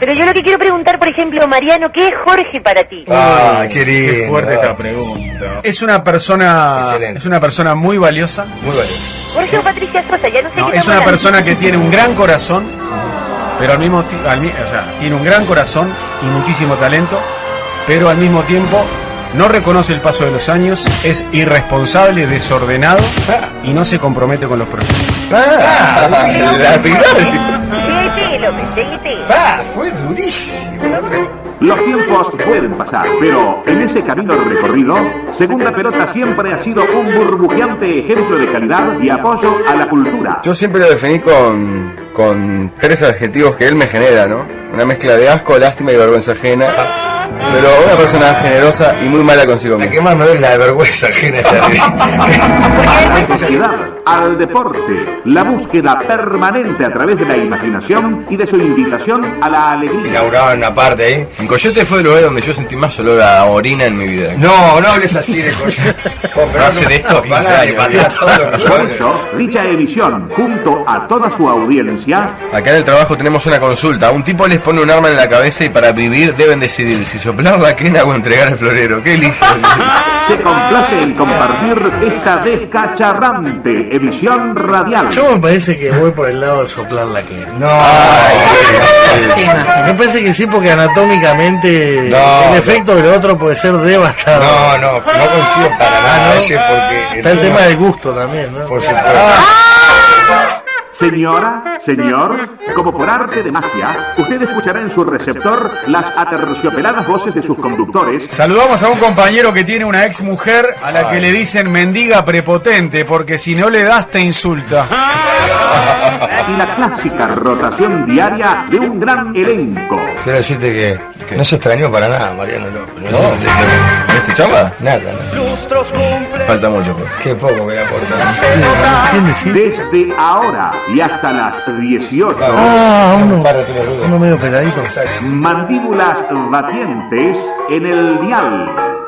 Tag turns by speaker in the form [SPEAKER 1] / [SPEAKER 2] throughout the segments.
[SPEAKER 1] Pero yo lo que quiero preguntar, por ejemplo, Mariano, ¿qué es Jorge para ti?
[SPEAKER 2] Qué lindo.
[SPEAKER 3] Qué fuerte esta pregunta. Es una persona muy valiosa.
[SPEAKER 2] Muy valioso.
[SPEAKER 1] Jorge o Patricia Sosa, ya no sé
[SPEAKER 3] No,
[SPEAKER 1] qué
[SPEAKER 3] es una
[SPEAKER 1] estamos
[SPEAKER 3] persona que tiene un gran corazón, pero al mismo tiempo, tiene un gran corazón y muchísimo talento, pero al mismo tiempo no reconoce el paso de los años, es irresponsable, desordenado y no se compromete con los proyectos.
[SPEAKER 2] La primera.
[SPEAKER 1] Seguite, López, seguite.
[SPEAKER 2] Fue durísimo.
[SPEAKER 4] Los tiempos pueden pasar, pero en ese camino recorrido, Segunda Pelota siempre ha sido un burbujeante ejemplo de calidad y apoyo a la cultura.
[SPEAKER 2] Yo siempre lo definí con 3 adjetivos que él me genera, ¿no? Una mezcla de asco, lástima y vergüenza ajena. Pero una persona generosa y muy mala consigo misma.
[SPEAKER 5] La que más me duele la de vergüenza ajena.
[SPEAKER 4] A la sociedad, al deporte, la búsqueda permanente a través de la imaginación y de su invitación a la alegría.
[SPEAKER 5] Inauguraban una parte ahí.
[SPEAKER 2] En Coyote fue el lugar donde yo sentí más olor a orina en mi vida.
[SPEAKER 5] No hables así de cosas.
[SPEAKER 2] Hace de esto 15 años.
[SPEAKER 4] Por eso, dicha emisión, junto a toda su audiencia,
[SPEAKER 2] Acá en el trabajo tenemos una consulta. Un tipo les pone un arma en la cabeza y para vivir deben decidir si soplar la quena o entregar el florero. ¿Qué eligen?
[SPEAKER 4] se complace en compartir esta descacharrante emisión radial.
[SPEAKER 6] Yo me parece que voy por el lado de soplar la que. Me parece que sí, porque anatómicamente el efecto del otro puede ser devastador.
[SPEAKER 5] No coincido para nada ese, porque
[SPEAKER 6] está el tema del gusto también, ¿no?
[SPEAKER 5] Por supuesto.
[SPEAKER 4] Señora, señor, como por arte de magia, usted escuchará en su receptor las aterciopeladas voces de sus conductores.
[SPEAKER 3] Saludamos a un compañero que tiene una ex mujer a la que le dicen mendiga prepotente, porque si no le das te insulta.
[SPEAKER 4] Y la clásica rotación diaria de un gran elenco.
[SPEAKER 5] Quiero decirte que no se extrañó para nada Mariano López.
[SPEAKER 2] ¿No es chamba?
[SPEAKER 5] Nada.
[SPEAKER 2] Falta mucho, pues.
[SPEAKER 5] Qué poco me aporta.
[SPEAKER 4] Desde ahora y hasta las 18.
[SPEAKER 6] Uno medio peladito.
[SPEAKER 4] Mandíbulas batientes en el dial.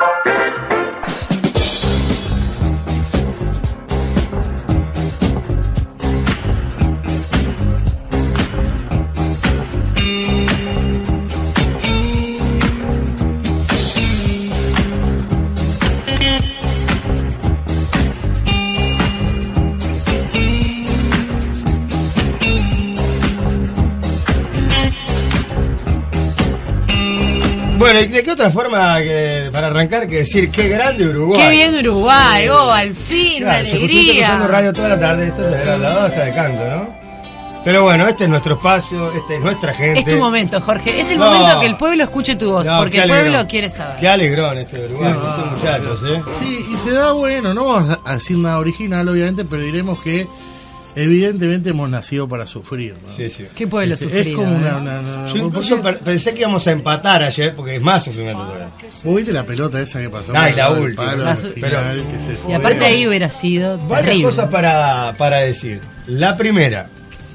[SPEAKER 5] Bueno, ¿y de qué otra forma para arrancar que decir qué grande Uruguay?
[SPEAKER 7] Qué bien Uruguay, al fin,
[SPEAKER 5] claro,
[SPEAKER 7] una
[SPEAKER 5] se
[SPEAKER 7] alegría.
[SPEAKER 5] escuchando radio toda la tarde, esto se habrá hablado hasta de canto, ¿no? Pero bueno, este es nuestro espacio, esta es nuestra gente.
[SPEAKER 7] Es tu momento, Jorge. Es el momento que el pueblo escuche tu voz, porque el pueblo quiere saber.
[SPEAKER 5] Qué alegrón este de Uruguay, esos muchachos, ¿eh?
[SPEAKER 6] Sí, y se da bueno, no vamos a decir nada original, obviamente, pero diremos que evidentemente hemos nacido para sufrir, ¿no?
[SPEAKER 5] Sí, sí.
[SPEAKER 7] ¿Qué pueblo sufrir?
[SPEAKER 6] Es como
[SPEAKER 5] Yo incluso pensé que íbamos a empatar ayer, porque es más sufrimiento todavía.
[SPEAKER 6] ¿Viste la pelota esa que pasó?
[SPEAKER 5] Y la última.
[SPEAKER 7] Y aparte ahí hubiera sido
[SPEAKER 5] varias
[SPEAKER 7] terrible.
[SPEAKER 5] cosas para decir. La primera,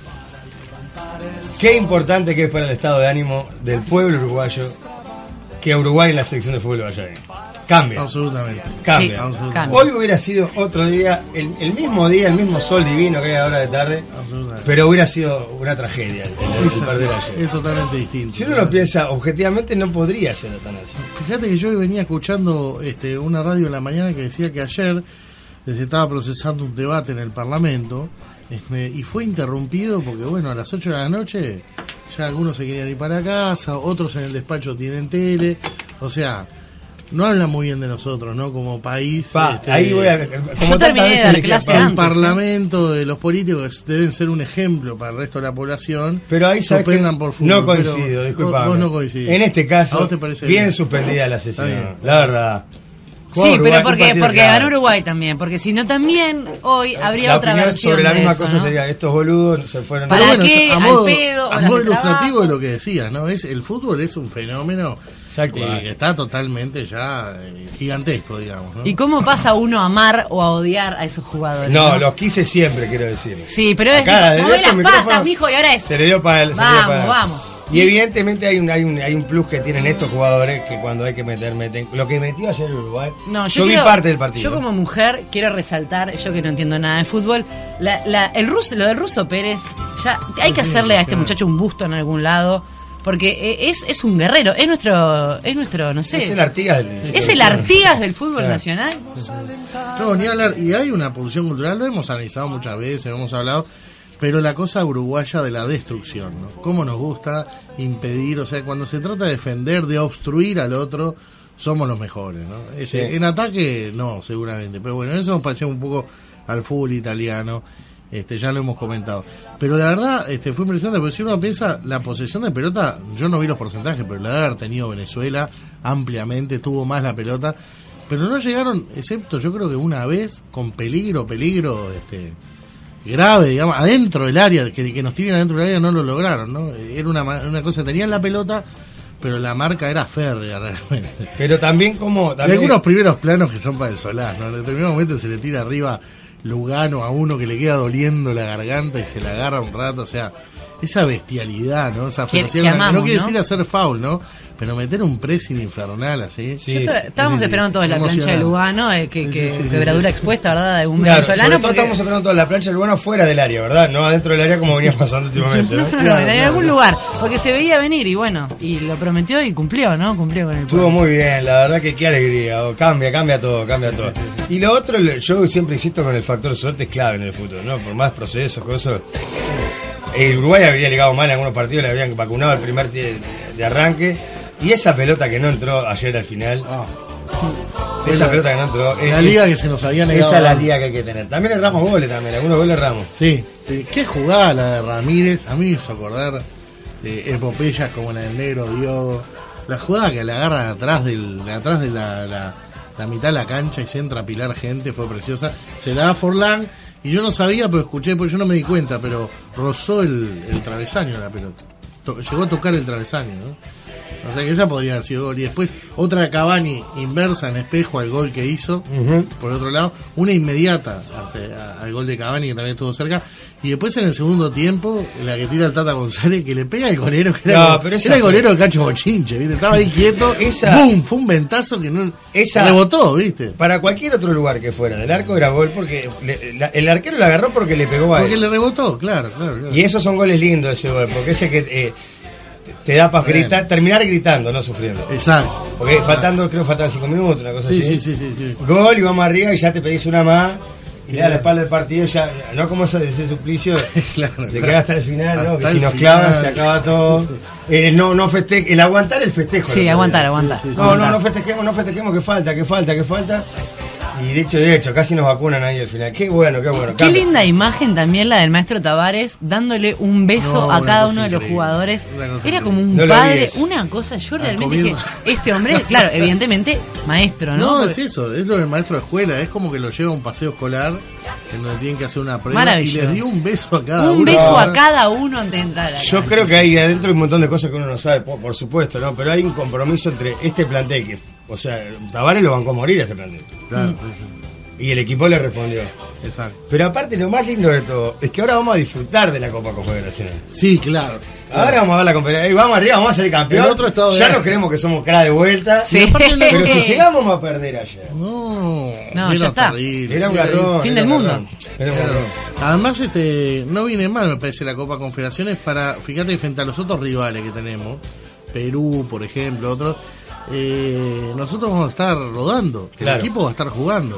[SPEAKER 5] qué importante que es para el estado de ánimo del pueblo uruguayo que Uruguay en la selección de fútbol vaya bien. Cambia.
[SPEAKER 6] Absolutamente.
[SPEAKER 5] Cambia.
[SPEAKER 7] Sí, cambia.
[SPEAKER 5] Hoy hubiera sido otro día, el mismo día, el mismo sol divino que hay ahora de tarde, pero hubiera sido una tragedia el perder ayer.
[SPEAKER 6] Es totalmente distinto.
[SPEAKER 5] Si uno lo piensa objetivamente, no podría ser tan así.
[SPEAKER 6] Fíjate que yo venía escuchando una radio en la mañana que decía que ayer se estaba procesando un debate en el Parlamento y fue interrumpido porque, bueno, a las 8 de la noche ya algunos se querían ir para casa, otros en el despacho tienen tele, o sea, no hablan muy bien de nosotros, ¿no? Como país.
[SPEAKER 5] Ahí voy a...
[SPEAKER 7] Yo terminé de dar clase antes.
[SPEAKER 6] El Parlamento de los políticos deben ser un ejemplo para el resto de la población.
[SPEAKER 5] Pero ahí sabes que
[SPEAKER 6] por fútbol,
[SPEAKER 5] no coincido, disculpame.
[SPEAKER 6] Vos no coincidís.
[SPEAKER 5] En este caso, bien suspendida la sesión, la verdad.
[SPEAKER 7] Sí, pero porque ganó Uruguay también, porque si no también hoy habría otra versión
[SPEAKER 5] sobre la misma
[SPEAKER 7] eso,
[SPEAKER 5] cosa,
[SPEAKER 7] ¿no?
[SPEAKER 5] sería estos boludos se fueron.
[SPEAKER 7] ¿Para qué?
[SPEAKER 6] A modo
[SPEAKER 7] de
[SPEAKER 6] ilustrativo de lo que decías, ¿no? El fútbol es un fenómeno que está totalmente ya gigantesco, digamos, ¿no?
[SPEAKER 7] ¿Y cómo pasa uno a amar o a odiar a esos jugadores?
[SPEAKER 5] No, los quise siempre, quiero decir.
[SPEAKER 7] Sí, pero es
[SPEAKER 5] mover
[SPEAKER 7] las patas, mijo, y ahora es.
[SPEAKER 5] Se le dio para él.
[SPEAKER 7] Vamos.
[SPEAKER 5] Y evidentemente hay un plus que tienen estos jugadores que cuando hay que meten. Lo que metió ayer el Uruguay.
[SPEAKER 7] No,
[SPEAKER 5] yo vi parte del partido.
[SPEAKER 7] Yo como mujer quiero resaltar, yo que no entiendo nada de fútbol, lo del Ruso Pérez, ya hay que hacerle a este muchacho un busto en algún lado, porque es un guerrero, es nuestro, no sé.
[SPEAKER 5] Es el Artigas
[SPEAKER 7] del fútbol nacional.
[SPEAKER 6] No, ni hablar. Y hay una pulsión cultural, lo hemos analizado muchas veces, hemos hablado, pero la cosa uruguaya de la destrucción, ¿no? Cómo nos gusta impedir, o sea, cuando se trata de defender, de obstruir al otro, somos los mejores, ¿no? En ataque, no, seguramente. Pero bueno, eso nos pareció un poco al fútbol italiano. Ya lo hemos comentado. Pero la verdad, fue impresionante, porque si uno piensa, la posesión de pelota, yo no vi los porcentajes, pero la debe haber tenido Venezuela ampliamente, tuvo más la pelota, pero no llegaron, excepto yo creo que una vez, con peligro, grave, digamos, adentro del área, que nos tienen adentro del área, no lo lograron, ¿no? Era una cosa, tenían la pelota, pero la marca era férrea realmente.
[SPEAKER 5] Pero también como...
[SPEAKER 6] Hay algunos primeros planos que son para el Solás, ¿no? En determinado momento se le tira arriba Lugano a uno que le queda doliendo la garganta y se la agarra un rato, o sea, esa bestialidad, ¿no? Esa ferocidad, no quiere decir hacer foul, ¿no? Pero meter un pressing infernal así.
[SPEAKER 7] Sí, estábamos esperando todos la plancha de Lugano, quebradura expuesta, ¿verdad? De un venezolano.
[SPEAKER 5] Estamos esperando toda la plancha de Lugano fuera del área, ¿verdad? No adentro del área como venía pasando últimamente, ¿no?
[SPEAKER 7] En algún lugar, porque se veía venir y bueno, y lo prometió y cumplió, ¿no? Cumplió con el pueblo.
[SPEAKER 5] Estuvo muy bien, la verdad que qué alegría. Cambia todo. Y lo otro, yo siempre insisto con el factor suerte, es clave en el fútbol, ¿no? Por más procesos, cosas. El Uruguay había ligado mal en algunos partidos, le habían vacunado el primer de arranque. Y esa pelota que no entró ayer al final, pelota que no entró,
[SPEAKER 6] la liga que se nos había negado.
[SPEAKER 5] Esa es la liga que hay que tener. También erramos goles, algunos goles erramos.
[SPEAKER 6] Sí. Qué jugada la de Ramírez, a mí me hizo acordar epopeyas como la del negro Diogo. La jugada que le agarran atrás de la mitad de la cancha y se entra a pilar gente, fue preciosa. Se la da Forlán. Y yo no sabía, pero escuché, porque yo no me di cuenta, pero rozó el travesaño de la pelota. Llegó a tocar el travesaño, ¿no? O sea que esa podría haber sido gol. Y después otra de Cavani inversa en espejo al gol que hizo, por otro lado. Una inmediata al gol de Cavani, que también estuvo cerca. Y después en el segundo tiempo, la que tira el Tata González, que le pega al golero, que era el golero de Cacho Bochinche, ¿viste? Estaba ahí quieto, ¡bum! Fue un ventazo que no rebotó, ¿viste?
[SPEAKER 5] Para cualquier otro lugar que fuera del arco era gol, porque el arquero la agarró porque le pegó a él.
[SPEAKER 6] Porque le rebotó, claro.
[SPEAKER 5] Y esos son goles lindos, ese gol, porque ese que te da para gritar, terminar gritando, no sufriendo.
[SPEAKER 6] Exacto.
[SPEAKER 5] Porque faltaban 5 minutos, una cosa así.
[SPEAKER 6] Sí.
[SPEAKER 5] Gol y vamos arriba y ya te pedís una más. Y le da la espalda del partido, ya no como ese suplicio de quedar hasta el final, ¿no? Que si nos clavan se acaba todo. No festeje, el aguantar el festejo.
[SPEAKER 7] Sí, aguantar.
[SPEAKER 5] No festejemos, que falta. Y de hecho, casi nos vacunan ahí al final. Qué bueno.
[SPEAKER 7] Qué linda imagen también la del maestro Tavares dándole un beso a cada uno de los jugadores. Era como un padre, una cosa. Yo realmente dije, este hombre, claro, evidentemente, maestro, ¿no?
[SPEAKER 6] No, es eso, es lo del maestro de escuela. Es como que lo lleva a un paseo escolar en donde tienen que hacer una prueba y les dio un beso a cada uno.
[SPEAKER 7] Un beso a cada uno antes de entrar.
[SPEAKER 5] Yo creo que ahí adentro hay un montón de cosas que uno no sabe, por supuesto, ¿no? Pero hay un compromiso entre este plantel que, o sea, Tavares lo bancó a morir a este plantel. Claro. Y el equipo le respondió.
[SPEAKER 6] Exacto.
[SPEAKER 5] Pero aparte, lo más lindo de todo es que ahora vamos a disfrutar de la Copa Confederaciones.
[SPEAKER 6] Sí, claro.
[SPEAKER 5] Ahora vamos a ver la Confederación. Vamos arriba, vamos a ser campeón. Ya nos creemos que somos cara de vuelta.
[SPEAKER 7] Sí.
[SPEAKER 5] Pero si llegamos a perder ayer.
[SPEAKER 6] No,
[SPEAKER 7] ya está.
[SPEAKER 6] Terrible.
[SPEAKER 5] Era un garrón.
[SPEAKER 7] Fin del mundo.
[SPEAKER 6] Además, no viene mal, me parece, la Copa Confederaciones fíjate, frente a los otros rivales que tenemos, Perú, por ejemplo, otros, nosotros vamos a estar rodando. El equipo va a estar jugando.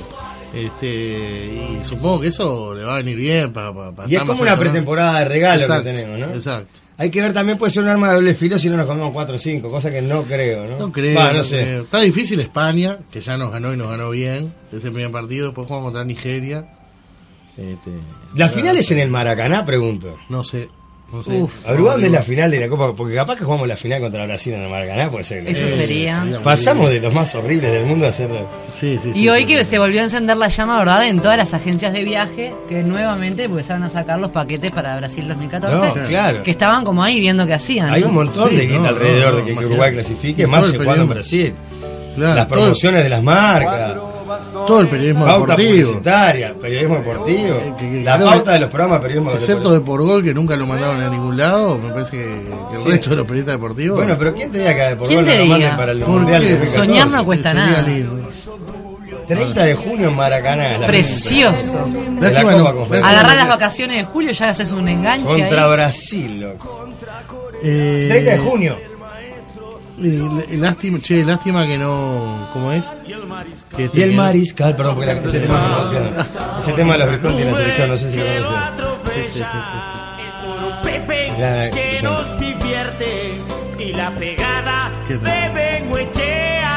[SPEAKER 6] Y supongo que eso le va a venir bien para
[SPEAKER 5] y es como una pretemporada de regalo que tenemos, ¿no?
[SPEAKER 6] Exacto.
[SPEAKER 5] Hay que ver, también puede ser un arma de doble filo si no nos comemos 4 o 5, cosa que no creo, ¿no?
[SPEAKER 6] No creo, no sé. Está difícil España, que ya nos ganó y nos ganó bien ese primer partido, después jugamos contra Nigeria.
[SPEAKER 5] ¿La final es en el Maracaná, pregunto?
[SPEAKER 6] No sé.
[SPEAKER 5] ¿Averiguar dónde es la final de la Copa? Porque capaz que jugamos la final contra Brasil en el Maracaná, puede ser.
[SPEAKER 7] Eso sería.
[SPEAKER 5] Pasamos de los más horribles del mundo a hacerlo.
[SPEAKER 7] Y hoy que se volvió a encender la llama, ¿verdad? En todas las agencias de viaje, que nuevamente empezaron a sacar los paquetes para Brasil 2014.
[SPEAKER 5] No, claro.
[SPEAKER 7] Que estaban como ahí viendo qué hacían.
[SPEAKER 5] Hay un montón de guita alrededor de que Uruguay clasifique, más se jugando en Brasil. Claro, las promociones de las marcas.
[SPEAKER 6] Todo el periodismo
[SPEAKER 5] pauta
[SPEAKER 6] deportivo.
[SPEAKER 5] Publicitaria, periodismo deportivo. La pauta de los programas de periodismo
[SPEAKER 6] deportivo. Excepto de Por Gol, que nunca lo mandaron a ningún lado. Me parece que el resto de los periodistas deportivos.
[SPEAKER 5] Bueno, pero ¿quién te diga que de Por Gol no lo manden para el Mundial?
[SPEAKER 7] Soñar no cuesta nada.
[SPEAKER 5] 30 de junio en Maracaná.
[SPEAKER 7] Precioso. Agarrar las vacaciones de julio, ya haces un enganche
[SPEAKER 5] contra
[SPEAKER 7] ahí.
[SPEAKER 5] Brasil, loco. 30 de junio.
[SPEAKER 6] Lástima que no. ¿Cómo es?
[SPEAKER 5] Y el Mariscal, perdón, porque ese tema de los Visconti en la selección, no sé si lo conocen.
[SPEAKER 6] Sí.
[SPEAKER 8] Que nos divierte y la pegada de Bengoechea.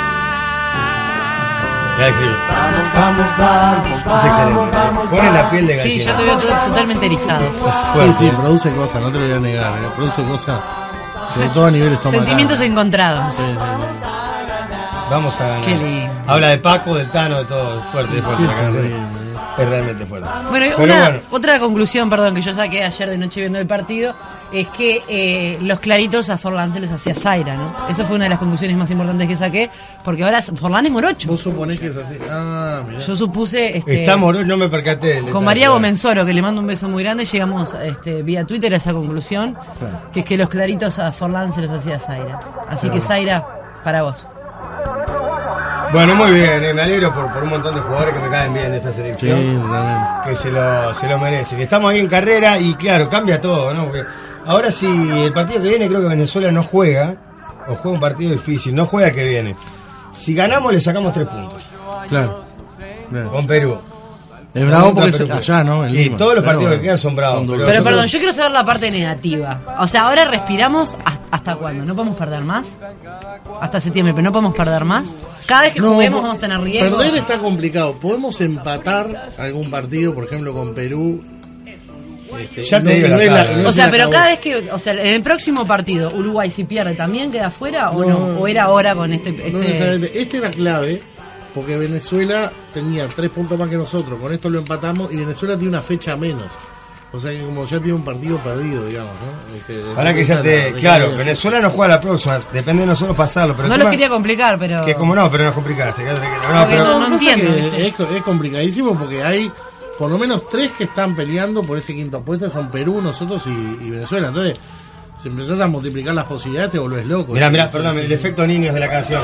[SPEAKER 5] Vamos. Es excelente. Pone la piel de gallina.
[SPEAKER 7] Sí, ya te veo totalmente erizado.
[SPEAKER 6] Sí, produce cosas, no te lo voy a negar. Produce cosas, sobre todo a nivel estomacal.
[SPEAKER 7] Sentimientos encontrados.
[SPEAKER 6] Sí.
[SPEAKER 5] Vamos a ganar.
[SPEAKER 7] Qué lindo.
[SPEAKER 5] Habla de Paco, del Tano, de todo. Fuerte. La canción es realmente fuerte.
[SPEAKER 7] Bueno, otra conclusión, perdón, que yo saqué ayer de noche viendo el partido, es que los claritos a Forlán se les hacía Zaira, ¿no? Eso fue una de las conclusiones más importantes que saqué, porque ahora Forlán es morocho.
[SPEAKER 6] ¿Vos suponés que es así? Ah, mirá.
[SPEAKER 7] Yo supuse...
[SPEAKER 5] Está morocho, no me percaté.
[SPEAKER 7] Con María Gomenzoro, que le mando un beso muy grande, llegamos vía Twitter a esa conclusión, que es que los claritos a Forlán se les hacía Zaira. Así que Zaira, para vos.
[SPEAKER 5] Bueno, muy bien, me alegro por un montón de jugadores que me caen bien de esta selección.
[SPEAKER 6] Sí, realmente.
[SPEAKER 5] Que se lo merecen. Estamos ahí en carrera y claro, cambia todo, ¿no? Porque ahora sí, el partido que viene creo que Venezuela no juega, o juega un partido difícil, no juega el que viene. Si ganamos le sacamos 3 puntos.
[SPEAKER 6] Claro.
[SPEAKER 5] Con Perú.
[SPEAKER 6] Es bravo porque es allá, ¿no?
[SPEAKER 5] Y todos los partidos que quedan son bravos.
[SPEAKER 7] Pero perdón, yo quiero saber la parte negativa. O sea, ahora respiramos ¿hasta cuándo? ¿No podemos perder más? Hasta septiembre, pero no podemos perder más. Cada vez que juguemos vamos a tener riesgo.
[SPEAKER 6] Perder está complicado. Podemos empatar algún partido, por ejemplo, con Perú.
[SPEAKER 5] Ya te digo
[SPEAKER 7] o sea, pero cada vez que... O sea, en el próximo partido, Uruguay si pierde, ¿también queda afuera o no? ¿O era ahora con este...?
[SPEAKER 6] No necesariamente. Este era clave. Porque Venezuela tenía 3 puntos más que nosotros. Con esto lo empatamos y Venezuela tiene una fecha menos. O sea que como ya tiene un partido perdido, digamos, ¿no?
[SPEAKER 5] Para que ya te... Claro, Venezuela no juega la próxima. Depende de nosotros pasarlo. Pero
[SPEAKER 7] no lo quería complicar, pero...
[SPEAKER 5] Que como no, pero nos complicaste.
[SPEAKER 7] No entiendo.
[SPEAKER 6] Es complicadísimo porque hay por lo menos 3 que están peleando por ese quinto puesto. Son Perú, nosotros y Venezuela. Entonces, si empezás a multiplicar las posibilidades, te volvés loco.
[SPEAKER 5] Mirá, perdón, el efecto niños de la canción.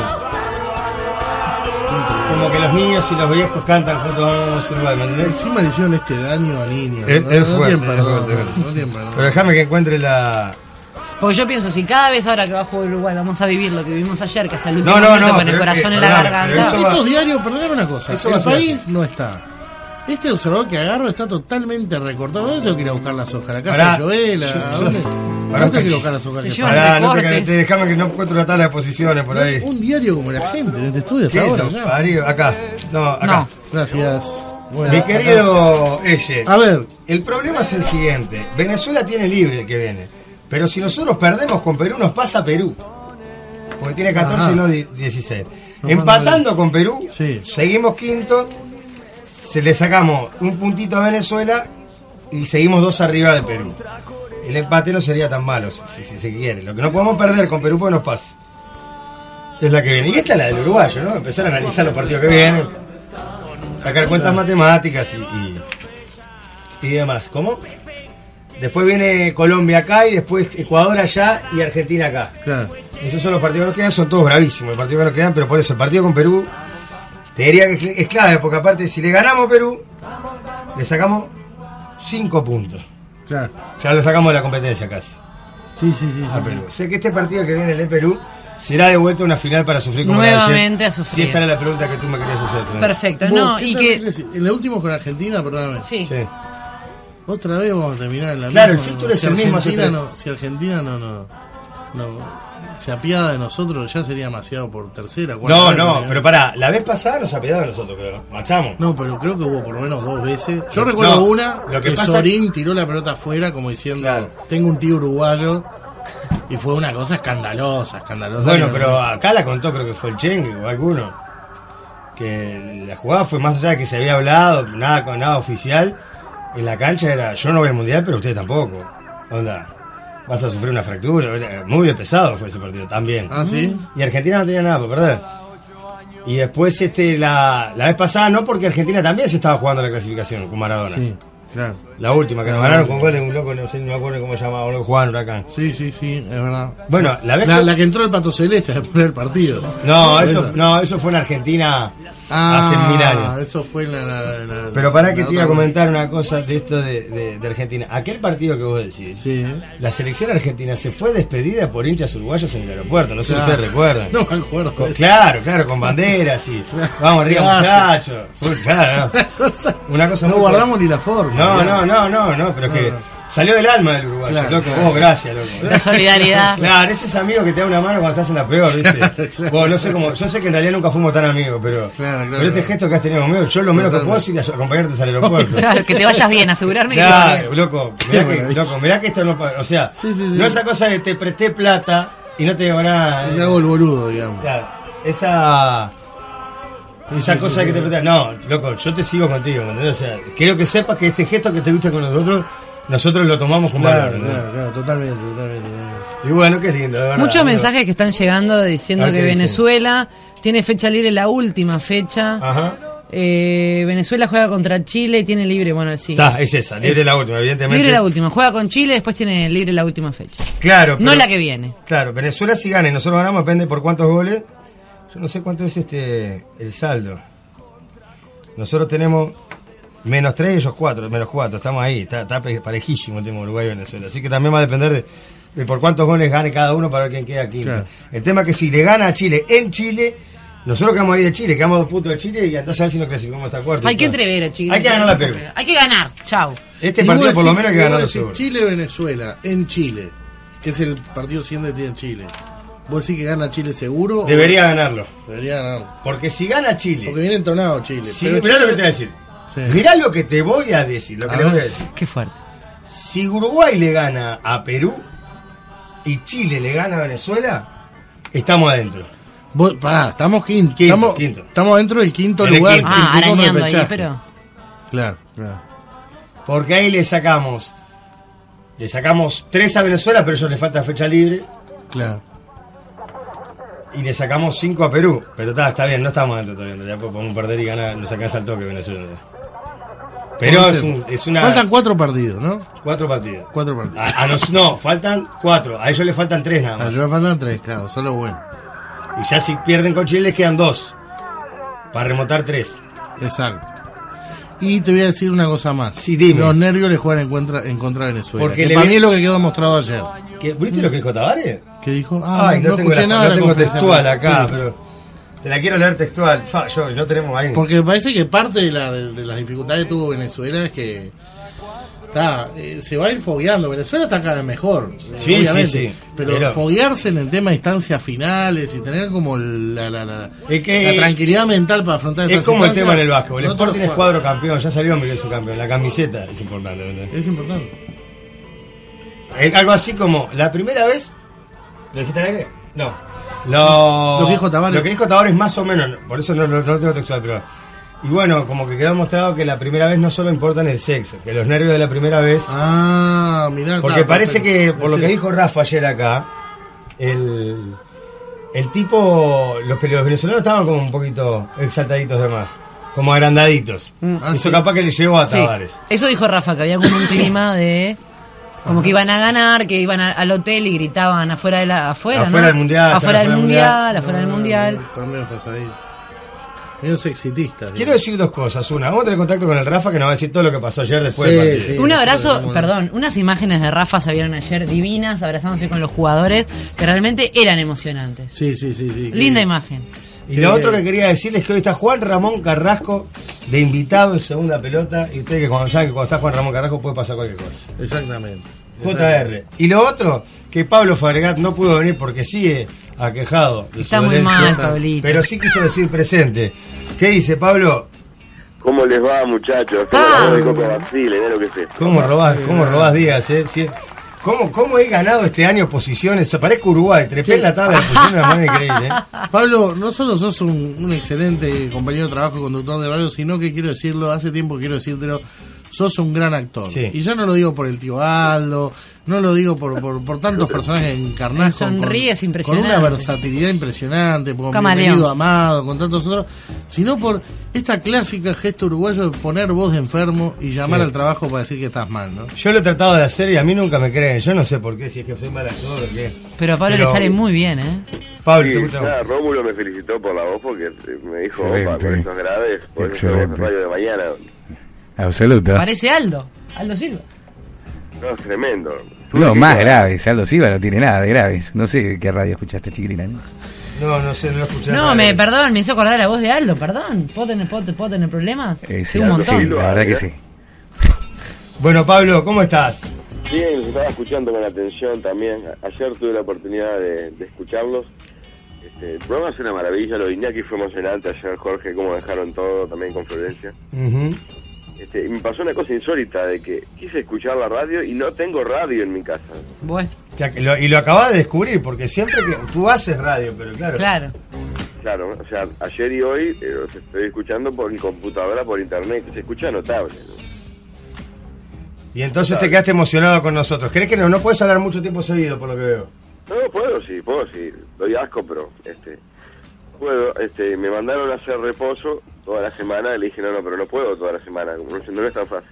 [SPEAKER 5] Como que los niños y los viejos cantan juntos a Uruguay, ¿me entendés?
[SPEAKER 6] Encima le hicieron este daño a niños.
[SPEAKER 5] Es fuerte,
[SPEAKER 6] Pero
[SPEAKER 5] déjame que encuentre la...
[SPEAKER 7] Porque yo pienso, si cada vez ahora que va a jugar Uruguay vamos a vivir lo que vivimos ayer, que hasta el último momento con el corazón en la garganta.
[SPEAKER 6] Estos diarios, perdóname una cosa, el país no está. Este observador que agarro está totalmente recortado. ¿Dónde tengo que ir a buscar las hojas? ¿La casa de Joel? ¿Dónde tengo que ir a buscar las hojas?
[SPEAKER 5] No te dejame que no encuentro la tabla de posiciones por ahí.
[SPEAKER 6] Un diario como la gente en este estudio hasta ahora.
[SPEAKER 5] Acá. No, acá.
[SPEAKER 6] No. Gracias. Bueno,
[SPEAKER 5] mi querido Eye.
[SPEAKER 6] A ver.
[SPEAKER 5] El problema es el siguiente. Venezuela tiene libre el que viene. Pero si nosotros perdemos con Perú, nos pasa Perú. Porque tiene 14 y no 16. Empatando con Perú, seguimos quinto. Se le sacamos un puntito a Venezuela y seguimos 2 arriba de Perú. El empate no sería tan malo, si se quiere. Lo que no podemos perder con Perú pues nos pasa. Es la que viene. Y esta es la del uruguayo, ¿no? Empezar a analizar los partidos que vienen. Sacar cuentas matemáticas y demás. ¿Cómo? Después viene Colombia acá y después Ecuador allá y Argentina acá.
[SPEAKER 6] Claro.
[SPEAKER 5] Esos son los partidos que nos quedan, son todos bravísimos. Los partidos que nos quedan, pero por eso el partido con Perú... Te diría que es clave, porque aparte si le ganamos a Perú, le sacamos 5 puntos.
[SPEAKER 6] Claro.
[SPEAKER 5] Ya lo sacamos de la competencia casi.
[SPEAKER 6] Sí.
[SPEAKER 5] A Perú. Sé que este partido que viene el de Perú será de vuelta una final para sufrir como
[SPEAKER 7] nuevamente
[SPEAKER 5] la
[SPEAKER 7] a sufrir.
[SPEAKER 5] Si esta era la pregunta que tú me querías hacer, Francia.
[SPEAKER 7] Perfecto. No, y que...
[SPEAKER 6] En la última con Argentina, perdóname.
[SPEAKER 7] Sí.
[SPEAKER 6] Otra vez vamos a terminar en la
[SPEAKER 5] misma. Claro, el
[SPEAKER 6] fixture
[SPEAKER 5] es el mismo.
[SPEAKER 6] Si Argentina no se apiada de nosotros, ya sería demasiado por tercera, cuarta.
[SPEAKER 5] No, pero pará, la vez pasada nos apiadó de nosotros, creo. Machamos.
[SPEAKER 6] No, pero creo que hubo por lo menos 2 veces. Yo recuerdo una que Sorín tiró la pelota afuera como diciendo, tengo un tío uruguayo. Y fue una cosa escandalosa.
[SPEAKER 5] Bueno, pero acá la contó, creo que fue el Chengue o alguno. Que la jugada fue más allá de que se había hablado, nada oficial. En la cancha era, yo no voy al mundial, pero ustedes tampoco. Onda, vas a sufrir una fractura. Muy pesado fue ese partido también.
[SPEAKER 6] Ah, sí.
[SPEAKER 5] Y Argentina no tenía nada por perder. Y después la vez pasada no, porque Argentina también se estaba jugando la clasificación con Maradona.
[SPEAKER 6] Sí, claro.
[SPEAKER 5] La última, que nos ganaron con gol de un loco, no sé, no me acuerdo cómo se llamaba, un loco jugaba en Huracán.
[SPEAKER 6] Sí, es verdad.
[SPEAKER 5] Bueno,
[SPEAKER 6] la que entró el Pato Celeste después del partido.
[SPEAKER 5] No, eso fue en Argentina hace 1000 años.
[SPEAKER 6] Eso fue la
[SPEAKER 5] Pero pará que te iba a comentar una cosa de esto de Argentina. Aquel partido que vos decís, la selección argentina se fue despedida por hinchas uruguayos en el aeropuerto, no sé si ustedes recuerdan.
[SPEAKER 6] No me acuerdo.
[SPEAKER 5] Claro, con banderas y vamos arriba muchachos. Claro, no. Una cosa
[SPEAKER 6] no guardamos ni la forma.
[SPEAKER 5] No, pero es que salió del alma del uruguayo, claro, loco. Vos, gracias, loco.
[SPEAKER 7] La solidaridad.
[SPEAKER 5] Claro, ese es amigo que te da una mano cuando estás en la peor, ¿viste? Claro. Vos, no sé cómo, yo sé que en realidad nunca fuimos tan amigos, pero este gesto que has tenido conmigo, yo lo menos que puedo es ir a acompañarte al aeropuerto.
[SPEAKER 7] Claro, que te vayas bien, asegurarme que
[SPEAKER 5] claro, loco, mirá que esto no, o sea, no esa cosa de te presté plata y no te digo nada.
[SPEAKER 6] Me hago el boludo, digamos.
[SPEAKER 5] Claro, esa cosa que te presté, no, loco, yo te sigo contigo, ¿me entendés? O sea, quiero que sepas que este gesto que te gusta con nosotros lo tomamos como
[SPEAKER 6] claro, totalmente.
[SPEAKER 5] Y bueno, qué lindo, de verdad.
[SPEAKER 7] Muchos mensajes que están llegando diciendo que Venezuela tiene fecha libre, la última fecha.
[SPEAKER 5] Ajá.
[SPEAKER 7] Venezuela juega contra Chile y tiene libre, bueno, sí.
[SPEAKER 5] Es esa, libre la última, evidentemente.
[SPEAKER 7] Libre la última, juega con Chile, después tiene libre la última fecha.
[SPEAKER 5] Claro.
[SPEAKER 7] No la que viene.
[SPEAKER 5] Claro, Venezuela si gana y nosotros ganamos, depende por cuántos goles. Yo no sé cuánto es el saldo. Nosotros tenemos -3 y ellos -4, estamos ahí, está parejísimo el tema Uruguay y Venezuela. Así que también va a depender de por cuántos goles gane cada uno para ver quién queda quinto. Claro. El tema es que si le gana a Chile en Chile, nosotros quedamos ahí de Chile, quedamos 2 puntos de Chile y andás a ver si nos clasificamos hasta cuarto.
[SPEAKER 7] Hay que entrever, chicos.
[SPEAKER 5] Hay que ganar la Perú.
[SPEAKER 7] Hay que ganar, chao.
[SPEAKER 5] Este partido por lo menos hay que ganar seguro.
[SPEAKER 6] Chile-Venezuela en Chile, que es el partido siguiente que tiene Chile. ¿Vos decís que gana Chile seguro?
[SPEAKER 5] Debería ganarlo.
[SPEAKER 6] Debería.
[SPEAKER 5] Porque si gana Chile...
[SPEAKER 6] Porque viene entonado Chile.
[SPEAKER 5] Sí, mirá lo que te voy a decir. Sí. Mirá lo que te voy a decir, le voy a decir.
[SPEAKER 7] Qué fuerte.
[SPEAKER 5] Si Uruguay le gana a Perú y Chile le gana a Venezuela, estamos adentro.
[SPEAKER 6] Estamos quinto. Estamos dentro del quinto lugar.
[SPEAKER 7] Arañando ahí, pero...
[SPEAKER 6] Claro.
[SPEAKER 5] Porque ahí le sacamos 3 a Venezuela, pero a ellos les falta fecha libre.
[SPEAKER 6] Claro.
[SPEAKER 5] Y le sacamos 5 a Perú. Pero está bien, no estamos dentro todavía. Ya podemos perder y ganar, nos sacás al toque Venezuela. Pero es una...
[SPEAKER 6] Faltan 4 partidos, ¿no?
[SPEAKER 5] 4 partidos.
[SPEAKER 6] 4 partidos.
[SPEAKER 5] No, faltan 4. A ellos les faltan 3 nada más.
[SPEAKER 6] A ellos les faltan 3, claro, solo bueno.
[SPEAKER 5] Y ya si pierden con Chile les quedan 2. Para remontar 3.
[SPEAKER 6] Exacto. Y te voy a decir una cosa más.
[SPEAKER 5] Sí, dime.
[SPEAKER 6] Los nervios le juegan en contra de Venezuela.
[SPEAKER 5] Porque
[SPEAKER 6] para mí es lo que quedó demostrado ayer.
[SPEAKER 5] ¿Viste lo que dijo Tavares?
[SPEAKER 6] ¿Qué dijo?
[SPEAKER 5] Ay, no escuché nada. No tengo textual acá, pero te la quiero leer textual. Yo no tenemos ahí.
[SPEAKER 6] Porque me parece que parte de las dificultades que tuvo Venezuela es que se va a ir fogueando. Venezuela está cada vez mejor,
[SPEAKER 5] sí,
[SPEAKER 6] obviamente.
[SPEAKER 5] Sí.
[SPEAKER 6] Pero foguearse en el tema de instancias finales y tener como la tranquilidad mental para afrontar estas
[SPEAKER 5] instancias. Es como el tema en el básquetbol. El Sporting es cuadro campeón, ya salió Miguel su campeón. La camiseta es importante, ¿verdad?
[SPEAKER 6] Es importante.
[SPEAKER 5] Algo así como la primera vez. ¿Lo dijiste al aire? No.
[SPEAKER 6] Lo que dijo Tavares.
[SPEAKER 5] Lo que dijo Tavares más o menos, por eso no lo tengo textual, pero. Y bueno, como que quedó mostrado que la primera vez no solo importa en el sexo, que los nervios de la primera vez.
[SPEAKER 6] Mirá.
[SPEAKER 5] Porque parece que, por lo que dijo Rafa ayer acá, el tipo. Los venezolanos estaban como un poquito exaltaditos de más. Como agrandaditos. Eso capaz que le llevó a Tavares.
[SPEAKER 7] Sí. Eso dijo Rafa, que había como un clima de. Como que iban a ganar, que iban al hotel y gritaban afuera del mundial. Afuera del mundial.
[SPEAKER 6] También pasa ahí. Medio exitistas.
[SPEAKER 5] Quiero decir 2 cosas. Una, vamos a tener contacto con el Rafa que nos va a decir todo lo que pasó ayer después del partido.
[SPEAKER 7] Sí, un abrazo, unas imágenes de Rafa se vieron ayer divinas, abrazándose con los jugadores, que realmente eran emocionantes.
[SPEAKER 6] Sí.
[SPEAKER 7] Linda imagen.
[SPEAKER 5] Y lo otro que quería decirles es que hoy está Juan Ramón Carrasco de invitado en Segunda Pelota. Y ustedes que saben que cuando está Juan Ramón Carrasco puede pasar cualquier cosa.
[SPEAKER 6] Exactamente.
[SPEAKER 5] JR. Y lo otro, que Pablo Fabregat no pudo venir porque sigue aquejado de
[SPEAKER 7] está muy mal, Pablito.
[SPEAKER 5] Pero sí quiso decir presente. ¿Qué dice, Pablo?
[SPEAKER 9] ¿Cómo les va, muchachos?
[SPEAKER 5] ¿Cómo robás días, ¿Cómo he ganado este año posiciones? Parezco Uruguay, trepé en la tabla de posiciones de manera increíble.
[SPEAKER 6] Pablo, no solo sos un excelente compañero de trabajo, conductor de radio, sino que quiero decirlo, hace tiempo quiero decírtelo, sos un gran actor.
[SPEAKER 5] Sí.
[SPEAKER 6] Y yo no lo digo por el tío Aldo, no lo digo por tantos personajes encarnados
[SPEAKER 7] sonríes
[SPEAKER 6] con
[SPEAKER 7] impresionante,
[SPEAKER 6] una versatilidad impresionante, con mi
[SPEAKER 7] Camaleón.
[SPEAKER 6] querido Amado, con tantos otros, sino por esta clásica gesto uruguayo de poner voz de enfermo y llamar al trabajo para decir que estás mal, ¿no?
[SPEAKER 5] Yo lo he tratado de hacer y a mí nunca me creen. Yo no sé por qué, si es que soy mal actor o qué.
[SPEAKER 7] Pero a Pablo le sale muy bien, ¿eh?
[SPEAKER 5] Pablo,
[SPEAKER 9] Sí,
[SPEAKER 5] ¿te gusta?
[SPEAKER 9] nada, Rómulo me felicitó por la voz porque me dijo,
[SPEAKER 10] Excelente.
[SPEAKER 9] opa, con estos graves, por eso
[SPEAKER 10] Excelente.
[SPEAKER 9] radio de mañana.
[SPEAKER 10] Absoluta.
[SPEAKER 7] Parece Aldo Silva.
[SPEAKER 9] No, es tremendo.
[SPEAKER 10] No, más graves. Aldo Silva no tiene nada de graves. No sé qué radio escuchaste, chiquilina, ¿no?
[SPEAKER 5] No sé, no lo escuché.
[SPEAKER 7] No, perdón, me hizo acordar la voz de Aldo, perdón. ¿Puedo tener problemas?
[SPEAKER 10] Sí,
[SPEAKER 7] un montón.
[SPEAKER 10] sí, la verdad que sí.
[SPEAKER 5] Bueno, Pablo, ¿cómo estás?
[SPEAKER 9] Bien, los estaba escuchando con atención también. Ayer tuve la oportunidad de escucharlos. El programa es una maravilla, lo de Iñaki fue emocionante. Ayer Jorge, cómo dejaron todo, también con Florencia. Y me pasó una cosa insólita, de que quise escuchar la radio y no tengo radio en mi casa.
[SPEAKER 7] Bueno.
[SPEAKER 5] Y lo acabas de descubrir, porque siempre que tú haces radio, pero claro.
[SPEAKER 9] Claro, o sea, ayer y hoy los estoy escuchando por mi computadora, por internet, que se escucha notable, ¿no?
[SPEAKER 5] Y entonces te quedaste emocionado con nosotros. ¿Crees que no puedes hablar mucho tiempo seguido, por lo que veo?
[SPEAKER 9] No, puedo sí. Doy asco, pero puedo. Me mandaron a hacer reposo toda la semana. Le dije, no, pero no puedo toda la semana. No es tan fácil.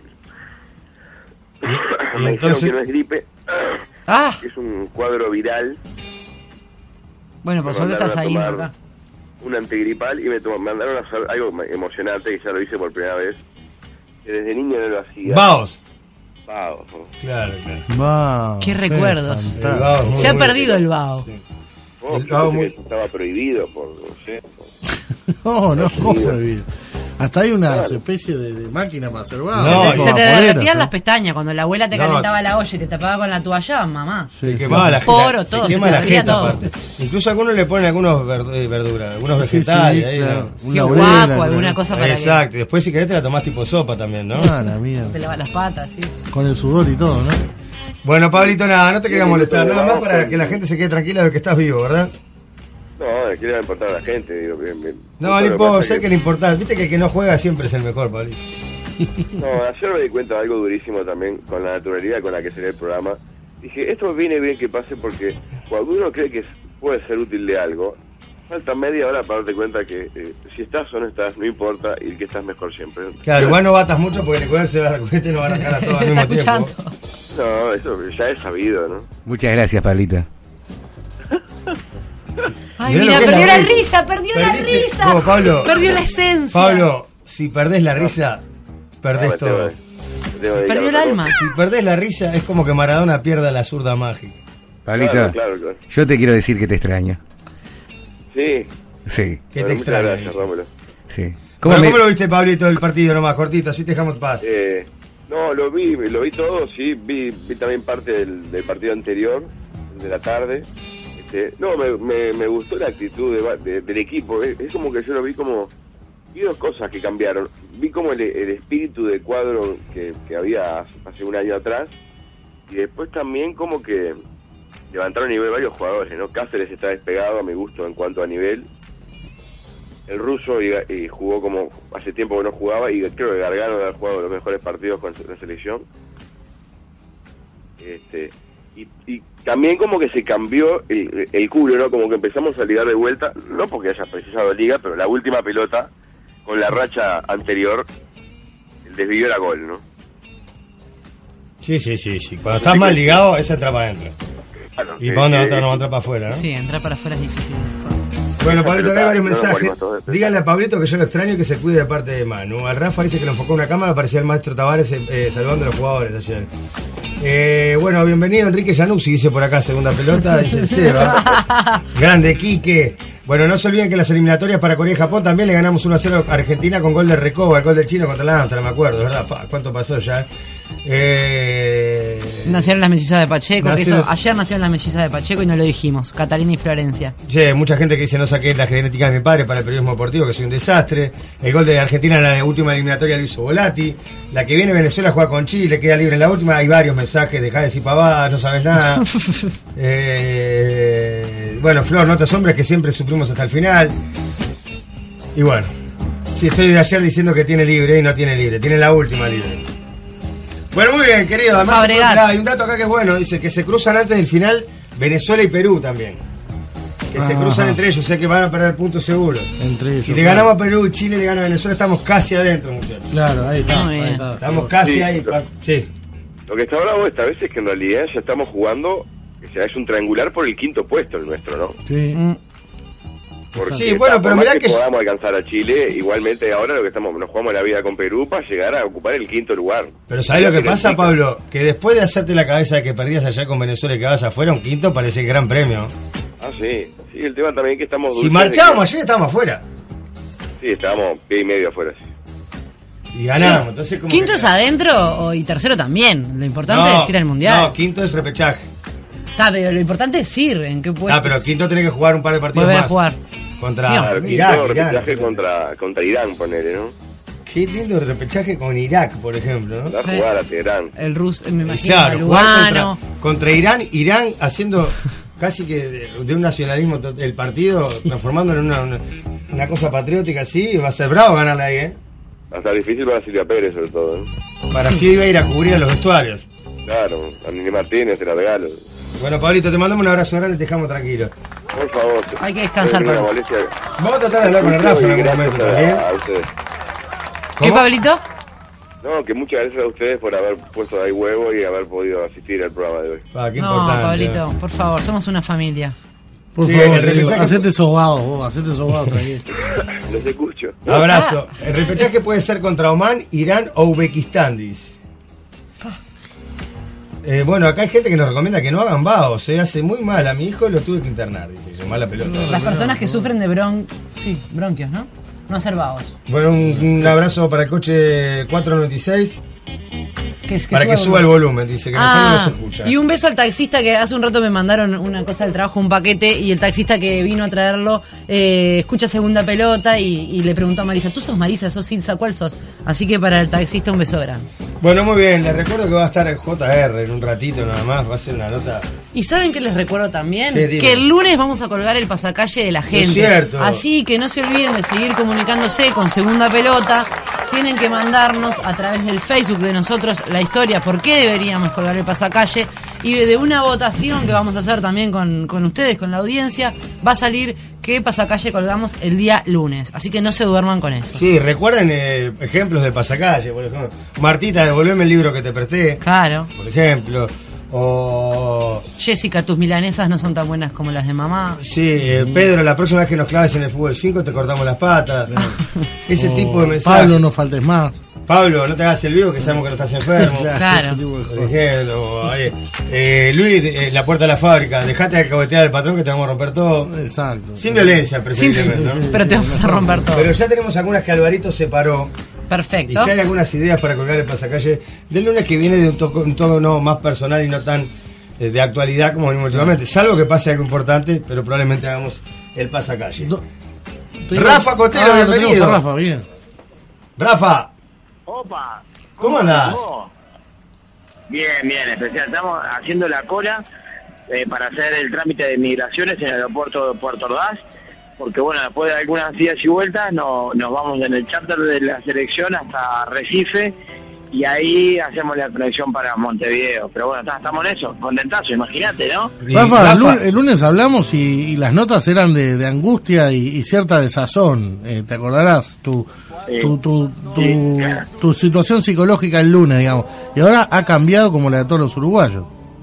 [SPEAKER 5] ¿Y
[SPEAKER 9] me
[SPEAKER 5] entonces?
[SPEAKER 9] dijeron que no es gripe. Que es un cuadro viral.
[SPEAKER 7] Bueno, por suerte estás ahí, acá.
[SPEAKER 9] Un antigripal y me mandaron a hacer algo emocionante, que ya lo hice por primera vez. Que desde niño no lo hacía.
[SPEAKER 5] ¡Vaos!
[SPEAKER 6] Claro.
[SPEAKER 7] Qué recuerdos.
[SPEAKER 6] Fantástico.
[SPEAKER 7] Se ha perdido el vaho.
[SPEAKER 5] Sí.
[SPEAKER 9] Estaba prohibido por, no sé.
[SPEAKER 6] No, ¿cómo prohibido? Hasta hay una especie de máquina para hacer vaho.
[SPEAKER 7] Se te derretían las pestañas cuando la abuela te calentaba la olla y te tapaba con la toalla, mamá.
[SPEAKER 5] Se quemaba la
[SPEAKER 7] poro, todo,
[SPEAKER 5] se quema
[SPEAKER 7] se
[SPEAKER 5] la
[SPEAKER 7] derretía
[SPEAKER 5] jeta,
[SPEAKER 7] todo.
[SPEAKER 5] aparte. Incluso algunos le ponen algunos verduras, algunos vegetales. Ahí,
[SPEAKER 6] claro.
[SPEAKER 5] ¿no?
[SPEAKER 6] Una
[SPEAKER 7] guaco, alguna cosa para
[SPEAKER 5] Exacto, y después si querés te la tomás tipo sopa también, ¿no?
[SPEAKER 6] La mierda.
[SPEAKER 7] Te lavas las patas, sí.
[SPEAKER 6] Con el sudor y todo, ¿no?
[SPEAKER 5] Bueno, Pablito, nada, no te quería molestar, nada más para que la gente se quede tranquila de que estás vivo, ¿verdad?
[SPEAKER 9] No, ¿qué le va a importar a la gente? Digo, bien.
[SPEAKER 5] No importa, sé que le importa. Viste que el que no juega siempre es el mejor, Pablito.
[SPEAKER 9] No, ayer me di cuenta de algo durísimo también, con la naturalidad con la que sería el programa. Dije, esto viene bien que pase porque cuando uno cree que puede ser útil de algo, falta media hora para darte cuenta que si estás o no estás, no importa, y que estás mejor siempre.
[SPEAKER 5] Claro, igual no batas mucho porque Nicolás se va a dar cuenta y no va a arrancar a todos al mismo tiempo.
[SPEAKER 9] No, eso ya es sabido, ¿no?
[SPEAKER 10] Muchas gracias, Pablito.
[SPEAKER 7] Ay, mira, perdió la risa.
[SPEAKER 5] No, Pablo,
[SPEAKER 7] perdió la esencia.
[SPEAKER 5] Pablo, si perdés la risa, perdés todo.
[SPEAKER 7] Perdió el alma.
[SPEAKER 5] Si perdés la risa, es como que Maradona pierda la zurda mágica.
[SPEAKER 10] Pablito,
[SPEAKER 9] Claro.
[SPEAKER 10] yo te quiero decir que te extraño.
[SPEAKER 9] Sí.
[SPEAKER 10] Sí,
[SPEAKER 5] Que te
[SPEAKER 9] Muchas
[SPEAKER 5] extraña.
[SPEAKER 9] gracias, Rómulo.
[SPEAKER 10] sí.
[SPEAKER 5] ¿Cómo lo viste, Pablito, el partido nomás, cortito? Así te dejamos paz.
[SPEAKER 9] No, lo vi todo, sí. Vi también parte del partido anterior, de la tarde. No, me gustó la actitud del equipo. Es como que yo lo vi como... Vi dos cosas que cambiaron. Vi como el espíritu de cuadro que había hace un año atrás. Y después también como que levantaron nivel varios jugadores, ¿no? Cáceres está despegado a mi gusto en cuanto a nivel. El ruso y jugó como hace tiempo que no jugaba, y creo que Gargano ha jugado los mejores partidos con la selección. Y también como que se cambió el culo, ¿no? Como que empezamos a ligar de vuelta, no porque haya precisado liga, pero la última pelota con la racha anterior, el desvío era gol, ¿no?
[SPEAKER 5] Sí. Cuando estás mal ligado, esa entra para adentro.
[SPEAKER 9] Claro,
[SPEAKER 5] ¿Y para dónde va a entrar? No va a entrar para afuera, ¿no?
[SPEAKER 7] Sí, entrar para afuera es difícil.
[SPEAKER 5] Bueno, Pablito, acá hay varios
[SPEAKER 9] No,
[SPEAKER 5] mensajes.
[SPEAKER 9] no,
[SPEAKER 5] Díganle a Pablito que yo lo extraño y que se cuide de parte de Manu. Al Rafa dice que lo enfocó una cámara, parecía el maestro Tavares saludando a los jugadores ayer. Bueno, bienvenido Enrique Januzzi, dice por acá, segunda pelota, dice Seba. Grande Quique. Bueno, no se olviden que en las eliminatorias para Corea y Japón también le ganamos 1-0 a Argentina con gol de Recoba, el gol del chino contra la Amsterdam, me acuerdo, ¿verdad? ¿Cuánto pasó ya?
[SPEAKER 7] Nacieron las mellizas de Pacheco, ayer nacieron las mellizas de Pacheco y no lo dijimos, Catalina y Florencia.
[SPEAKER 5] Che, mucha gente que dice no saqué la genética de mi padre para el periodismo deportivo, que soy un desastre. El gol de Argentina en la última eliminatoria lo hizo Volati. La que viene Venezuela juega con Chile, queda libre en la última. Hay varios mensajes, dejá de decir pavadas, no sabes nada. Bueno, Flor, no te asombres que siempre sufrimos hasta el final. Y bueno, sí, estoy de ayer diciendo que tiene libre y no tiene libre, tiene la última libre. Bueno, muy bien, querido. Además, hay un dato acá que es bueno. Dice que se cruzan antes del final Venezuela y Perú también. Que se cruzan entre ellos, o sea que van a perder puntos seguro.
[SPEAKER 6] Entre ellos,
[SPEAKER 5] si le ganamos a Perú y Chile le gana a Venezuela, estamos casi adentro, muchachos.
[SPEAKER 6] Claro, ahí está.
[SPEAKER 5] Estamos casi ahí. Sí.
[SPEAKER 9] Lo que está bravo esta vez es que en realidad ya estamos jugando, o sea, es un triangular por el quinto puesto el nuestro, ¿no?
[SPEAKER 6] Sí.
[SPEAKER 9] Porque
[SPEAKER 5] sí, bueno, pero mirá que
[SPEAKER 9] podamos alcanzar a Chile, igualmente ahora lo que nos jugamos la vida con Perú para llegar a ocupar el quinto lugar.
[SPEAKER 5] Pero ¿sabés lo que pasa, Pablo? Que después de hacerte la cabeza de que perdías allá con Venezuela y que vas afuera, un quinto parece el gran premio.
[SPEAKER 9] Ah, sí. Sí, el tema también es que estamos...
[SPEAKER 5] Si marchábamos ayer estábamos afuera.
[SPEAKER 9] Sí, estábamos pie y medio afuera, sí.
[SPEAKER 5] Y ganamos,
[SPEAKER 7] sí.
[SPEAKER 5] Entonces como
[SPEAKER 7] quinto es adentro y tercero también. Lo importante es ir al Mundial.
[SPEAKER 5] No, quinto es repechaje.
[SPEAKER 7] Está, pero lo importante es ir, ¿en qué puesto?
[SPEAKER 5] Ah, pero quinto tiene que jugar un par de partidos
[SPEAKER 7] más.
[SPEAKER 5] A
[SPEAKER 7] jugar.
[SPEAKER 5] Contra
[SPEAKER 9] Irak. Repechaje contra Irán, ponele, ¿no?
[SPEAKER 5] Qué lindo repechaje con Irak, por ejemplo, ¿no?
[SPEAKER 9] Va a jugar a Teherán.
[SPEAKER 7] El ruso, me imagino.
[SPEAKER 5] Claro, jugar contra Irán haciendo casi que de un nacionalismo el partido, transformándolo en una cosa patriótica así, va a ser bravo ganarle ahí, ¿eh?
[SPEAKER 9] Va a estar difícil para Silvia Pérez, sobre todo, ¿eh?
[SPEAKER 5] Para así iba a ir a cubrir a los vestuarios.
[SPEAKER 9] Claro, a Nini Martínez te la regalo.
[SPEAKER 5] Bueno, Pablito, te mandamos un abrazo grande y te dejamos tranquilo.
[SPEAKER 9] Por favor.
[SPEAKER 7] Hay que descansar, Pablo.
[SPEAKER 5] Vamos a tratar de hablar con el Rafa en algún momento también.
[SPEAKER 9] A ustedes.
[SPEAKER 7] ¿Qué, Pablito?
[SPEAKER 9] No, que muchas gracias a ustedes por haber puesto ahí huevo y haber podido asistir al programa de hoy.
[SPEAKER 5] Qué
[SPEAKER 7] no,
[SPEAKER 5] importante.
[SPEAKER 7] Pablito, por favor, somos una familia.
[SPEAKER 6] Por favor, hacete sobado, tranquilo.
[SPEAKER 9] Los escucho.
[SPEAKER 5] Abrazo. El repechaje puede ser contra Omán, Irán o Uzbekistán, dice. Bueno, acá hay gente que nos recomienda que no hagan vaos, se hace muy mal. A mi hijo lo tuve que internar, dice, que mala pelota.
[SPEAKER 7] Las personas que sufren de bronquios, ¿no? No hacer vaos.
[SPEAKER 5] Bueno, un abrazo para el coche 496. Para que suba el volumen, dice que no se escucha.
[SPEAKER 7] Y un beso al taxista que hace un rato me mandaron una cosa del trabajo, un paquete, y el taxista que vino a traerlo escucha Segunda Pelota y le preguntó a Marisa, ¿tú sos Marisa, sos Ilsa, cuál sos? Así que para el taxista un beso grande.
[SPEAKER 5] Bueno, muy bien, les recuerdo que va a estar el JR en un ratito nada más, va a ser una nota.
[SPEAKER 7] ¿Y saben qué les recuerdo también? Que el lunes vamos a colgar el pasacalle de la gente.
[SPEAKER 5] Es cierto.
[SPEAKER 7] Así que no se olviden de seguir comunicándose con Segunda Pelota. Tienen que mandarnos a través del Facebook de nosotros la historia, por qué deberíamos colgar el pasacalle, y de una votación que vamos a hacer también con ustedes, con la audiencia, va a salir qué pasacalle colgamos el día lunes. Así que no se duerman con eso.
[SPEAKER 5] Sí, recuerden ejemplos de pasacalle, por ejemplo. Martita, devolveme el libro que te presté.
[SPEAKER 7] Claro.
[SPEAKER 5] Por ejemplo. O
[SPEAKER 7] Jessica, tus milanesas no son tan buenas como las de mamá.
[SPEAKER 5] Sí, Pedro, la próxima vez que nos claves en el fútbol 5 te cortamos las patas. Ese tipo de mensajes.
[SPEAKER 6] Pablo, no faltes más.
[SPEAKER 5] Pablo, no te hagas el vivo que sabemos que no estás enfermo.
[SPEAKER 7] Claro.
[SPEAKER 5] Por ejemplo, Luis, la puerta de la fábrica, dejate de cabotear al patrón que te vamos a romper todo.
[SPEAKER 6] Exacto.
[SPEAKER 5] Sin violencia, preferiblemente, ¿no?
[SPEAKER 7] Pero te vamos a romper todo.
[SPEAKER 5] Pero ya tenemos algunas que Alvarito separó.
[SPEAKER 7] Perfecto.
[SPEAKER 5] Y ya hay algunas ideas para colgar el pasacalle del lunes que viene de un tono más personal y no tan de actualidad como venimos últimamente. Salvo que pase algo importante, pero probablemente hagamos el pasacalle. Rafa Cotelo, bienvenido.
[SPEAKER 6] Rafa, bien.
[SPEAKER 5] Rafa.
[SPEAKER 11] Opa.
[SPEAKER 5] ¿Cómo andás?
[SPEAKER 11] Bien, especial. Estamos haciendo la cola para hacer el trámite de migraciones en el aeropuerto de Puerto Ordaz. Porque bueno, después de algunas idas y vueltas nos vamos en el charter de la selección hasta Recife y ahí hacemos la conexión para Montevideo. Pero bueno, estamos en eso, contentazo, imagínate, ¿no?
[SPEAKER 6] Rafa, el lunes hablamos y las notas eran de angustia y cierta desazón. ¿Te acordarás? Tu situación psicológica el lunes, digamos. Y ahora ha cambiado como la de todos los uruguayos.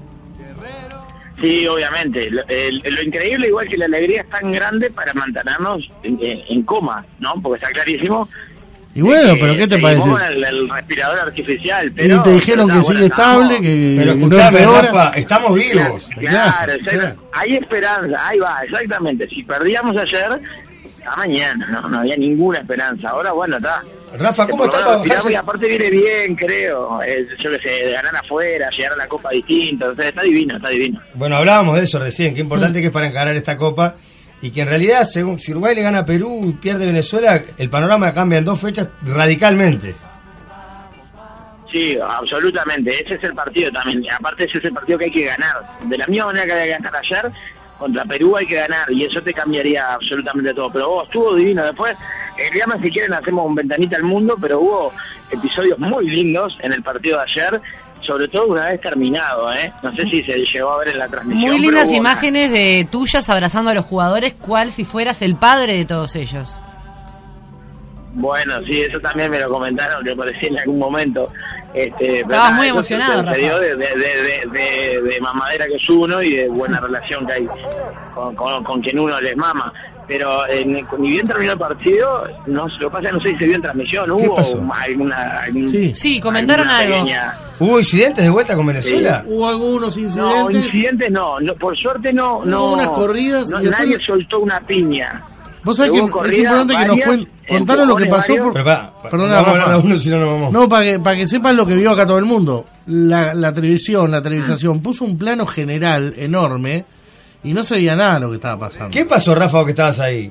[SPEAKER 11] Sí, obviamente. Lo increíble, igual que la alegría es tan grande para mantenernos en coma, ¿no? Porque está clarísimo.
[SPEAKER 6] Y bueno, pero ¿qué te parece?
[SPEAKER 11] El respirador artificial. Pero,
[SPEAKER 6] y te dijeron que sigue estable, que
[SPEAKER 5] pero escuchame, no Rafa, estamos vivos.
[SPEAKER 11] Claro. Hay esperanza, ahí va, exactamente. Si perdíamos ayer, a mañana, no había ninguna esperanza. Ahora, bueno, está.
[SPEAKER 5] Rafa, ¿cómo está para bajarse?
[SPEAKER 11] Y aparte viene bien, creo. Yo qué sé, de ganar afuera, llegar a la Copa distinta. O sea, está divino.
[SPEAKER 5] Bueno, hablábamos de eso recién. Qué importante que es para encarar esta Copa. Y que en realidad, si Uruguay le gana a Perú y pierde Venezuela, el panorama cambia en 2 fechas radicalmente.
[SPEAKER 11] Sí, absolutamente. Ese es el partido también. Aparte, ese es el partido que hay que ganar. De la misma manera que había que ganar ayer, contra Perú hay que ganar. Y eso te cambiaría absolutamente todo. Pero estuvo divino. Después, si quieren, hacemos un ventanita al mundo. Pero hubo episodios muy lindos en el partido de ayer. sobre todo una vez terminado, no sé si se llegó a ver en la transmisión.
[SPEAKER 7] Muy lindas imágenes de tuyas abrazando a los jugadores, cual si fueras el padre de todos ellos.
[SPEAKER 11] Bueno, sí, eso también me lo comentaron, me parecía en algún momento.
[SPEAKER 7] Estabas muy emocionado, Rafa.
[SPEAKER 11] De mamadera que es uno y de buena relación que hay con quien uno les mama. Pero ni bien terminó el partido, lo que pasa es que no sé si se vio en transmisión. ¿Hubo alguna
[SPEAKER 7] sí, comentaron algo.
[SPEAKER 5] ¿Hubo incidentes de vuelta con Venezuela?
[SPEAKER 6] Sí. ¿Hubo algunos incidentes?
[SPEAKER 11] No, incidentes no, por suerte no.
[SPEAKER 6] Hubo unas corridas.
[SPEAKER 11] Nadie soltó una piña.
[SPEAKER 6] Vos sabés que es importante que nos contaron lo que pasó. Perdona, Rafa. No, para que sepan lo que vio acá todo el mundo. La televisación puso un plano general enorme y no se veía nada de lo que estaba pasando.
[SPEAKER 5] ¿Qué pasó, Rafa, que estabas ahí?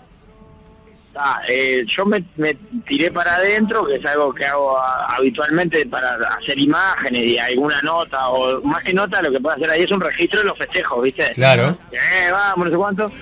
[SPEAKER 11] Yo me tiré para adentro, que es algo que hago habitualmente para hacer imágenes y alguna nota, o más que nota, lo que puedo hacer ahí es un registro de los festejos, ¿viste?
[SPEAKER 5] Claro.
[SPEAKER 11] Vamos, no sé cuánto.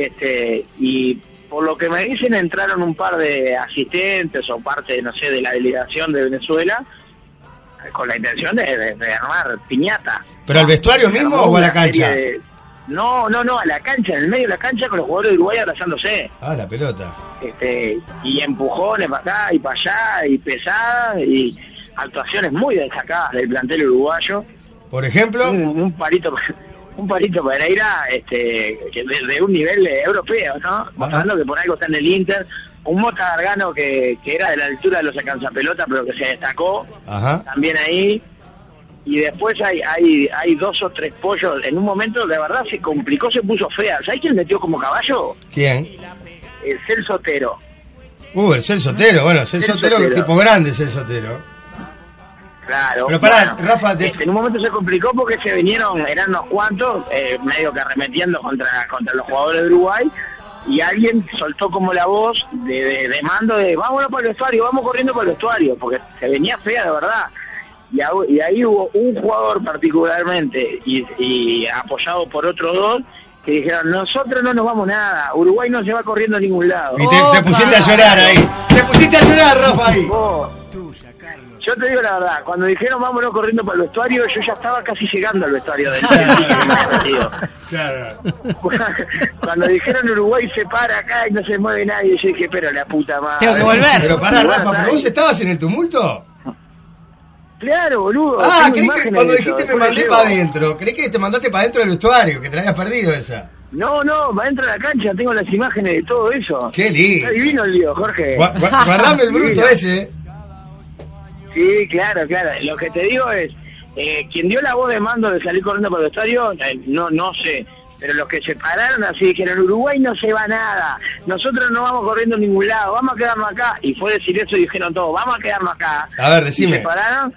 [SPEAKER 11] Y por lo que me dicen, entraron un par de asistentes o parte, no sé, de la delegación de Venezuela con la intención de armar piñata.
[SPEAKER 5] ¿Pero al vestuario mismo o a la cancha?
[SPEAKER 11] No, a la cancha, en el medio de la cancha con los jugadores de Uruguay abrazándose.
[SPEAKER 5] La pelota.
[SPEAKER 11] Y empujones para acá y para allá y pesadas y actuaciones muy destacadas del plantel uruguayo.
[SPEAKER 5] Por ejemplo,
[SPEAKER 11] un Parito Pereira que de un nivel europeo, ¿no? Mostrando que por algo está en el Inter. Un Mota Gargano que era de la altura de los alcanzapelotas, pero que se destacó.
[SPEAKER 5] Ajá.
[SPEAKER 11] También ahí. Y después hay 2 o 3 pollos. En un momento, de verdad, se complicó, se puso fea. ¿Sabés quién metió como caballo?
[SPEAKER 5] ¿Quién?
[SPEAKER 11] El Celso Otero.
[SPEAKER 5] El Celso Otero. Bueno, Celso Otero, tipo grande, Celso Otero.
[SPEAKER 11] Claro.
[SPEAKER 5] Pero pará, Rafa...
[SPEAKER 11] en un momento se complicó porque se vinieron, eran unos cuantos, medio que arremetiendo contra los jugadores de Uruguay, y alguien soltó como la voz de mando de vámonos para el vestuario, vamos corriendo para el vestuario, porque se venía fea de verdad. Y ahí hubo un jugador particularmente y apoyado por otros 2 que dijeron, nosotros no nos vamos nada, Uruguay no se va corriendo a ningún lado.
[SPEAKER 5] Y te pusiste a llorar ahí. Te pusiste a llorar, Rafa, ahí.
[SPEAKER 11] Yo te digo la verdad, cuando dijeron vámonos corriendo para el vestuario, yo ya estaba casi llegando al vestuario del
[SPEAKER 5] Claro.
[SPEAKER 11] Cuando dijeron Uruguay se para acá y no se mueve nadie, yo dije, pero la puta madre.
[SPEAKER 7] Tengo que volver.
[SPEAKER 5] Pero pará, Rafa, ¿pero vos estabas en el tumulto?
[SPEAKER 11] Claro, boludo.
[SPEAKER 5] ¿Crees que cuando dijiste me mandé para adentro? ¿Crees que te mandaste para adentro del vestuario? Que te la habías perdido esa.
[SPEAKER 11] No, para adentro de la cancha tengo las imágenes de todo eso.
[SPEAKER 5] Qué lindo.
[SPEAKER 11] Está divino el lío, Jorge.
[SPEAKER 5] Guardame el bruto ese.
[SPEAKER 11] Sí, claro. Lo que te digo es, quien dio la voz de mando de salir corriendo por el estadio, no sé. Pero los que se pararon así dijeron, Uruguay no se va nada, nosotros no vamos corriendo a ningún lado, vamos a quedarnos acá. Y fue decir eso y dijeron todos, vamos a quedarnos acá.
[SPEAKER 5] A ver, decime.
[SPEAKER 11] Y se pararon.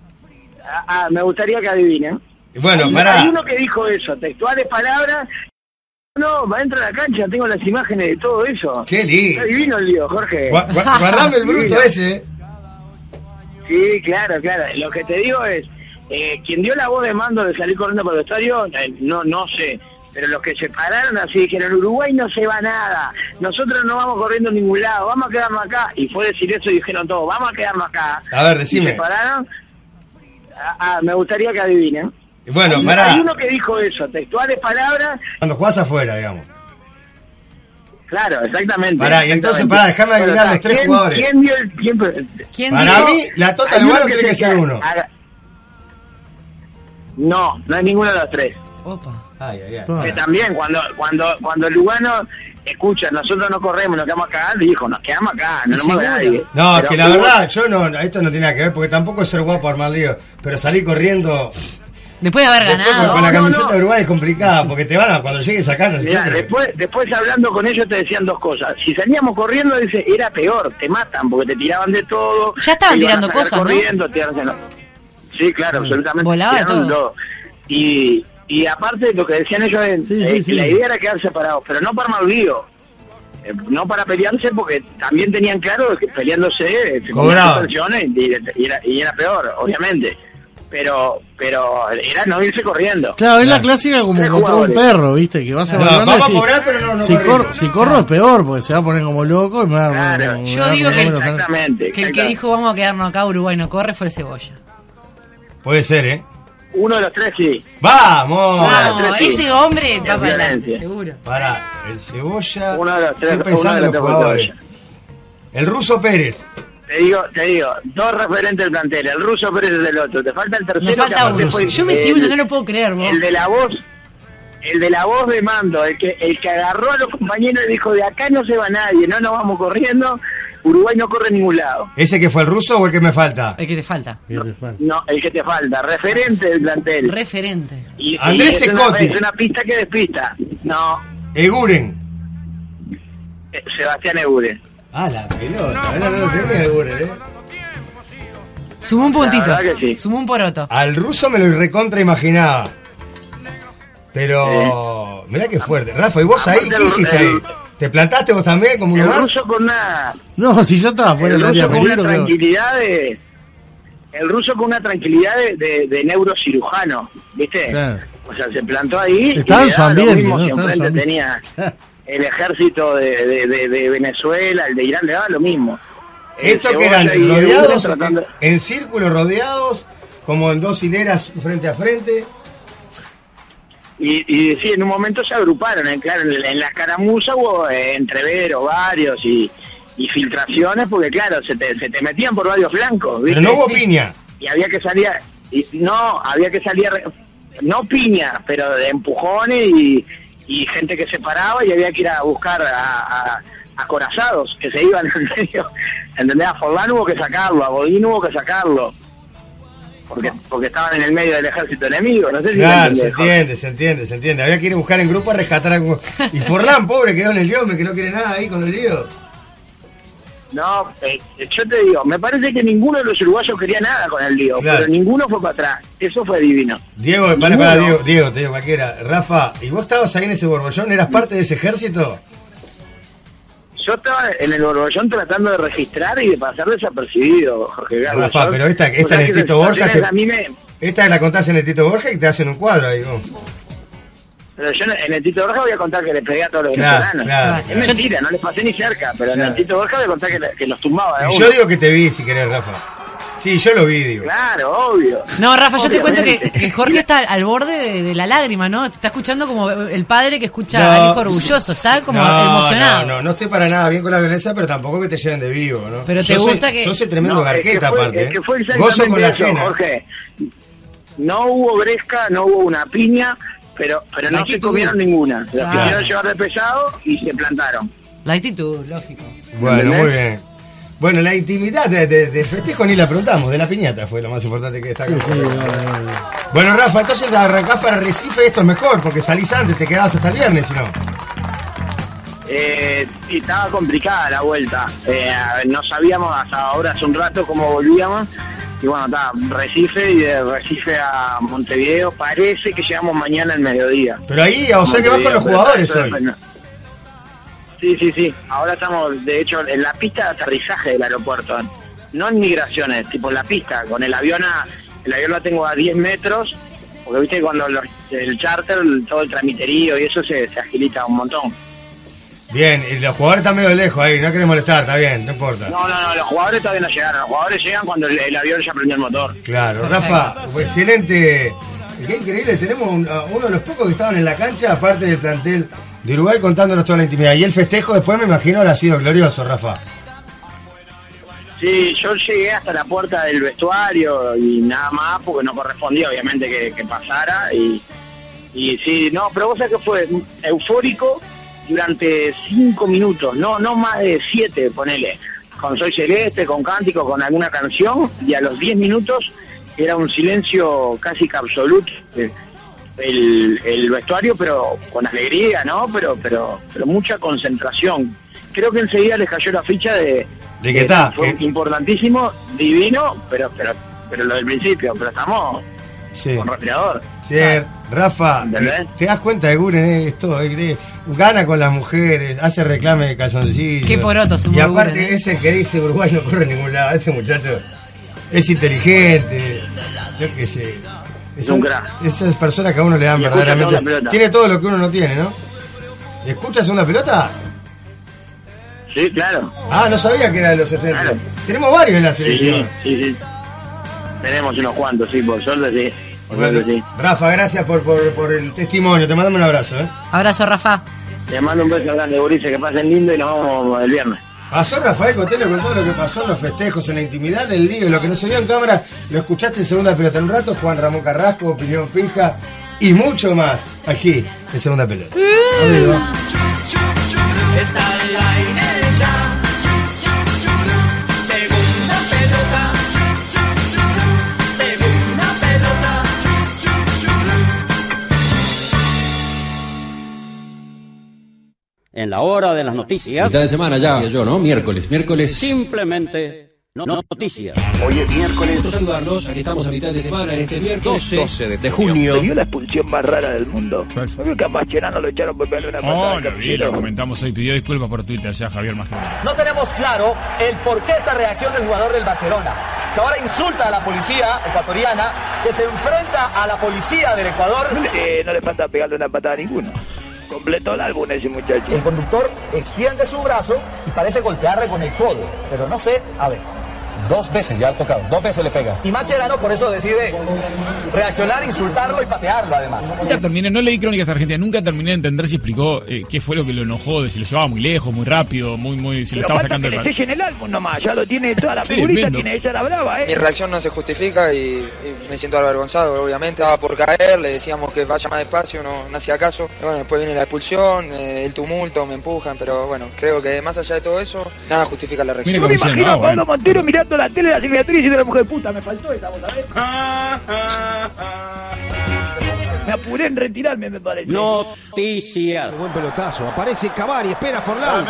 [SPEAKER 11] Me gustaría que adivinen.
[SPEAKER 5] Bueno, pará.
[SPEAKER 11] Hay uno que dijo eso, textuales palabras. No, va dentro de la cancha, tengo las imágenes de todo eso.
[SPEAKER 5] Qué lindo.
[SPEAKER 11] Está divino el lío, Jorge.
[SPEAKER 5] Guardame el bruto ese.
[SPEAKER 11] Sí, claro. Lo que te digo es, quien dio la voz de mando de salir corriendo por el estadio, no sé. Pero los que se pararon así dijeron, Uruguay no se va nada, nosotros no vamos corriendo a ningún lado, vamos a quedarnos acá. Y fue decir eso y dijeron todos, vamos a quedarnos acá.
[SPEAKER 5] A ver, decime.
[SPEAKER 11] Y se pararon. Me gustaría que adivinen.
[SPEAKER 5] Bueno, pará.
[SPEAKER 11] Hay uno que dijo eso, textuales palabras.
[SPEAKER 5] Cuando jugás afuera, digamos.
[SPEAKER 11] Claro, exactamente.
[SPEAKER 5] Pará, y entonces, déjame adivinarles 3 jugadores.
[SPEAKER 11] ¿Quién dio el tiempo?
[SPEAKER 5] Para mí, la Tota Lugano tiene que ser uno.
[SPEAKER 11] No hay ninguno de los 3.
[SPEAKER 7] Opa.
[SPEAKER 5] Ay.
[SPEAKER 11] Que también, cuando Lugano escucha, nosotros no corremos, nos quedamos acá, dijo, nos quedamos acá, no nos mueve nadie.
[SPEAKER 5] No, es que la verdad, esto no tiene nada que ver, porque tampoco es ser guapo armar lío, pero salir corriendo...
[SPEAKER 7] Después de haber ganado.
[SPEAKER 5] Con la camiseta de Uruguay es complicada, porque te van a, cuando llegues acá...
[SPEAKER 11] Después hablando con ellos te decían 2 cosas. Si salíamos corriendo, dice, era peor, te matan, porque te tiraban de todo.
[SPEAKER 7] Ya estaban tirando cosas,
[SPEAKER 11] corriendo, ¿no? Sí, claro, absolutamente.
[SPEAKER 7] Volaba todo.
[SPEAKER 11] Y aparte lo que decían ellos es que la idea era quedar separados, pero no para armar lío, no para pelearse, porque también tenían claro que peleándose se cobraban tensiones y era peor, obviamente. Pero era no irse corriendo.
[SPEAKER 6] Claro, es la clásica como contra un perro, ¿viste? Que vas a
[SPEAKER 5] vamos a cobrar, pero
[SPEAKER 6] si corro es peor, porque se va a poner como loco y me va a...
[SPEAKER 7] Yo digo que el que dijo vamos a quedarnos acá, Uruguay no corre, fue el Cebolla.
[SPEAKER 5] Puede ser, ¿eh?
[SPEAKER 11] Uno de los tres sí.
[SPEAKER 5] ¡Vamos!
[SPEAKER 7] Vamos, ese hombre va para adelante, seguro.
[SPEAKER 5] Pará, el Cebolla.
[SPEAKER 11] Uno de los tres.
[SPEAKER 5] Estoy pensando en los jugadores. El Ruso Pérez.
[SPEAKER 11] Te digo, dos referentes del plantel. El Ruso Pérez es el otro. Te falta el tercero.
[SPEAKER 7] Me falta uno. Yo me tibulo, no lo puedo creer, vos.
[SPEAKER 11] El de la voz de mando, el que agarró a los compañeros y dijo: de acá no se va nadie, no nos vamos corriendo. Uruguay no corre a ningún lado.
[SPEAKER 5] ¿Ese que fue el ruso o el que me falta?
[SPEAKER 7] El que te falta.
[SPEAKER 11] No, el que te falta. Referente del plantel.
[SPEAKER 7] Referente.
[SPEAKER 5] Andrés Escotti.
[SPEAKER 11] Es una pista que despista. No.
[SPEAKER 5] Eguren.
[SPEAKER 11] Sebastián Eguren.
[SPEAKER 5] Ah, la pelota. No lo tenía Eguren,
[SPEAKER 7] Sumó un puntito.
[SPEAKER 11] La verdad que sí.
[SPEAKER 7] Sumó un poroto.
[SPEAKER 5] Al ruso me lo recontra imaginaba. Pero mirá qué fuerte. Rafa, ¿y vos ahí? ¿Qué hiciste ahí? ¿Te plantaste vos también como uno más?
[SPEAKER 11] El ruso con una...
[SPEAKER 6] No, si yo estaba fuera del área de peligro.
[SPEAKER 11] El ruso con una tranquilidad de neurocirujano, ¿viste? Claro. O sea, se plantó ahí.
[SPEAKER 6] Estaba en su ambiente,
[SPEAKER 11] ¿no? Si enfrente tenía el ejército de Venezuela, el de Irán, le daba lo mismo.
[SPEAKER 5] ¿Esto que eran rodeados, en círculo rodeados, como en dos hileras frente a frente?
[SPEAKER 11] Y sí, en un momento se agruparon, claro, en la escaramuza hubo entreveros varios y filtraciones, porque claro, se te metían por varios flancos, ¿viste?
[SPEAKER 5] Pero no hubo piña.
[SPEAKER 11] Y había que salir, no piña, pero de empujones y gente que se paraba y había que ir a buscar a acorazados que se iban en medio. ¿Entendés? A Forlán hubo que sacarlo, a Godín hubo que sacarlo. Porque estaban en el medio del ejército enemigo, no sé si
[SPEAKER 5] claro, se entiende. Había que ir a buscar en grupo a rescatar a... Y Forlán, pobre, quedó en el lío, que no quiere nada ahí con el lío.
[SPEAKER 11] No, yo te digo, me parece que ninguno de los uruguayos quería nada con el lío, claro. Pero ninguno fue para atrás, eso fue divino.
[SPEAKER 5] Diego, Diego, te digo cualquiera. Rafa, ¿y vos estabas ahí en ese borbollón? ¿Eras parte de ese ejército?
[SPEAKER 11] Yo estaba en el borbollón tratando de registrar y de pasar desapercibido, Jorge Garro.
[SPEAKER 5] Rafa, pero esta en el Tito Borja... Esta la contás en el Tito Borja y te hacen un cuadro ahí, ¿no?
[SPEAKER 11] Pero yo en el Tito Borja voy a contar que le pegué a todos los venezolanos. Claro. Es mentira, no les pasé ni cerca, pero en el Tito Borja voy a contar que los tumbaba.
[SPEAKER 5] Yo digo que te vi, si querés, Rafa. Sí, yo lo vi, digo.
[SPEAKER 11] Claro, obvio.
[SPEAKER 7] No, Rafa, yo te cuento que Jorge está al borde de la lágrima, ¿no? Te está escuchando como el padre que escucha al hijo orgulloso, está como emocionado.
[SPEAKER 5] No estoy para nada bien con la violencia, pero tampoco que te llenen de vivo, ¿no?
[SPEAKER 7] Pero te gusta que...
[SPEAKER 5] Yo soy tremendo garqueta, aparte.
[SPEAKER 11] Es que fue gozo con la ajena. Jorge, no hubo bresca, no hubo una piña, pero no se comieron ninguna. Los quisieron llevar de pesado y se plantaron.
[SPEAKER 7] La actitud, lógico.
[SPEAKER 5] Bueno, muy bien. Bueno, la intimidad del festejo ni la preguntamos, de la piñata fue lo más importante que destacó. Bueno, Rafa, entonces arrancás para Recife, esto es mejor, porque salís antes, te quedabas hasta el viernes, si no.
[SPEAKER 11] Sí, estaba complicada la vuelta. No sabíamos hasta ahora, hace un rato, cómo volvíamos. Y bueno, está Recife, y de Recife a Montevideo parece que llegamos mañana al mediodía.
[SPEAKER 5] Pero ahí, o sea que vas con los jugadores hoy.
[SPEAKER 11] Sí. Ahora estamos, de hecho, en la pista de aterrizaje del aeropuerto. No en migraciones, tipo en la pista. Con el avión lo tengo a 10 metros. Porque viste cuando el charter, todo el tramiterío y eso se agilita un montón.
[SPEAKER 5] Bien, y los jugadores están medio lejos ahí, no querés molestar, está bien, no importa.
[SPEAKER 11] No, los jugadores todavía no llegaron. Los jugadores llegan cuando el avión ya prendió el motor.
[SPEAKER 5] Claro, Rafa, excelente. Qué increíble, tenemos uno de los pocos que estaban en la cancha, aparte del plantel de Uruguay, contándonos toda la intimidad. Y el festejo después, me imagino, habrá sido glorioso, Rafa.
[SPEAKER 11] Sí, yo llegué hasta la puerta del vestuario y nada más, porque no correspondía, obviamente, que pasara. Y sí, no, pero vos sabés que fue eufórico durante 5 minutos, no más de 7, ponele. Con Soy Celeste, con cántico, con alguna canción, y a los 10 minutos era un silencio casi que absoluto. El vestuario, pero con alegría, ¿no? Pero mucha concentración. Creo que enseguida les cayó la ficha de
[SPEAKER 5] que está.
[SPEAKER 11] Fue importantísimo, divino, pero lo del principio, pero estamos con respirador.
[SPEAKER 5] Sí, Rafa, ¿te das cuenta de Guren esto? Gana con las mujeres, hace reclame de calzoncillos.
[SPEAKER 7] Qué poroto su
[SPEAKER 5] Y aparte Guren, ese que dice Uruguay no corre a ningún lado. Este muchacho es inteligente, yo qué sé. Esas personas que a uno le dan verdaderamente. Tiene todo lo que uno no tiene, ¿no? ¿Escuchas una pelota?
[SPEAKER 11] Sí, claro.
[SPEAKER 5] Ah, no sabía que era de los 60. Claro. Tenemos varios en la selección.
[SPEAKER 11] Sí. Tenemos unos cuantos, sí, por suerte sí.
[SPEAKER 5] Bueno, sí. Rafa, gracias por el testimonio. Te mando un abrazo.
[SPEAKER 7] Abrazo, Rafa.
[SPEAKER 11] Te mando un beso grande, Boris, que pasen lindo y nos vamos el viernes.
[SPEAKER 5] Pasó Rafael Cotelo con todo lo que pasó en los festejos, en la intimidad del día, lo que no se vio en cámara, lo escuchaste en Segunda Pelota en un rato, Juan Ramón Carrasco, Opinión Fija y mucho más aquí en Segunda Pelota.
[SPEAKER 8] Está al aire ya. Segunda Pelota. Segunda Pelota.
[SPEAKER 12] En la hora de las noticias.
[SPEAKER 13] Mitad de semana ya, yo, ¿no? Miércoles.
[SPEAKER 12] Simplemente noticias.
[SPEAKER 13] Hoy es miércoles. Saludarlos, aquí estamos a mitad de semana, en este miércoles 12 de junio.
[SPEAKER 14] Se vio la expulsión más rara del mundo. ¿No vio que a Mascherano lo echaron por pegarle una patada?
[SPEAKER 15] Lo vi, lo comentamos hoy, pidió disculpas por Twitter, ya Javier Mascherano.
[SPEAKER 16] No tenemos claro el por qué esta reacción del jugador del Barcelona, que ahora insulta a la policía ecuatoriana, que se enfrenta a la policía del Ecuador.
[SPEAKER 14] No le falta pegarle una patada a ninguno. Completó el álbum ese muchacho.
[SPEAKER 16] El conductor extiende su brazo y parece golpearle con el codo, pero no sé, a ver.
[SPEAKER 17] 2 veces ya ha tocado, 2 veces le pega.
[SPEAKER 16] Y Mascherano por eso decide reaccionar, insultarlo y patearlo además.
[SPEAKER 15] No leí Crónicas Argentinas, nunca terminé de entender si explicó qué fue lo que lo enojó, de si lo llevaba muy lejos, muy rápido, si lo estaba sacando del
[SPEAKER 14] balón. En el álbum nomás, ya lo tiene toda la figurita, tiene ella la brava,
[SPEAKER 18] Mi reacción no se justifica y me siento avergonzado, obviamente. Estaba por caer, le decíamos que vaya más despacio, no hacía caso. Y bueno, después viene la expulsión, el tumulto, me empujan, pero bueno, creo que más allá de todo eso, nada justifica la reacción.
[SPEAKER 14] No me imagino a Pablo Montero mirando la tele de la Secretaría y de la mujer puta, me faltó esa, ¿vos sabés? Me apuré en retirarme, me parece.
[SPEAKER 12] Noticias.
[SPEAKER 13] Buen pelotazo, aparece Cavani, espera Forlán.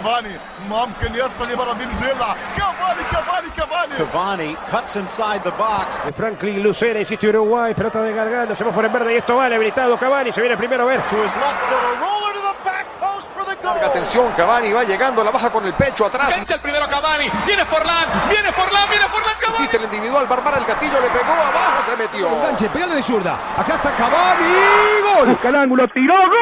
[SPEAKER 19] Cavani cuts inside the box.
[SPEAKER 20] Franklin Lucena, insiste Uruguay, pelota de Gargano, se va por el verde y esto vale, habilitado Cavani, se viene primero a ver.
[SPEAKER 19] To his left foot, a roller to the back post for the goal.
[SPEAKER 21] Larga atención, Cavani va llegando, la baja con el pecho atrás.
[SPEAKER 22] Engancha el primero Cavani, viene Forlán, Cavani.
[SPEAKER 21] Hiciste el individual, Barbara el gatillo le pegó, abajo se metió.
[SPEAKER 13] Enganche, pegale de zurda, acá está Cavani, gol.
[SPEAKER 14] Busca el ángulo, tiró, gol.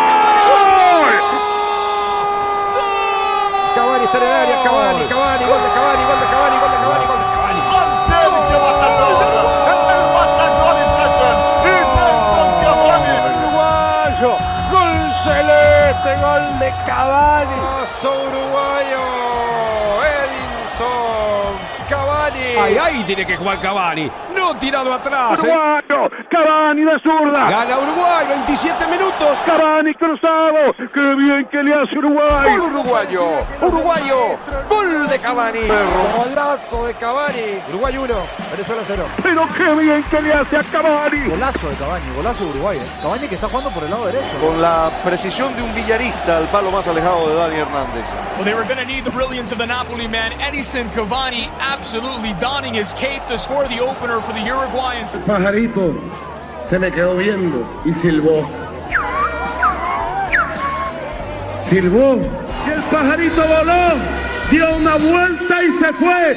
[SPEAKER 20] Cavani está en el área, Cavani, gol de Cavani, gol de Cavani, gol de Cavani, gol de Cavani. Uruguayo, gol celeste, gol de Cavani. Uruguayo, Edinson Cavani.
[SPEAKER 13] Ahí tiene que jugar Cavani, no tirado atrás.
[SPEAKER 14] Uruguayo, Cavani de zurda.
[SPEAKER 13] Gana Uruguay, 27 minutos.
[SPEAKER 14] Cavani cruzado, qué bien que le hace Uruguay.
[SPEAKER 21] Gol uruguayo, gol de Cavani.
[SPEAKER 20] Golazo de Cavani, Uruguay 1, Venezuela 0.
[SPEAKER 14] Pero qué bien que le hace a Cavani.
[SPEAKER 17] Golazo de Cavani, golazo de Uruguay. Cavani que está jugando por el lado derecho.
[SPEAKER 23] Con la precisión de un villarista al palo más alejado de Dani Hernández.
[SPEAKER 24] Well, they were going to need the brilliance of the Napoli man, Edinson Cavani, absolutely donning his cape to score the opener for the Uruguayans.
[SPEAKER 25] Pajarito se me quedó viendo y silbó. Silbó y el pajarito voló, dio una vuelta y se fue.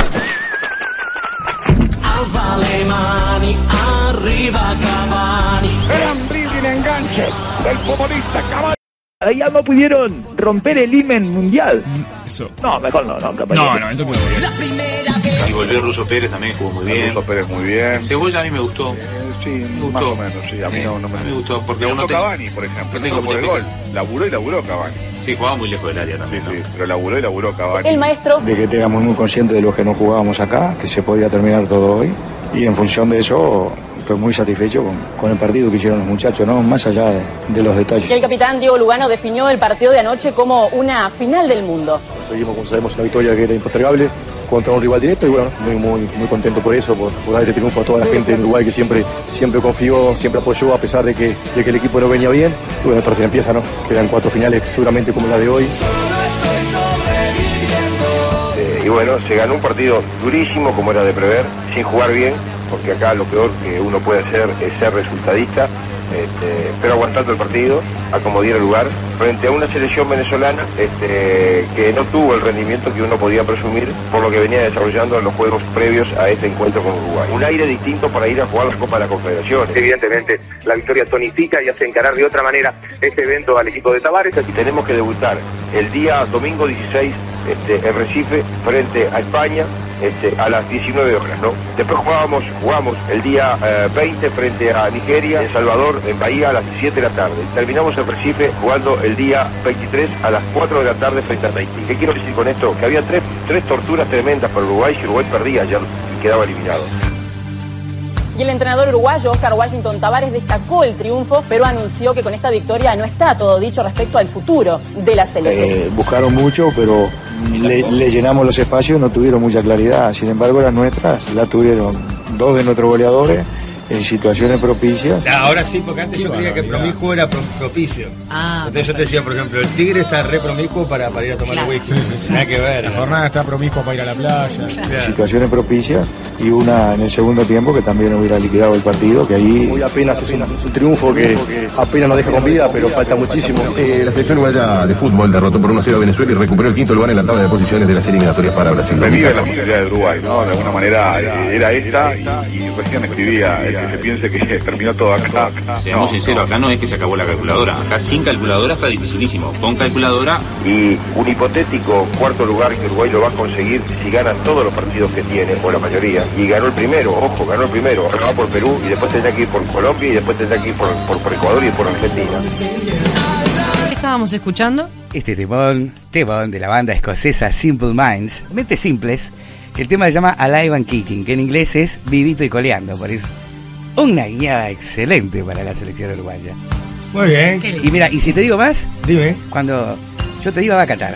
[SPEAKER 8] Alza le mani, arriba Cavani.
[SPEAKER 14] Gran dribbling enganche del futbolista Cavani. Ya no pudieron romper el himen mundial.
[SPEAKER 15] Eso.
[SPEAKER 14] No, mejor no, capaz.
[SPEAKER 15] No, eso puede ser.
[SPEAKER 26] La primera vez.
[SPEAKER 27] Y volvió Russo Pérez también, jugó muy bien.
[SPEAKER 23] Russo Pérez muy bien.
[SPEAKER 27] Cebolla a mí me gustó.
[SPEAKER 23] Sí,
[SPEAKER 27] me gustó.
[SPEAKER 23] Más o menos, sí. A mí no
[SPEAKER 27] me gustó. Porque
[SPEAKER 23] uno Cavani, por ejemplo, no por el gol. Laburó Cavani.
[SPEAKER 27] Sí, jugaba muy lejos del área también.
[SPEAKER 23] Sí, pero laburó Cavani.
[SPEAKER 28] El maestro.
[SPEAKER 29] De que éramos muy conscientes de los que no jugábamos acá, que se podía terminar todo hoy. Y en función de eso, estoy muy satisfecho con el partido que hicieron los muchachos, ¿no? Más allá de los detalles.
[SPEAKER 28] Y el capitán Diego Lugano definió el partido de anoche como una final del mundo.
[SPEAKER 29] Conseguimos, como sabemos, una victoria que era impostergable contra un rival directo y bueno, muy contento por eso, por dar este triunfo a toda la gente en Uruguay que siempre confió, siempre apoyó a pesar de que el equipo no venía bien. Y bueno, entonces empieza, ¿no? Quedan 4 finales seguramente como la de hoy.
[SPEAKER 9] Y bueno, se ganó un partido durísimo como era de prever, sin jugar bien, porque acá lo peor que uno puede hacer es ser resultadista, pero aguantando el partido, a como diera lugar, frente a una selección venezolana que no tuvo el rendimiento que uno podía presumir por lo que venía desarrollando en los juegos previos a este encuentro con Uruguay. Un aire distinto para ir a jugar la Copa de la Confederación.
[SPEAKER 30] Evidentemente, la victoria tonifica y hace encarar de otra manera este evento al equipo de Tavares.
[SPEAKER 9] Y tenemos que debutar el día domingo 16 en Recife frente a España
[SPEAKER 30] a las 19 horas, ¿no? Después jugamos el día 20 frente a Nigeria, en Salvador, en Bahía, a las 7 de la tarde. Terminamos en Recife jugando el día 23 a las 4 de la tarde frente a Tahití. ¿Qué quiero decir con esto? Que había tres torturas tremendas para Uruguay, si Uruguay perdía ayer y quedaba eliminado.
[SPEAKER 28] Y el entrenador uruguayo Oscar Washington Tabárez destacó el triunfo, pero anunció que con esta victoria no está todo dicho respecto al futuro de la selección.
[SPEAKER 29] Buscaron mucho, pero le llenamos los espacios, no tuvieron mucha claridad. Sin embargo, las nuestras la tuvieron 2 de nuestros goleadores en situaciones propicias.
[SPEAKER 1] Ahora sí, porque antes yo creía que promiscuo era propicio. Entonces yo te decía, por ejemplo, el Tigre está re promiscuo para ir a tomar whisky. Nada que ver.
[SPEAKER 15] La jornada está promiscua para ir a la playa.
[SPEAKER 29] Situaciones propicias y una en el segundo tiempo que también hubiera liquidado el partido, que ahí muy apenas es un triunfo que apenas nos deja con vida, pero falta muchísimo.
[SPEAKER 2] La selección uruguaya de fútbol derrotó por 1-0 a Venezuela y recuperó el 5º lugar en la tabla de posiciones de las eliminatorias para Brasil.
[SPEAKER 3] Revive la posibilidad de Uruguay, ¿no? De alguna manera era esta y recién escribía que se piense que terminó todo acá.
[SPEAKER 27] Seamos sinceros, acá no es que se acabó la calculadora. Acá sin calculadora está dificilísimo. Con calculadora.
[SPEAKER 30] Y un hipotético 4º lugar que Uruguay lo va a conseguir si gana todos los partidos que tiene, o la mayoría. Y ganó el primero, ganó el primero. Ahora va por Perú y después tendrá que ir por Colombia y después tendrá que ir por Ecuador y por Argentina.
[SPEAKER 4] ¿Qué estábamos escuchando?
[SPEAKER 5] Este temón de la banda escocesa Simple Minds, Mentes Simples, que el tema se llama Alive and Kicking, que en inglés es vivito y coleando, por eso. Una guiada excelente para la selección uruguaya.
[SPEAKER 1] Muy bien.
[SPEAKER 5] Y mira, y si te digo más,
[SPEAKER 1] dime.
[SPEAKER 5] Cuando yo te digo va a Qatar.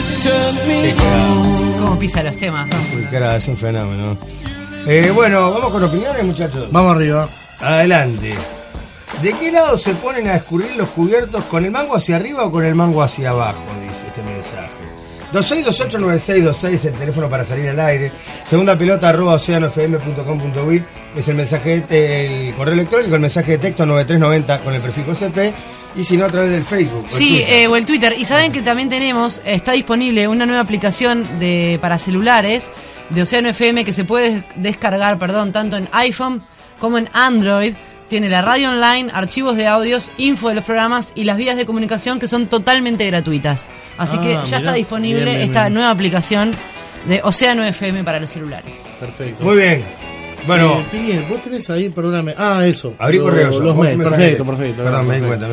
[SPEAKER 4] Cómo pisa los temas, ¿no?
[SPEAKER 1] Sí, cara, es un fenómeno. Bueno, vamos con opiniones, muchachos.
[SPEAKER 6] Vamos arriba.
[SPEAKER 1] Adelante. ¿De qué lado se ponen a escurrir los cubiertos? ¿Con el mango hacia arriba o con el mango hacia abajo? Dice este mensaje. 26289626, el teléfono para salir al aire. Segunda pelota @oceanofm.com.uy es el mensaje, el correo electrónico, el mensaje de texto 9390 con el prefijo CP. Y si no, a través del Facebook.
[SPEAKER 4] Sí, o el Twitter. Y saben que también está disponible una nueva aplicación para celulares de Océano FM que se puede descargar, tanto en iPhone como en Android. Tiene la radio online, archivos de audios, info de los programas y las vías de comunicación que son totalmente gratuitas. Así que ya está disponible esta nueva aplicación de Océano FM para los celulares.
[SPEAKER 6] Perfecto.
[SPEAKER 1] Muy bien. Bueno,
[SPEAKER 6] Piguel, vos tenés ahí, perdóname. Eso.
[SPEAKER 1] Abrí correos.
[SPEAKER 6] Los mails. Perfecto.
[SPEAKER 1] Perdón, me di cuenta.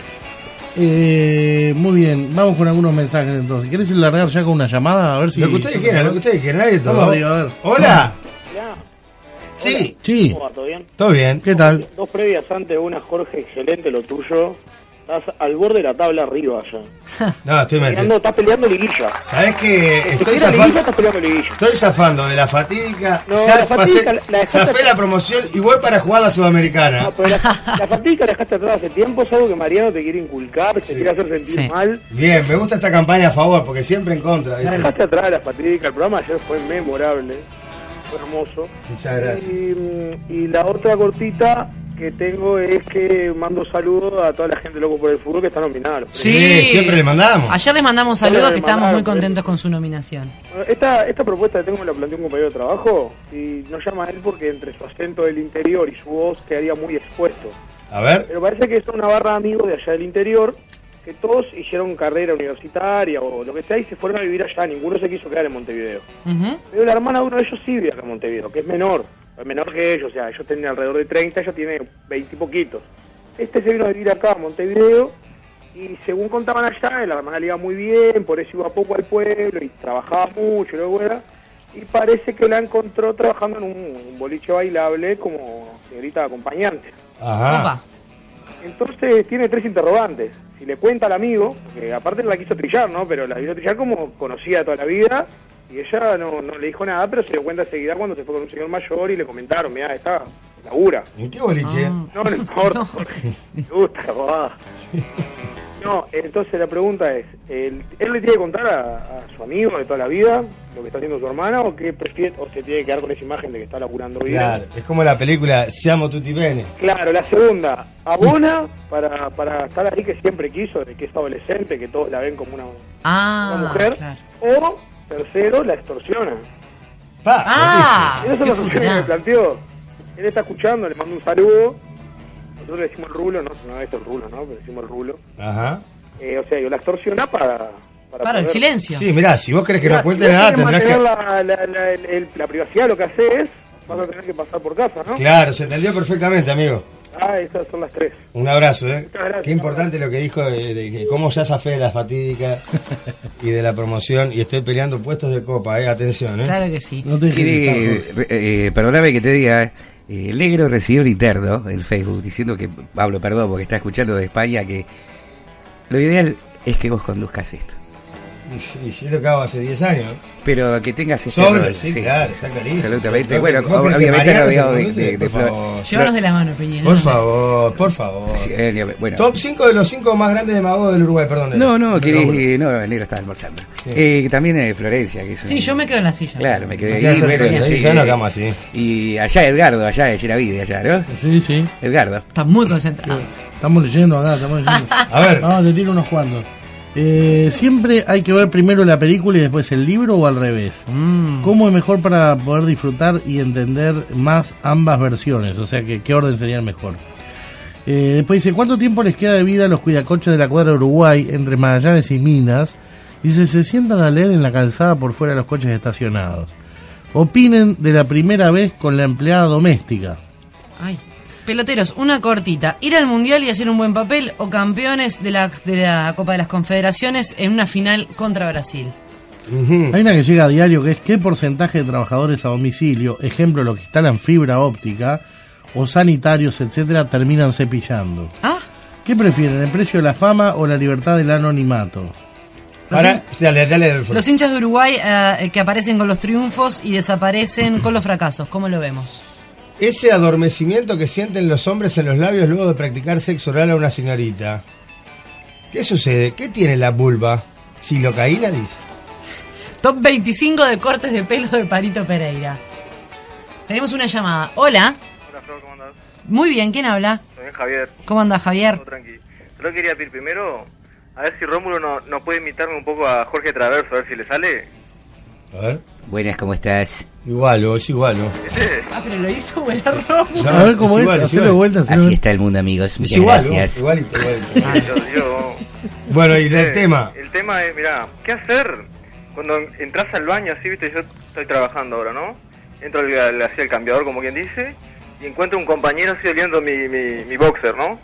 [SPEAKER 6] Muy bien, vamos con algunos mensajes entonces. ¿Querés largar ya con una llamada? A ver si.
[SPEAKER 1] Lo que ustedes quieran, nadie todo.
[SPEAKER 6] Vamos arriba, a ver.
[SPEAKER 1] Hola. Sí.
[SPEAKER 7] ¿Cómo va? ¿Todo bien?
[SPEAKER 1] Todo bien.
[SPEAKER 6] ¿Qué tal?
[SPEAKER 7] Dos previas antes, una, Jorge, excelente lo tuyo. Estás al borde de la tabla arriba ya.
[SPEAKER 1] No,
[SPEAKER 7] estás peleando liguilla.
[SPEAKER 1] ¿Sabés qué? Estoy zafando de la fatídica.
[SPEAKER 7] No,
[SPEAKER 1] ya
[SPEAKER 7] la fatídica,
[SPEAKER 1] zafé la promoción y voy para jugar la Sudamericana.
[SPEAKER 7] No, pero la fatídica la dejaste atrás hace tiempo. Es algo que Mariano te quiere inculcar, te quiere hacer sentir mal.
[SPEAKER 1] Bien, me gusta esta campaña a favor, porque siempre en contra.
[SPEAKER 7] La dejaste atrás la fatídica. El programa ayer fue memorable. Fue hermoso.
[SPEAKER 1] Muchas gracias.
[SPEAKER 7] Y la otra cortita que tengo es que mando saludos a toda la gente loco por el fútbol que está nominada.
[SPEAKER 4] Sí,
[SPEAKER 1] siempre le mandamos.
[SPEAKER 4] Ayer les mandamos saludos, que estamos muy contentos con su nominación.
[SPEAKER 7] Esta propuesta que tengo la planteó un compañero de trabajo y nos llama a él porque entre su acento del interior y su voz quedaría muy expuesto.
[SPEAKER 1] A ver.
[SPEAKER 7] Pero parece que es una barra de amigos de allá del interior que todos hicieron carrera universitaria o lo que sea y se fueron a vivir allá. Ninguno se quiso quedar en Montevideo. Pero la hermana de uno de ellos sí vive acá en Montevideo, que es menor que ellos, o sea, ellos tienen alrededor de 30, ellos tienen 20 y poquitos. Este se vino a vivir acá a Montevideo y según contaban allá, la hermana le iba muy bien, por eso iba poco al pueblo y trabajaba mucho, y parece que la encontró trabajando en un boliche bailable como señorita acompañante.
[SPEAKER 1] Ajá.
[SPEAKER 7] Entonces tiene 3 interrogantes. Si le cuenta al amigo, que aparte la quiso trillar, ¿no? Pero la quiso trillar como conocida toda la vida. Y ella no le dijo nada, pero se dio cuenta enseguida cuando se fue con un señor mayor y le comentaron, mirá, esta labura.
[SPEAKER 1] ¿En qué boliche?
[SPEAKER 7] No importa, Jorge. Me gusta la bobada. No, entonces la pregunta es, ¿él le tiene que contar a su amigo de toda la vida lo que está haciendo su hermana o qué prefiere, o se tiene que quedar con esa imagen de que está laburando bien?
[SPEAKER 1] Claro, es como la película Siamo tutti bene.
[SPEAKER 7] Claro, la segunda, abona para estar ahí que siempre quiso, de que es adolescente, que todos la ven como una mujer, claro. O tercero, la extorsiona. Esas son las opciones que me planteó. Él está escuchando, le mando un saludo. Nosotros le decimos el rulo, no esto es el rulo, ¿no? Pero decimos el rulo.
[SPEAKER 1] Ajá.
[SPEAKER 7] O sea, yo la extorsiona para
[SPEAKER 4] Para el silencio.
[SPEAKER 1] Sí, mirá, si vos querés que no cuente nada, tendrás que...
[SPEAKER 7] la privacidad, lo que haces, vas a tener que pasar por casa, ¿no?
[SPEAKER 1] Claro, se entendió perfectamente, amigo.
[SPEAKER 7] Esas son las 3.
[SPEAKER 1] Un abrazo, ¿eh?
[SPEAKER 7] Gracias,
[SPEAKER 1] Qué importante lo que dijo de cómo ya zafé de la fatídica y de la promoción y estoy peleando puestos de copa, atención, ¿eh?
[SPEAKER 4] Claro que sí.
[SPEAKER 6] No te
[SPEAKER 5] perdóname que te diga, el negro recibió un interno en Facebook diciendo que, Pablo, perdón, porque está escuchando de España, que lo ideal es que vos conduzcas esto.
[SPEAKER 1] Sí, yo lo que hago hace 10 años.
[SPEAKER 5] Pero que tengas ese
[SPEAKER 1] Solo,
[SPEAKER 5] rol,
[SPEAKER 1] sí, claro, está clarísimo.
[SPEAKER 5] Absolutamente. Bueno, obviamente no había de
[SPEAKER 1] favor.
[SPEAKER 4] Llévanos de la mano, Peña.
[SPEAKER 1] Por favor.
[SPEAKER 5] Sí, bueno.
[SPEAKER 1] Top 5 de los 5 más grandes demagogos del Uruguay, perdón.
[SPEAKER 5] No, el negro estaba almorzando.
[SPEAKER 1] Sí.
[SPEAKER 5] También Florencia, que es
[SPEAKER 4] Sí, yo me quedo en la silla.
[SPEAKER 5] Claro, me quedé
[SPEAKER 1] ahí. Ya no hagamos así.
[SPEAKER 5] Y allá Edgardo, allá de Yeravide, allá, ¿no?
[SPEAKER 6] Sí.
[SPEAKER 5] Edgardo.
[SPEAKER 4] Está muy concentrado.
[SPEAKER 6] Estamos leyendo acá,
[SPEAKER 1] A ver.
[SPEAKER 6] Vamos, te tiro unos cuantos. Siempre hay que ver primero la película y después el libro o al revés. ¿Cómo es mejor para poder disfrutar y entender más ambas versiones? O sea, ¿qué orden sería el mejor? Después dice, ¿cuánto tiempo les queda de vida a los cuidacoches de la cuadra Uruguay entre Magallanes y Minas? Dice, se sientan a leer en la calzada por fuera de los coches estacionados. Opinen de la primera vez con la empleada doméstica.
[SPEAKER 4] Ay. Peloteros, una cortita. ¿Ir al Mundial y hacer un buen papel o campeones de la Copa de las Confederaciones en una final contra Brasil?
[SPEAKER 6] Hay una que llega a diario que es ¿qué porcentaje de trabajadores a domicilio, ejemplo los que instalan fibra óptica o sanitarios, etcétera, terminan cepillando? ¿Qué prefieren, el precio de la fama o la libertad del anonimato?
[SPEAKER 1] Dale.
[SPEAKER 4] Los hinchas de Uruguay que aparecen con los triunfos y desaparecen con los fracasos, ¿cómo lo vemos?
[SPEAKER 1] Ese adormecimiento que sienten los hombres en los labios luego de practicar sexo oral a una señorita. ¿Qué sucede? ¿Qué tiene la vulva? ¿Silocaína, dice?
[SPEAKER 4] Top 25 de cortes de pelo de Parito Pereira. Tenemos una llamada. Hola.
[SPEAKER 10] Hola, Flor, ¿cómo andás?
[SPEAKER 4] Muy bien, ¿quién habla?
[SPEAKER 10] Soy Javier.
[SPEAKER 4] ¿Cómo andás, Javier?
[SPEAKER 10] Todo tranqui. Solo quería pedir primero, a ver si Rómulo no puede imitarme un poco a Jorge Traverso, a ver si le sale.
[SPEAKER 1] A ver.
[SPEAKER 5] Buenas, ¿cómo estás?
[SPEAKER 1] Igual, es igual.
[SPEAKER 4] Pero lo hizo buena Rómulo.
[SPEAKER 6] No, a ver cómo es, hacerlo vuelta.
[SPEAKER 5] Así está el mundo, amigos. Muchas gracias.
[SPEAKER 1] Igualito. Bueno, y el tema.
[SPEAKER 10] El tema es, mirá, ¿qué hacer cuando entras al baño así, viste? Yo estoy trabajando ahora, ¿no? Entro hacia el cambiador, como quien dice, y encuentro un compañero así oliendo mi boxer, ¿no?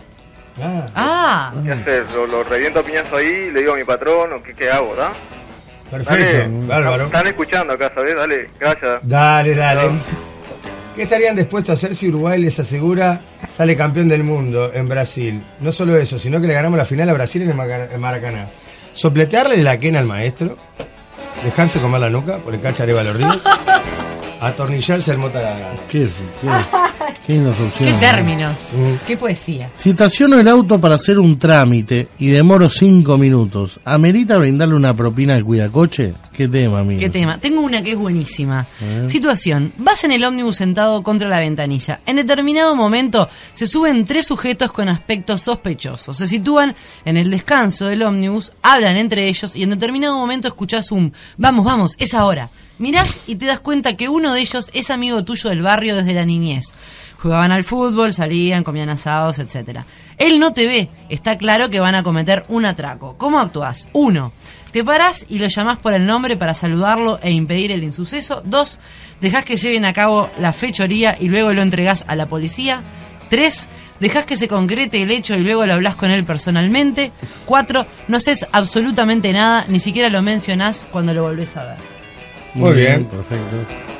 [SPEAKER 10] ¿Qué hacer? Lo reviento a piñazo ahí, le digo a mi patrón, o ¿qué hago, verdad?
[SPEAKER 1] Perfecto, bárbaro.
[SPEAKER 10] Están escuchando acá, ¿sabes? Dale, gracias.
[SPEAKER 1] Dale. ¿Qué estarían dispuestos a hacer si Uruguay les asegura sale campeón del mundo en Brasil? No solo eso, sino que le ganamos la final a Brasil en Maracaná. Sopletearle la quena al maestro, dejarse comer la nuca por el cacha arriba de los ríos, atornillarse el mota la gana.
[SPEAKER 6] ¿Qué lindas opciones?
[SPEAKER 4] ¿Qué términos? ¿Ququé poesía?
[SPEAKER 6] Si estaciono el auto para hacer un trámite y demoro 5 minutos, ¿amerita brindarle una propina al cuidacoche? ¿Qué tema, amigo?
[SPEAKER 4] ¿Qué tema? Tengo una que es buenísima. Situación. Vas en el ómnibus sentado contra la ventanilla. En determinado momento se suben 3 sujetos con aspectos sospechosos. Se sitúan en el descanso del ómnibus, hablan entre ellos y en determinado momento escuchás un vamos, es ahora. Mirás y te das cuenta que uno de ellos es amigo tuyo del barrio desde la niñez. Jugaban al fútbol, salían, comían asados, etc. Él no te ve, está claro que van a cometer un atraco. ¿Cómo actuás? 1. Te parás y lo llamás por el nombre para saludarlo e impedir el insuceso. 2. Dejás que lleven a cabo la fechoría y luego lo entregás a la policía. 3. Dejás que se concrete el hecho y luego lo hablás con él personalmente. 4. No haces absolutamente nada, ni siquiera lo mencionás cuando lo volvés a ver.
[SPEAKER 1] Muy bien.
[SPEAKER 6] Perfecto.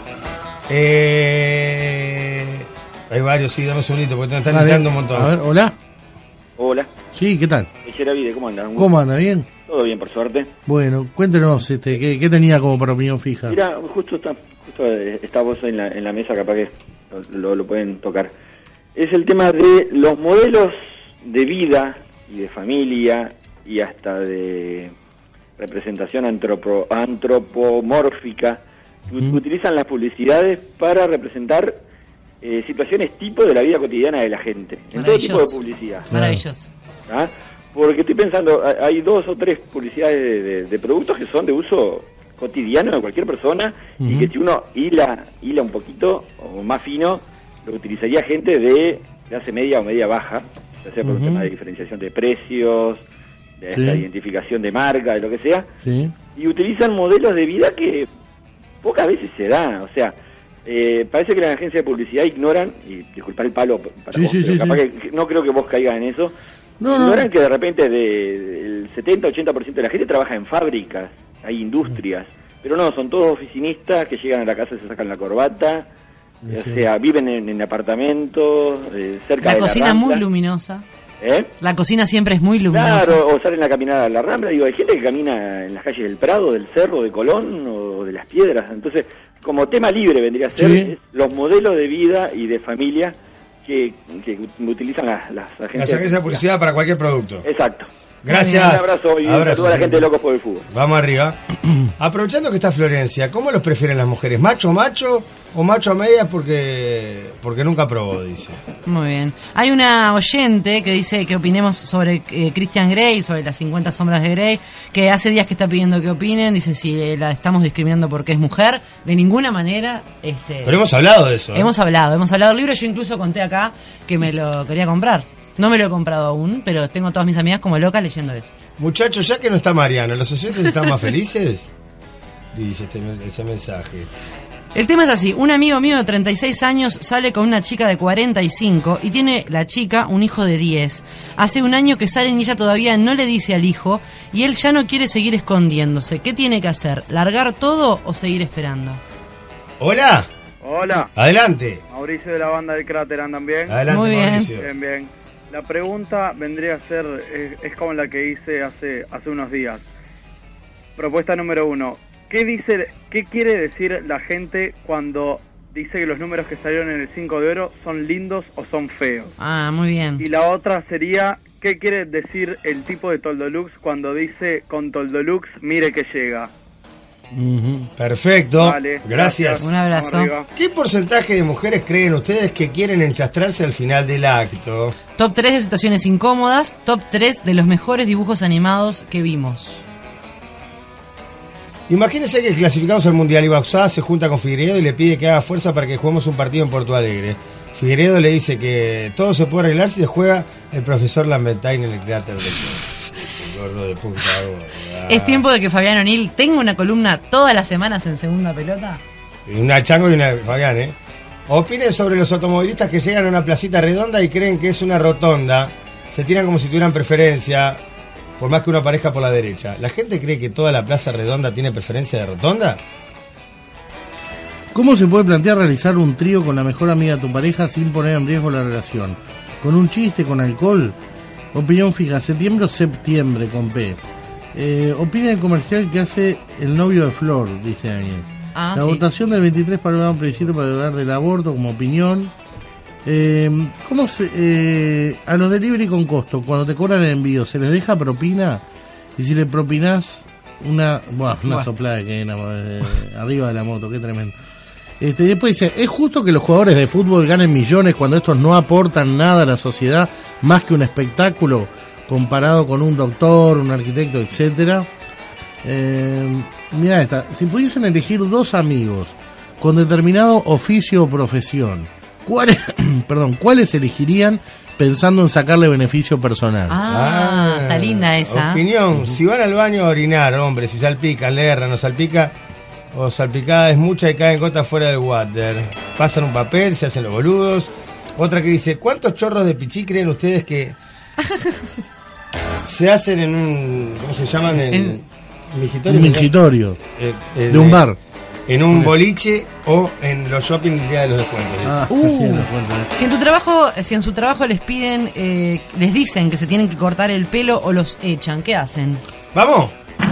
[SPEAKER 1] Hay varios, sí, dame un segundito porque te están gritando un montón.
[SPEAKER 6] A ver, hola.
[SPEAKER 11] Hola.
[SPEAKER 6] Sí, ¿qué tal?
[SPEAKER 11] Yeravide, ¿cómo andan?
[SPEAKER 6] ¿Cómo anda? ¿Bien?
[SPEAKER 11] Todo bien, por suerte.
[SPEAKER 6] Bueno, cuéntenos, ¿qué tenía como para opinión fija?
[SPEAKER 11] Mira, justo está vos en la mesa, capaz que lo pueden tocar. Es el tema de los modelos de vida y de familia y hasta de representación antropomórfica que utilizan las publicidades para representar situaciones tipo de la vida cotidiana de la gente, en todo tipo de publicidad.
[SPEAKER 4] Maravilloso.
[SPEAKER 11] ¿Ah? Porque estoy pensando, hay 2 o 3 publicidades de productos que son de uso cotidiano de cualquier persona y que si uno hila un poquito o más fino, lo utilizaría gente de clase media o media baja, ya sea por un tema de diferenciación de precios, de
[SPEAKER 6] Sí.
[SPEAKER 11] esta identificación de marca, de lo que sea,
[SPEAKER 6] Sí.
[SPEAKER 11] y utilizan modelos de vida que pocas veces se da. O sea, parece que las agencias de publicidad ignoran, y disculpar el palo para
[SPEAKER 6] Sí,
[SPEAKER 11] vos,
[SPEAKER 6] sí,
[SPEAKER 11] pero
[SPEAKER 6] sí,
[SPEAKER 11] capaz
[SPEAKER 6] sí.
[SPEAKER 11] que no creo que vos caigas en eso.
[SPEAKER 6] No,
[SPEAKER 11] Ignoran
[SPEAKER 6] no.
[SPEAKER 11] que de repente el 70-80% de la gente trabaja en fábricas, hay industrias, pero no, son todos oficinistas que llegan a la casa y se sacan la corbata,
[SPEAKER 6] Sí.
[SPEAKER 11] o sea, viven en apartamentos, cerca
[SPEAKER 4] La
[SPEAKER 11] de
[SPEAKER 4] cocina
[SPEAKER 11] la
[SPEAKER 4] muy
[SPEAKER 11] Rambla.
[SPEAKER 4] luminosa.
[SPEAKER 11] ¿Eh?
[SPEAKER 4] La cocina siempre es muy luminosa.
[SPEAKER 11] Claro, o salen a caminar a la Rambla. Digo, hay gente que camina en las calles del Prado, del Cerro, de Colón o de Las Piedras. Entonces, como tema libre vendría a ser
[SPEAKER 6] Sí.
[SPEAKER 11] es los modelos de vida y de familia que utilizan las agencias.
[SPEAKER 1] Las agencias de publicidad para cualquier producto.
[SPEAKER 11] Exacto.
[SPEAKER 1] Gracias.
[SPEAKER 11] Un abrazo y
[SPEAKER 1] Abrazo.
[SPEAKER 11] a toda la gente de Locos por el Fútbol.
[SPEAKER 1] Vamos arriba. Aprovechando que está Florencia, ¿cómo los prefieren las mujeres? ¿Macho o macho a medias porque nunca probó, dice?
[SPEAKER 4] Muy bien. Hay una oyente que dice que opinemos sobre Christian Grey, sobre las 50 sombras de Grey, que hace días que está pidiendo que opinen, dice si la estamos discriminando porque es mujer, de ninguna manera.
[SPEAKER 1] Pero hemos hablado de eso. ¿eh?
[SPEAKER 4] Hemos hablado del libro, yo incluso conté acá que me lo quería comprar. No me lo he comprado aún, pero tengo todas mis amigas como locas leyendo eso.
[SPEAKER 1] Muchachos, ya que no está Mariano, ¿los oyentes están más felices? Dice ese mensaje.
[SPEAKER 4] El tema es así, un amigo mío de 36 años sale con una chica de 45 y tiene la chica un hijo de 10. Hace un año que salen y ella todavía no le dice al hijo y él ya no quiere seguir escondiéndose. ¿Qué tiene que hacer? ¿Largar todo o seguir esperando?
[SPEAKER 1] Hola.
[SPEAKER 12] Hola.
[SPEAKER 1] Adelante.
[SPEAKER 12] Mauricio de la banda del Cráter, ¿andan bien?
[SPEAKER 1] Adelante,
[SPEAKER 4] Muy bien.
[SPEAKER 1] Mauricio.
[SPEAKER 12] Bien, bien. La pregunta vendría a ser, es como la que hice hace unos días. Propuesta número 1. ¿Qué quiere decir la gente cuando dice que los números que salieron en el 5 de oro son lindos o son feos?
[SPEAKER 4] Ah, muy bien.
[SPEAKER 12] Y la otra sería, ¿qué quiere decir el tipo de Toldolux cuando dice con Toldolux mire que llega?
[SPEAKER 1] Perfecto.
[SPEAKER 12] Vale,
[SPEAKER 1] Gracias.
[SPEAKER 4] Un abrazo.
[SPEAKER 12] Vamos arriba.
[SPEAKER 1] ¿Qué porcentaje de mujeres creen ustedes que quieren enchastrarse al final del acto?
[SPEAKER 4] Top 3 de situaciones incómodas, top 3 de los mejores dibujos animados que vimos.
[SPEAKER 1] Imagínense que clasificamos al Mundial y Bauzá se junta con Figueiredo y le pide que haga fuerza para que juguemos un partido en Porto Alegre. Figueiredo le dice que todo se puede arreglar si se juega el profesor Lambertain en el cráter del gordo de puta.
[SPEAKER 4] Es tiempo de que Fabián O'Neill tenga una columna todas las semanas en Segunda Pelota.
[SPEAKER 1] Una Chango y una Fabián, ¿eh? Opinen sobre los automovilistas que llegan a una placita redonda y creen que es una rotonda. Se tiran como si tuvieran preferencia, por más que uno aparezca por la derecha. ¿La gente cree que toda la plaza redonda tiene preferencia de rotonda?
[SPEAKER 6] ¿Cómo se puede plantear realizar un trío con la mejor amiga de tu pareja sin poner en riesgo la relación? ¿Con un chiste, con alcohol? Opinión fija, septiembre o septiembre con P. Opina el comercial que hace el novio de Flor, dice alguien.
[SPEAKER 4] Ah,
[SPEAKER 6] La
[SPEAKER 4] sí.
[SPEAKER 6] votación del 23 para un plebiscito para hablar del aborto como opinión. ¿Cómo se, a los delivery con costo, cuando te cobran el envío, se les deja propina? Y si le propinás una soplada que hay arriba de la moto, qué tremendo. Después dice, ¿es justo que los jugadores de fútbol ganen millones cuando estos no aportan nada a la sociedad más que un espectáculo comparado con un doctor, un arquitecto, etcétera? Mirá esta, si pudiesen elegir dos amigos con determinado oficio o profesión, ¿cuáles elegirían pensando en sacarle beneficio personal?
[SPEAKER 4] Está linda esa.
[SPEAKER 1] Opinión, si van al baño a orinar, hombre, si salpican, le erran, no salpica, o salpicada es mucha y caen gotas fuera del water. Pasan un papel, se hacen los boludos. Otra que dice, ¿cuántos chorros de pichí creen ustedes que se hacen en un, ¿cómo se llaman?
[SPEAKER 6] Un mingitorio de un bar.
[SPEAKER 1] En un boliche o en los shopping el día de los descuentos.
[SPEAKER 4] Si en su trabajo les piden, les dicen que se tienen que cortar el pelo o los echan, ¿qué hacen?
[SPEAKER 1] ¡Vamos!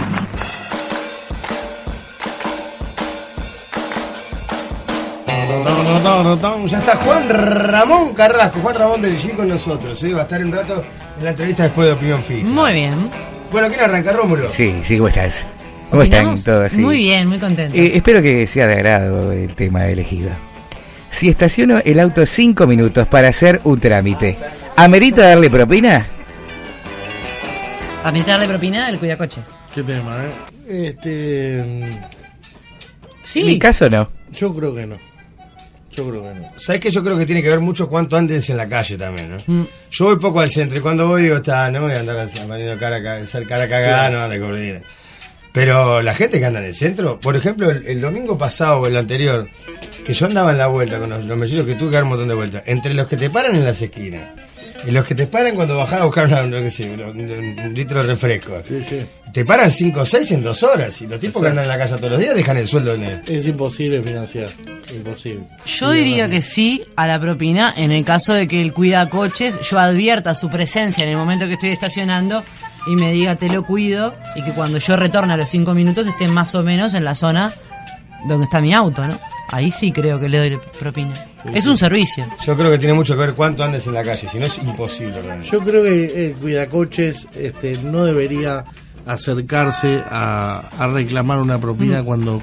[SPEAKER 1] Ya está Juan Ramón Carrasco, Juan Ramón del G con nosotros, ¿eh? Va a estar un rato en la entrevista después de Opinión Fija.
[SPEAKER 4] Muy bien.
[SPEAKER 1] Bueno, ¿quién arranca, Rómulo?
[SPEAKER 5] Sí, ¿cómo estás? ¿Cómo están todos? Sí.
[SPEAKER 4] Muy bien, muy contento.
[SPEAKER 5] Espero que sea de agrado el tema elegido. Si estaciono el auto 5 minutos para hacer un trámite, ¿amerita darle propina?
[SPEAKER 4] ¿Amerita darle propina al cuidacoches?
[SPEAKER 6] ¿Qué tema,
[SPEAKER 4] Sí.
[SPEAKER 5] En mi caso no.
[SPEAKER 6] Yo creo que no. Yo creo que no.
[SPEAKER 1] ¿Sabés que yo creo que tiene que ver mucho cuánto andes en la calle también, ¿no? Yo voy poco al centro y cuando voy digo, no voy a andar poniendo ser cara cagada, no, de coordina. Pero la gente que anda en el centro, por ejemplo, el domingo pasado o el anterior, que yo andaba en la vuelta con los mellizos, que tuve que dar un montón de vueltas, entre los que te paran en las esquinas y los que te paran cuando bajás a buscar un litro de refresco.
[SPEAKER 6] Sí.
[SPEAKER 1] Te paran 5 o 6 en 2 horas. Y los tipos que andan en la casa todos los días dejan el sueldo en el...
[SPEAKER 6] Es imposible financiar. Imposible.
[SPEAKER 4] Yo diría que sí a la propina en el caso de que el cuidacoches yo advierta su presencia en el momento que estoy estacionando y me diga te lo cuido y que cuando yo retorne a los 5 minutos esté más o menos en la zona donde está mi auto, ¿no? Ahí sí creo que le doy propina. Es un servicio.
[SPEAKER 1] Yo creo que tiene mucho que ver cuánto andes en la calle, si no es imposible realmente.
[SPEAKER 6] Yo creo que el cuidacoches no debería acercarse a reclamar una propina cuando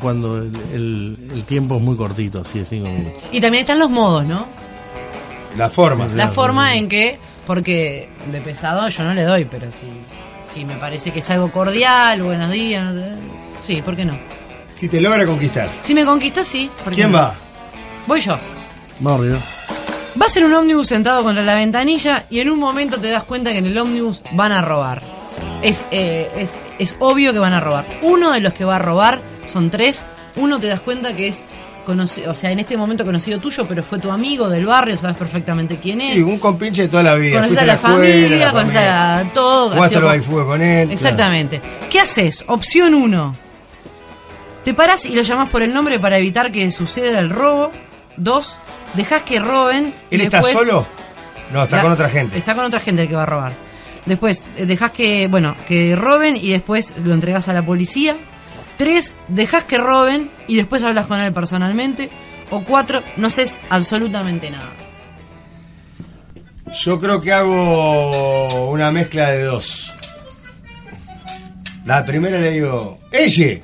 [SPEAKER 6] el tiempo es muy cortito, así de 5 minutos.
[SPEAKER 4] Y también están los modos, ¿no?
[SPEAKER 1] La forma.
[SPEAKER 4] La forma en que, porque de pesado yo no le doy, pero si me parece que es algo cordial, buenos días, sí, ¿por qué no?
[SPEAKER 1] Si te logra conquistar.
[SPEAKER 4] Si me conquista, sí.
[SPEAKER 1] ¿Quién va?
[SPEAKER 4] Voy yo.
[SPEAKER 6] Vamos arriba.
[SPEAKER 4] Va a ser un ómnibus sentado contra la ventanilla y en un momento te das cuenta que en el ómnibus van a robar. Es obvio que van a robar. Uno de los que va a robar son 3. Uno te das cuenta que es conocido, o sea, en este momento conocido tuyo, pero fue tu amigo del barrio, sabes perfectamente quién es.
[SPEAKER 1] Sí, un compinche de toda la vida.
[SPEAKER 4] Conoces a la familia, conoces a todo.
[SPEAKER 1] Jugaste al baifuego con él.
[SPEAKER 4] Exactamente. Claro. ¿Qué haces? Opción 1. Te parás y lo llamás por el nombre para evitar que suceda el robo. 2. Dejás que roben.
[SPEAKER 1] ¿Él está solo? No, está con otra gente.
[SPEAKER 4] Está con otra gente el que va a robar. Después dejás que roben y después lo entregás a la policía. 3. Dejás que roben y después hablas con él personalmente. O 4. No haces absolutamente nada.
[SPEAKER 1] Yo creo que hago una mezcla de 2. La primera le digo, ¡Eye!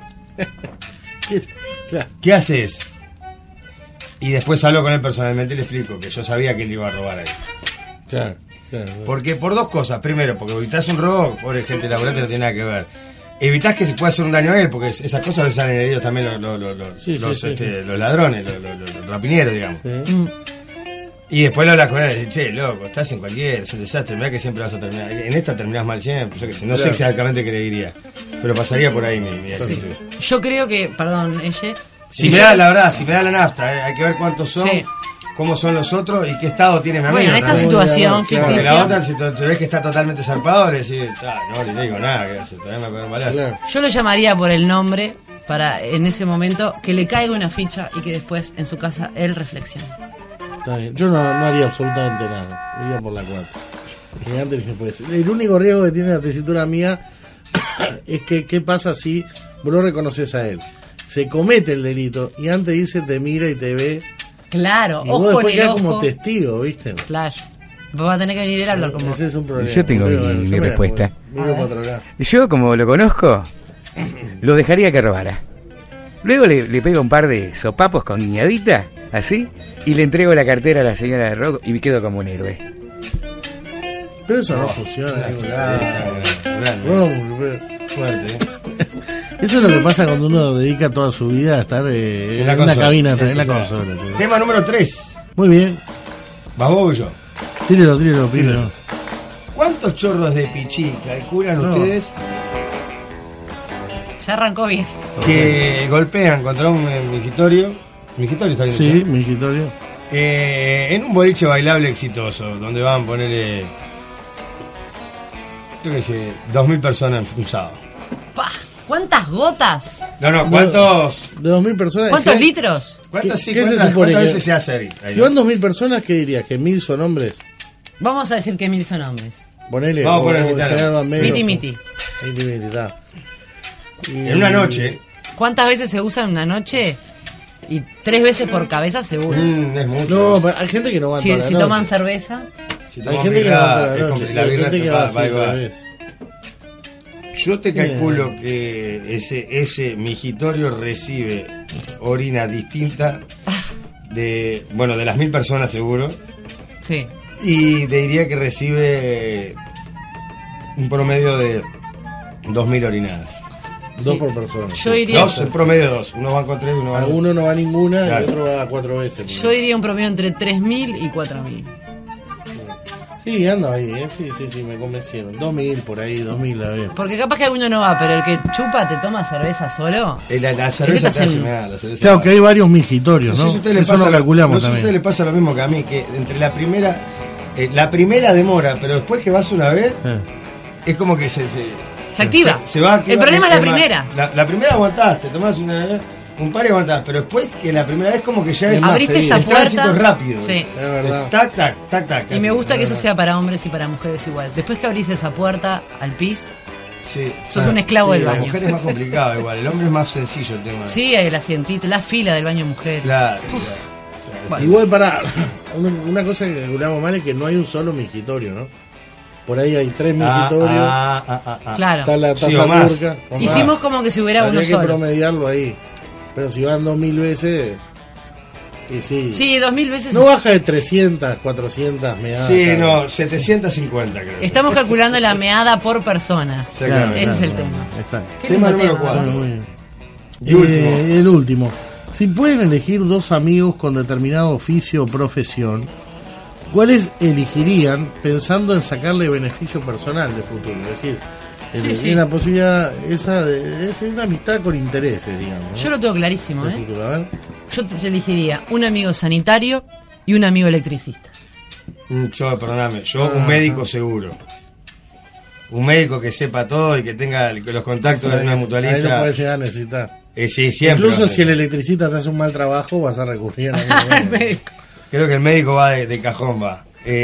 [SPEAKER 1] ¿Qué haces? Y después hablo con él personalmente y le explico que yo sabía que él iba a robar ahí.
[SPEAKER 6] Claro.
[SPEAKER 1] Porque por 2 cosas. Primero, porque evitás un robo, pobre gente laborante, no tiene nada que ver. Evitás que se pueda hacer un daño a él, porque esas cosas a veces salen heridos también los ladrones, los rapineros, digamos. Sí. Y después lo hablas con él y dices, che, loco, estás en cualquier, es un desastre, mirá que siempre vas a terminar. En esta terminás mal siempre, yo que sé, no sé exactamente qué le diría, pero pasaría por ahí mi actitud.
[SPEAKER 4] Yo creo que, perdón, ella...
[SPEAKER 1] Si me da la nafta, hay que ver cuántos son, cómo son los otros y qué estado tiene mi amigo.
[SPEAKER 4] Bueno, en esta situación,
[SPEAKER 1] porque la otra, si te ves que está totalmente zarpado, le decís, no le digo nada, que hace, todavía me pega un balazo.
[SPEAKER 4] Yo lo llamaría por el nombre para, en ese momento, que le caiga una ficha y que después en su casa él reflexione.
[SPEAKER 6] Está bien. Yo no haría absolutamente nada, iría por la 4. Antes dije, pues, el único riesgo que tiene la tesitura mía es que qué pasa si vos no reconoces a él. Se comete el delito y antes de irse te mira y te ve.
[SPEAKER 4] Claro,
[SPEAKER 6] y vos
[SPEAKER 4] ojo
[SPEAKER 6] después
[SPEAKER 4] en el
[SPEAKER 6] quedás
[SPEAKER 4] ojo.
[SPEAKER 6] como testigo, ¿viste?
[SPEAKER 4] Claro. Vos vas a tener que venir a hablar con vos.
[SPEAKER 6] Ese es un problema.
[SPEAKER 5] Yo tengo mi respuesta.
[SPEAKER 6] Miro para otro lado.
[SPEAKER 5] Yo, como lo conozco, lo dejaría que robara. Luego le pego un par de sopapos con guiñadita, así, y le entrego la cartera a la señora de rock y me quedo como un héroe.
[SPEAKER 6] Pero eso no funciona en ningún lado.
[SPEAKER 1] Fuerte,
[SPEAKER 6] Eso es lo que pasa cuando uno dedica toda su vida a estar en una cabina, en la consola. Sí.
[SPEAKER 1] Tema número 3.
[SPEAKER 6] Muy bien.
[SPEAKER 1] ¿Vas vos o yo?
[SPEAKER 6] Tírelo.
[SPEAKER 1] ¿Cuántos chorros de pichí calculan ustedes
[SPEAKER 4] ya arrancó bien
[SPEAKER 1] que golpean contra un mingitorio? ¿Mingitorio está bien?
[SPEAKER 6] Sí, mingitorio.
[SPEAKER 1] En un boliche bailable exitoso, donde van a poner, yo qué sé, 2.000 personas un sábado.
[SPEAKER 4] ¿Cuántas gotas?
[SPEAKER 1] No, ¿cuántos?
[SPEAKER 6] De 2.000 personas.
[SPEAKER 4] ¿Cuántos litros?
[SPEAKER 1] ¿Cuántas veces se hace ahí?
[SPEAKER 6] Si van 2.000 personas, ¿qué dirías? ¿Que 1.000 son hombres?
[SPEAKER 4] Vamos a decir que 1.000 son hombres.
[SPEAKER 6] Ponele.
[SPEAKER 1] Vamos a poner
[SPEAKER 4] miti.
[SPEAKER 6] Está.
[SPEAKER 1] En una noche.
[SPEAKER 4] ¿Cuántas veces se usa en una noche? Y 3 veces por cabeza seguro.
[SPEAKER 1] Es mucho.
[SPEAKER 6] No, hay gente que no va toda la noche.
[SPEAKER 4] Si toman cerveza.
[SPEAKER 6] Hay gente que no va toda la noche. Hay gente que va.
[SPEAKER 1] Yo te calculo que ese mingitorio recibe orina distinta de las 1.000 personas seguro.
[SPEAKER 4] Sí.
[SPEAKER 1] Y te diría que recibe un promedio de 2.000 orinadas.
[SPEAKER 6] 2 por persona.
[SPEAKER 4] Yo iría...
[SPEAKER 1] 2, en promedio 2. Uno va con 3 y uno va...
[SPEAKER 6] Uno no va a ninguna,
[SPEAKER 1] Claro.
[SPEAKER 6] y el otro va 4 veces.
[SPEAKER 4] Yo diría un promedio entre 3.000 y 4.000.
[SPEAKER 6] Sí, ando ahí, sí, me convencieron. 2.000 por ahí, 2.000 a ver.
[SPEAKER 4] Porque capaz que alguno no va, pero el que chupa te toma cerveza solo.
[SPEAKER 1] La cerveza te hace nada, la cerveza.
[SPEAKER 6] Claro que hay varios mijitorios,
[SPEAKER 1] No
[SPEAKER 6] ¿no?
[SPEAKER 1] sé si a usted le
[SPEAKER 6] Eso
[SPEAKER 1] pasa
[SPEAKER 6] lo calculamos
[SPEAKER 1] no sé si a
[SPEAKER 6] también.
[SPEAKER 1] usted le pasa lo mismo que a mí, que entre la primera demora, pero después que vas una vez, es como que se
[SPEAKER 4] activa.
[SPEAKER 1] Se va,
[SPEAKER 4] El problema es la primera.
[SPEAKER 1] La primera aguantaste, tomás un par y aguantás, pero después que la primera vez como que ya es
[SPEAKER 4] abriste esa
[SPEAKER 1] el tránsito
[SPEAKER 4] puerta.
[SPEAKER 1] rápido.
[SPEAKER 4] Sí.
[SPEAKER 6] Es verdad.
[SPEAKER 1] Tac.
[SPEAKER 4] Y me gusta que eso sea para hombres y para mujeres igual. Después que abrís esa puerta al pis,
[SPEAKER 1] Sí.
[SPEAKER 4] sos un esclavo del baño.
[SPEAKER 1] La mujer es más complicado igual, el hombre es más sencillo el tema.
[SPEAKER 4] Sí, el asientito, la fila del baño mujer.
[SPEAKER 1] Claro.
[SPEAKER 6] Bueno. Igual para una cosa que calculamos mal es que no hay un solo mingitorio, ¿no? Por ahí hay 3 mingitorios.
[SPEAKER 4] Claro.
[SPEAKER 6] Está la taza
[SPEAKER 1] Sí, o más.
[SPEAKER 6] turca. o
[SPEAKER 4] Hicimos
[SPEAKER 6] más.
[SPEAKER 4] como que si hubiera
[SPEAKER 6] Habría
[SPEAKER 4] uno
[SPEAKER 6] que
[SPEAKER 4] solo.
[SPEAKER 6] promediarlo ahí. Pero si van 2.000 veces. Y sí.
[SPEAKER 4] Sí, 2.000 veces.
[SPEAKER 6] No baja de 300, 400 meadas.
[SPEAKER 1] Sí, no, 750 creo.
[SPEAKER 4] Estamos calculando la meada por persona.
[SPEAKER 1] Claro,
[SPEAKER 4] Ese es el tema.
[SPEAKER 6] Exacto.
[SPEAKER 4] Qué
[SPEAKER 1] Tema
[SPEAKER 4] lindo
[SPEAKER 1] número
[SPEAKER 4] tema.
[SPEAKER 1] 4.
[SPEAKER 6] Muy bien.
[SPEAKER 1] Y último.
[SPEAKER 6] El último. Si pueden elegir 2 amigos con determinado oficio o profesión, ¿cuáles elegirían pensando en sacarle beneficio personal de futuro? Es decir,
[SPEAKER 4] Sí.
[SPEAKER 6] la posibilidad esa de ser una amistad con intereses, digamos, ¿no?
[SPEAKER 4] Yo lo tengo clarísimo,
[SPEAKER 6] De
[SPEAKER 4] ¿eh?
[SPEAKER 6] futuro, a ver.
[SPEAKER 4] Yo elegiría un amigo sanitario y un amigo electricista.
[SPEAKER 1] Yo, perdóname, un médico seguro. Un médico que sepa todo y que tenga los contactos de una
[SPEAKER 6] Ahí lo
[SPEAKER 1] mutualista.
[SPEAKER 6] puedes llegar a necesitar.
[SPEAKER 1] Sí, siempre.
[SPEAKER 6] Incluso si el electricista te hace un mal trabajo, vas a recurrir a un médico.
[SPEAKER 1] Creo que el médico va de cajón, va.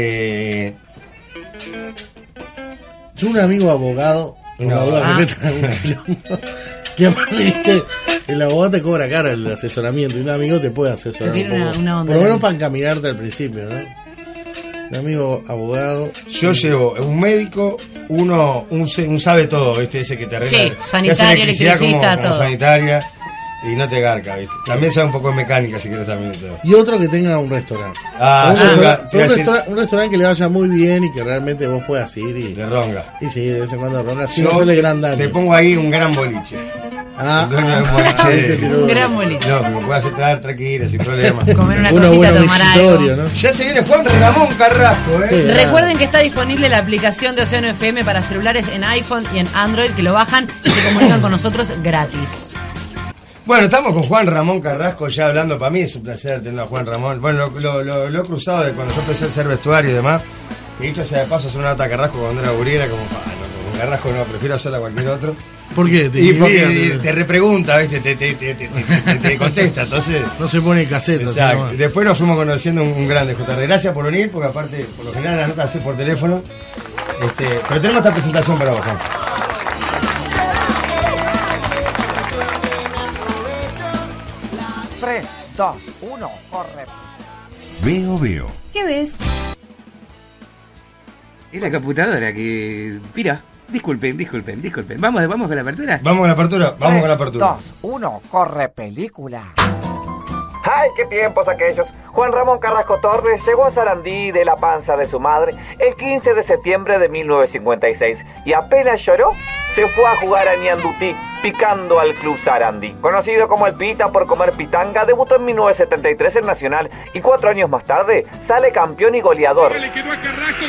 [SPEAKER 6] Yo un amigo abogado,
[SPEAKER 1] No.
[SPEAKER 6] una duda que te trae un quilombo, que aparte, viste, el abogado te cobra caro el asesoramiento y un amigo te puede asesorar un
[SPEAKER 4] Tiene
[SPEAKER 6] poco.
[SPEAKER 4] una onda
[SPEAKER 6] Por lo menos
[SPEAKER 4] también.
[SPEAKER 6] para encaminarte al principio, ¿no? Un amigo abogado.
[SPEAKER 1] Yo llevo un médico, un sabe todo, ¿viste? Ese que te arregla.
[SPEAKER 4] Sí,
[SPEAKER 1] te hace
[SPEAKER 4] sanitaria,
[SPEAKER 1] electricidad
[SPEAKER 4] electricista,
[SPEAKER 1] como
[SPEAKER 4] todo.
[SPEAKER 1] sanitaria y no te garca, ¿viste? También sabe un poco de mecánica si querés también y todo.
[SPEAKER 6] Y otro que tenga un restaurante. Un restaurante que le vaya muy bien y que realmente vos puedas ir y...
[SPEAKER 1] De ronga.
[SPEAKER 6] Y sí, de vez en cuando ronga, sin
[SPEAKER 1] Yo
[SPEAKER 6] hacerle gran daño.
[SPEAKER 1] te pongo ahí un gran boliche.
[SPEAKER 6] Ah,
[SPEAKER 1] El dueño de un boliche
[SPEAKER 6] ahí te tiró
[SPEAKER 4] Un
[SPEAKER 6] una.
[SPEAKER 4] gran boliche.
[SPEAKER 1] No, que me puedas entrar tranquila, sin problema.
[SPEAKER 4] Comer una
[SPEAKER 6] Unos
[SPEAKER 4] cosita,
[SPEAKER 6] buenos
[SPEAKER 4] tomar
[SPEAKER 6] mingitorio,
[SPEAKER 4] algo.
[SPEAKER 6] ¿no?
[SPEAKER 1] Ya se viene Juan Ramón Carrasco,
[SPEAKER 6] Sí.
[SPEAKER 4] Recuerden que está disponible la aplicación de Océano FM para celulares en iPhone y en Android, que lo bajan y se comunican con nosotros gratis.
[SPEAKER 1] Bueno, estamos con Juan Ramón Carrasco ya hablando. Para mí es un placer tener a Juan Ramón. Bueno, lo he cruzado de cuando yo empecé a hacer vestuario y demás. Y dicho sea de paso, hacer una nota a Carrasco cuando era guriera, como, con Carrasco no, prefiero hacerla a cualquier otro.
[SPEAKER 6] ¿Por qué?
[SPEAKER 1] Y porque te repregunta, ¿viste? Te contesta, entonces...
[SPEAKER 6] No se pone caseta.
[SPEAKER 1] Exacto.
[SPEAKER 6] sino-
[SPEAKER 1] Después nos fuimos conociendo un grande, JR. Gracias por venir, porque aparte, por lo general las notas hacer por teléfono. Pero tenemos esta presentación para vos, Juan.
[SPEAKER 13] 3, 2, 1, corre.
[SPEAKER 2] Veo.
[SPEAKER 16] ¿Qué ves?
[SPEAKER 5] Es la computadora que... Mira, disculpen. ¿Vamos con la apertura?
[SPEAKER 1] Vamos con la apertura, vamos con la apertura.
[SPEAKER 13] 2, 1, corre película.
[SPEAKER 17] ¡Ay, qué tiempos aquellos! Juan Ramón Carrasco Torres llegó a Sarandí de la panza de su madre el 15 de septiembre de 1956 y apenas lloró, se fue a jugar a Ñandutí, picando al Club Sarandí. Conocido como el Pita por comer pitanga, debutó en 1973 en Nacional y 4 años más tarde sale campeón y goleador.
[SPEAKER 25] Le quedó a Carrasco.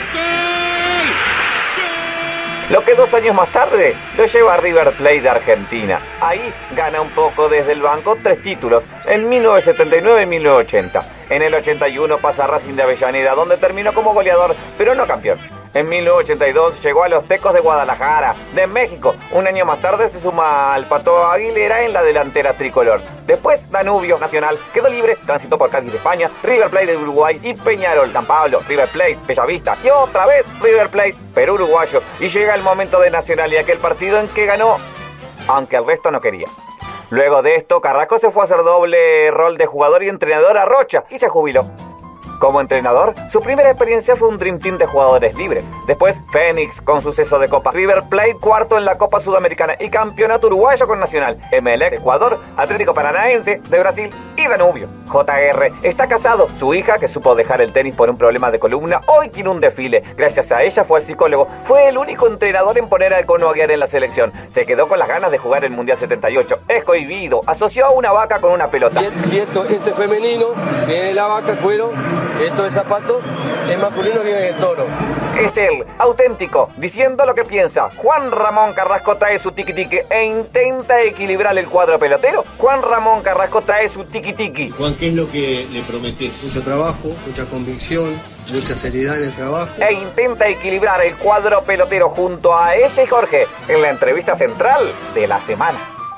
[SPEAKER 17] Lo que 2 años más tarde lo lleva a River Plate de Argentina. Ahí gana un poco desde el banco 3 títulos, en 1979 y 1980. En el 81 pasa a Racing de Avellaneda, donde terminó como goleador, pero no campeón. En 1982 llegó a los Tecos de Guadalajara, de México. Un año más tarde se suma al Pato Aguilera en la delantera tricolor. Después Danubio Nacional quedó libre, transitó por Cádiz de España, River Plate de Uruguay y Peñarol, San Pablo, River Plate, Bellavista y otra vez River Plate, Perú uruguayo. Y llega el momento de Nacional y aquel partido en que ganó, aunque el resto no quería. Luego de esto, Carrasco se fue a hacer doble rol de jugador y entrenador a Rocha y se jubiló. Como entrenador, su primera experiencia fue un Dream Team de jugadores libres. Después, Fénix con suceso de Copa. River Plate cuarto en la Copa Sudamericana y campeonato uruguayo con Nacional. Emelec Ecuador, Atlético Paranaense de Brasil y Danubio. JR está casado. Su hija, que supo dejar el tenis por un problema de columna, hoy tiene un desfile. Gracias a ella fue al psicólogo. Fue el único entrenador en poner al Cono Aguiar en la selección. Se quedó con las ganas de jugar el Mundial 78. Es cohibido. Asoció a una vaca con una pelota.
[SPEAKER 8] Si esto es femenino, viene la vaca, cuero. Esto es zapato, es masculino, viene el toro.
[SPEAKER 17] Es él, auténtico, diciendo lo que piensa. Juan Ramón Carrasco trae su tiki-tiki e intenta equilibrar el cuadro pelotero. Juan Ramón Carrasco trae su tiki-tiki.
[SPEAKER 14] Juan, ¿qué es lo que le prometés? Mucho trabajo, mucha convicción, mucha seriedad en el trabajo.
[SPEAKER 17] E intenta equilibrar el cuadro pelotero junto a ella y Jorge en la entrevista central de la semana.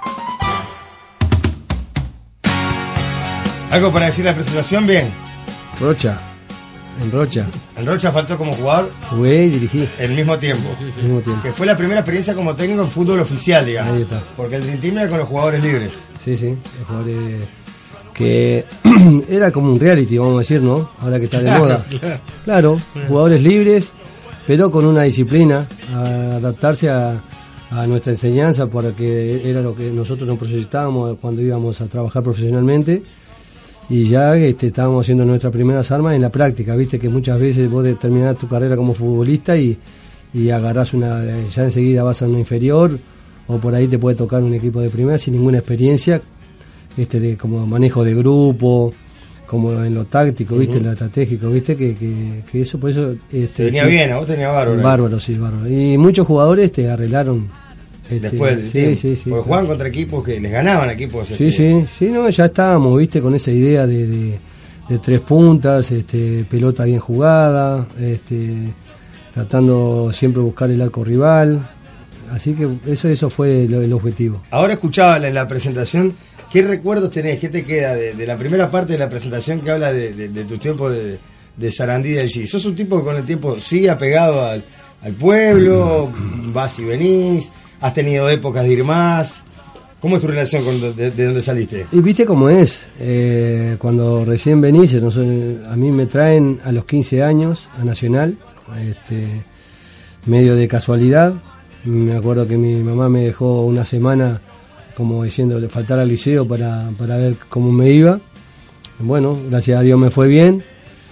[SPEAKER 1] ¿Algo para decir la presentación? Bien.
[SPEAKER 16] Rocha. En Rocha.
[SPEAKER 1] ¿En Rocha faltó como jugador?
[SPEAKER 16] Jugué y dirigí.
[SPEAKER 1] El mismo tiempo.
[SPEAKER 16] El mismo tiempo.
[SPEAKER 1] Que fue la primera experiencia como técnico en fútbol oficial, digamos.
[SPEAKER 16] Ahí está.
[SPEAKER 1] Porque el Dream Team era con los jugadores libres.
[SPEAKER 16] Sí, los jugadores que era como un reality, vamos a decir, ¿no? Ahora que está de moda. Claro, jugadores libres, pero con una disciplina, a adaptarse a nuestra enseñanza, porque era lo que nosotros nos proyectábamos cuando íbamos a trabajar profesionalmente. Y ya estábamos haciendo nuestras primeras armas en la práctica, viste que muchas veces vos terminás tu carrera como futbolista y agarrás ya enseguida vas a una inferior, o por ahí te puede tocar un equipo de primera sin ninguna experiencia, de como manejo de grupo, como en lo táctico, viste, en lo estratégico, viste, que eso, por eso...
[SPEAKER 1] Te venía bien, a vos tenías bárbaro.
[SPEAKER 16] Bárbaro, sí, bárbaro. Y muchos jugadores arreglaron...
[SPEAKER 1] Después del tiempo. Sí. Porque jugaban contra equipos que les ganaban equipos.
[SPEAKER 16] Sí, no, ya estábamos, viste, con esa idea de tres puntas, pelota bien jugada, tratando siempre de buscar el arco rival. Así que eso fue el objetivo.
[SPEAKER 1] Ahora escuchaba en la presentación, ¿qué recuerdos tenés? ¿Qué te queda de la primera parte de la presentación que habla de tu tiempo de Sarandí del G? ¿Sos un tipo que con el tiempo sigue apegado al pueblo, vas y venís? ¿Has tenido épocas de ir más? ¿Cómo es tu relación de dónde saliste?
[SPEAKER 16] Y viste cómo es. Cuando recién venís, a mí me traen a los 15 años a Nacional, medio de casualidad. Me acuerdo que mi mamá me dejó una semana como diciendo de faltar al liceo para ver cómo me iba. Bueno, gracias a Dios me fue bien.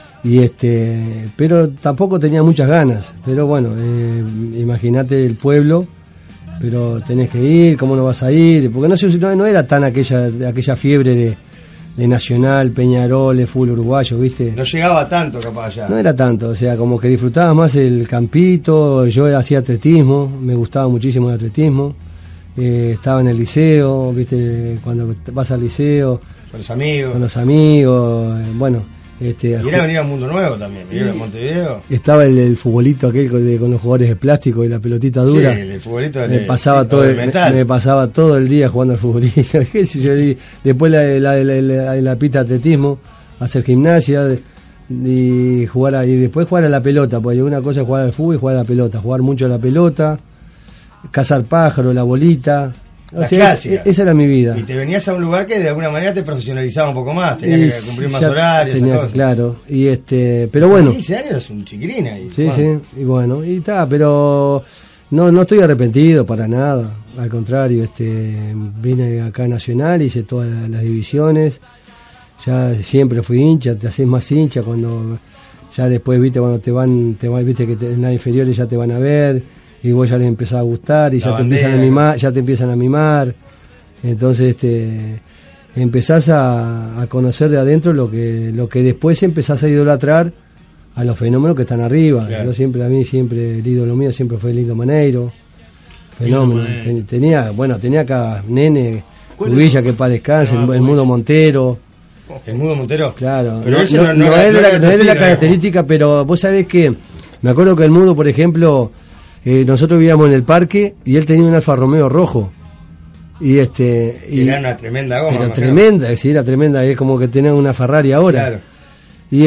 [SPEAKER 16] Pero tampoco tenía muchas ganas. Pero bueno, imagínate el pueblo. Pero tenés que ir, ¿cómo no vas a ir? Porque no era tan aquella fiebre de Nacional, Peñarol, fútbol uruguayo, ¿viste?
[SPEAKER 1] No llegaba tanto capaz allá.
[SPEAKER 16] No era tanto, o sea, como que disfrutabas más el campito. Yo hacía atletismo, me gustaba muchísimo el atletismo. Estaba en el liceo, ¿viste? Cuando vas al liceo.
[SPEAKER 1] Con los amigos.
[SPEAKER 16] Bueno.
[SPEAKER 1] Y era venir a Mundo Nuevo también, venir a Montevideo.
[SPEAKER 16] Estaba el futbolito aquel con los jugadores de plástico y la pelotita dura.
[SPEAKER 1] Sí, el futbolito
[SPEAKER 16] me pasaba todo el día jugando al futbolito. Después la pista de atletismo, hacer gimnasia y después jugar a la pelota, porque una cosa es jugar al fútbol y jugar a la pelota, jugar mucho a la pelota, cazar pájaros, la bolita. Esa era mi vida.
[SPEAKER 1] Y te venías a un lugar que de alguna manera te profesionalizaba un poco más, tenías que cumplir más horarios.
[SPEAKER 16] Claro, pero bueno.
[SPEAKER 1] 15 años eras un chiquirín ahí.
[SPEAKER 16] Sí, y bueno, y está, pero no estoy arrepentido para nada. Al contrario, vine acá a Nacional, hice todas las divisiones. Ya siempre fui hincha, te haces más hincha cuando ya después, viste, cuando te van, viste que en las inferiores ya te van a ver. Y vos ya les empezás a gustar y ya te empiezan a mimar, entonces empezás a conocer de adentro lo que después empezás a idolatrar a los fenómenos que están arriba. Claro. A mí siempre el ídolo mío siempre fue Lindo Maneiro, fenómeno. Tenía acá Nene, Villa, que para descanse, el Mudo Montero.
[SPEAKER 1] ¿El Mudo Montero?
[SPEAKER 16] Claro, no es de la característica, pero vos sabés que me acuerdo que el Mudo, por ejemplo, nosotros vivíamos en el parque y él tenía un Alfa Romeo rojo. Y
[SPEAKER 1] era una tremenda goma.
[SPEAKER 16] Era tremenda, era tremenda, es como que tenía una Ferrari ahora.
[SPEAKER 1] Claro.
[SPEAKER 16] Y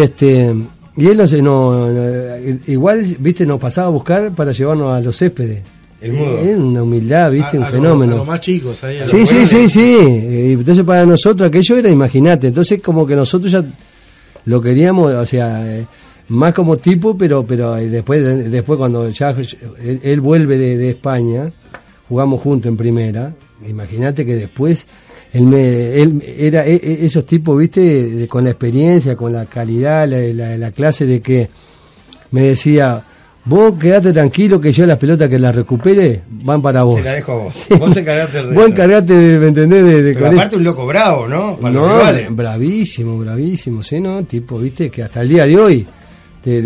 [SPEAKER 16] él igual, viste, nos pasaba a buscar para llevarnos a los céspedes.
[SPEAKER 1] El Mudo.
[SPEAKER 16] Era una humildad, viste, un fenómeno.
[SPEAKER 14] A los más chicos ahí.
[SPEAKER 16] Sí. Entonces para nosotros aquello era, imagínate, entonces como que nosotros ya lo queríamos, o sea, más como tipo, pero después cuando ya él vuelve de España, jugamos juntos en primera. Imagínate que después él era esos tipos, viste, con la experiencia, con la calidad, la clase de que me decía, vos quedate tranquilo que yo las pelotas que las recupere van para vos.
[SPEAKER 1] Te la dejo a vos. Vos encargate de
[SPEAKER 16] vos encargate de, ¿me entendés?
[SPEAKER 1] Pero aparte un loco bravo, ¿no? Para
[SPEAKER 16] no, bravísimo, ¿sí? ¿No? Tipo, viste, que hasta el día de hoy te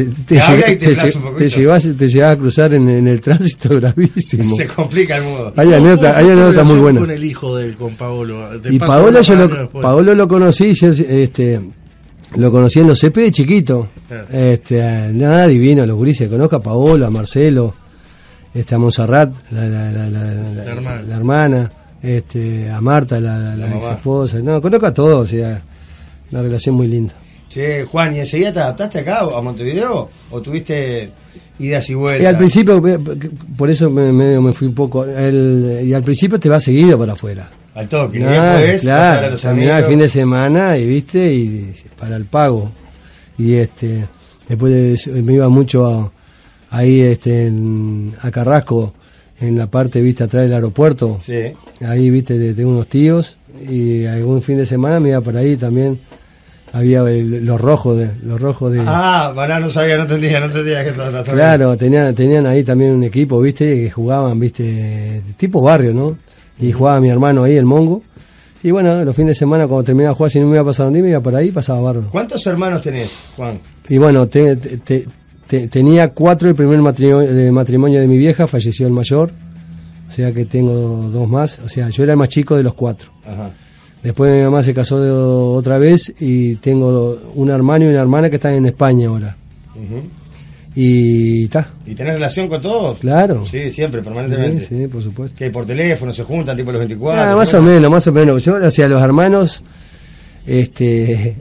[SPEAKER 16] llevas a cruzar en el tránsito bravísimo.
[SPEAKER 1] Se complica el modo.
[SPEAKER 16] Hay anécdota muy buena.
[SPEAKER 6] Con el hijo de él, con Paolo.
[SPEAKER 16] Y Paolo lo conocí, lo conocí en los CP de chiquito. Nada, divino, los gurises. Conozco a Paolo, a Marcelo, a Montserrat, la hermana, a Marta, la ex esposa. No, conozco a todos, o sea, una relación muy linda.
[SPEAKER 1] Che, Juan, ¿y enseguida te adaptaste acá a Montevideo? ¿O tuviste idas y vueltas?
[SPEAKER 16] Y al principio, por eso me fui un poco. Y al principio te vas seguido para afuera.
[SPEAKER 1] Al toque, ¿no? Después,
[SPEAKER 16] claro, terminaba el fin de semana y viste, y para el pago. Y después me iba mucho ahí a Carrasco, en la parte, viste, atrás del aeropuerto.
[SPEAKER 1] Sí. Ahí,
[SPEAKER 16] viste, tengo unos tíos, y algún fin de semana me iba por ahí también. Había los rojos de
[SPEAKER 1] no sabía, no entendía que todo.
[SPEAKER 16] Claro, tenían ahí también un equipo, viste, que jugaban, viste, tipo barrio, ¿no? Y jugaba mi hermano ahí, el Mongo. Y bueno, los fines de semana cuando terminaba de jugar, si no me iba a pasar donde me iba por ahí, pasaba bárbaro.
[SPEAKER 1] ¿Cuántos hermanos tenés, Juan?
[SPEAKER 16] Y bueno, tenía 4 el primer matrimonio de mi vieja, falleció el mayor, o sea que tengo 2 más, o sea, yo era el más chico de los 4.
[SPEAKER 1] Ajá.
[SPEAKER 16] Después mi mamá se casó otra vez y tengo un hermano y una hermana que están en España ahora.
[SPEAKER 1] Uh-huh.
[SPEAKER 16] Y está.
[SPEAKER 1] ¿Y tenés relación con todos?
[SPEAKER 16] Claro.
[SPEAKER 1] Sí, siempre, permanentemente.
[SPEAKER 16] Sí, por supuesto.
[SPEAKER 1] ¿Que por teléfono se juntan tipo los 24?
[SPEAKER 16] Más o menos. Yo, o sea, los hermanos, de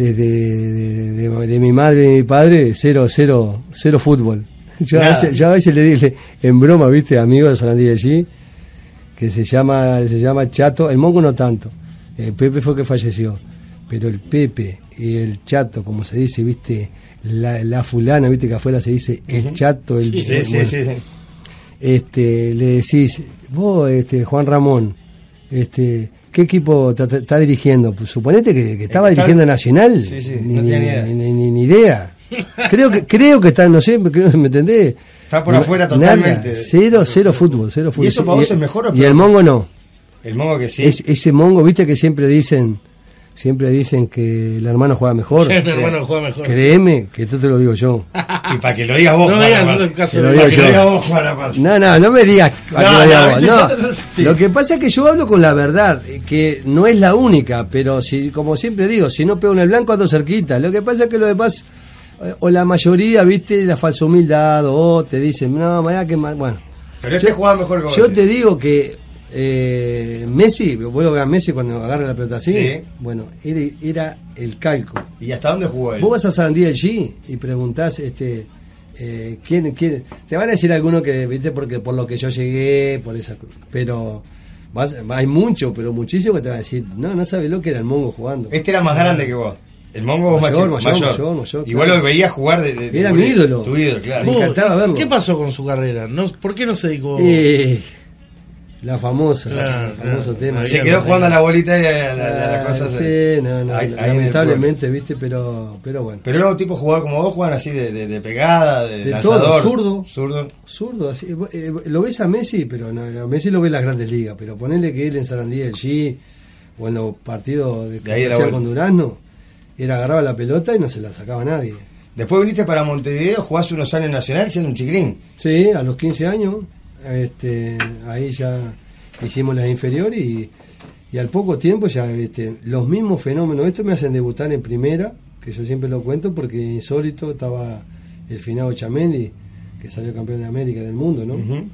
[SPEAKER 16] mi madre y mi padre, cero fútbol. Yo a veces le dije, en broma, viste, amigo de Sarandí de allí, que se llama Chato, el Mongo no tanto. Pepe fue que falleció, pero el Pepe y el Chato, como se dice, viste, la fulana, viste que afuera se dice el Chato, el
[SPEAKER 1] sí.
[SPEAKER 16] Le decís, vos, Juan Ramón, ¿qué equipo está dirigiendo? Pues suponete que estaba dirigiendo Nacional.
[SPEAKER 1] Sí, ni
[SPEAKER 16] idea. Creo que está, no sé, ¿me entendés?
[SPEAKER 1] Está por afuera totalmente.
[SPEAKER 16] Nada, cero fútbol.
[SPEAKER 1] ¿Y eso para vos es mejor o peor?
[SPEAKER 16] Y el Mongo no.
[SPEAKER 1] El Mongo que sí.
[SPEAKER 16] Ese Mongo, viste que siempre dicen que el hermano juega mejor.
[SPEAKER 6] El hermano juega mejor.
[SPEAKER 16] Créeme, que esto te lo digo yo.
[SPEAKER 1] Y para que lo digas vos,
[SPEAKER 6] no me digas el caso de
[SPEAKER 1] lo digas vos, Juan.
[SPEAKER 16] No me digas para que lo digas vos. Sí. Lo que pasa es que yo hablo con la verdad, que no es la única, pero si, como siempre digo, si no pego en el blanco ando cerquita. Lo que pasa es que lo demás, o la mayoría, viste, la falsa humildad, o te dicen, no, vaya que más. Bueno.
[SPEAKER 1] Pero jugaba mejor que vos.
[SPEAKER 16] Yo te digo que Messi, vuelvo a ver a Messi cuando agarra la pelota así,
[SPEAKER 1] sí.
[SPEAKER 16] Bueno, era el calco.
[SPEAKER 1] ¿Y hasta dónde jugó él?
[SPEAKER 16] Vos vas a Sarandí allí y preguntás quién te van a decir alguno que, viste, porque por lo que yo llegué, por esa, pero hay mucho, pero muchísimo que te va a decir, no sabes lo que era el Mongo jugando.
[SPEAKER 1] Este era más grande que vos. El Mongo mayor.
[SPEAKER 16] Mayor,
[SPEAKER 1] Igual lo veías jugar
[SPEAKER 16] era mi ídolo.
[SPEAKER 1] Tu ídolo, claro.
[SPEAKER 16] Me encantaba verlo.
[SPEAKER 6] ¿Qué pasó con su carrera? ¿Por qué no se dedicó?
[SPEAKER 16] La famosa, famoso tema.
[SPEAKER 1] Se quedó jugando a la bolita y a la cosa.
[SPEAKER 16] Sí, lamentablemente, viste, pero bueno.
[SPEAKER 1] Pero era un tipo jugador como vos, juegan así de pegada, de
[SPEAKER 16] lanzador, todo,
[SPEAKER 1] zurdo,
[SPEAKER 16] así. Lo ves a Messi, pero no, Messi lo ve en las grandes ligas, pero ponele que él en Sarandí allí, o en los partidos de que se hacía con Durazno, él agarraba la pelota y no se la sacaba nadie.
[SPEAKER 1] Después viniste para Montevideo, jugaste unos años en Nacional siendo un chiquilín.
[SPEAKER 16] Sí, a los 15 años. Ahí ya hicimos las inferiores y al poco tiempo ya los mismos fenómenos. Esto me hacen debutar en primera, que yo siempre lo cuento porque insólito, estaba el finado Chamendi, que salió campeón de América, del mundo, ¿no? Uh-huh.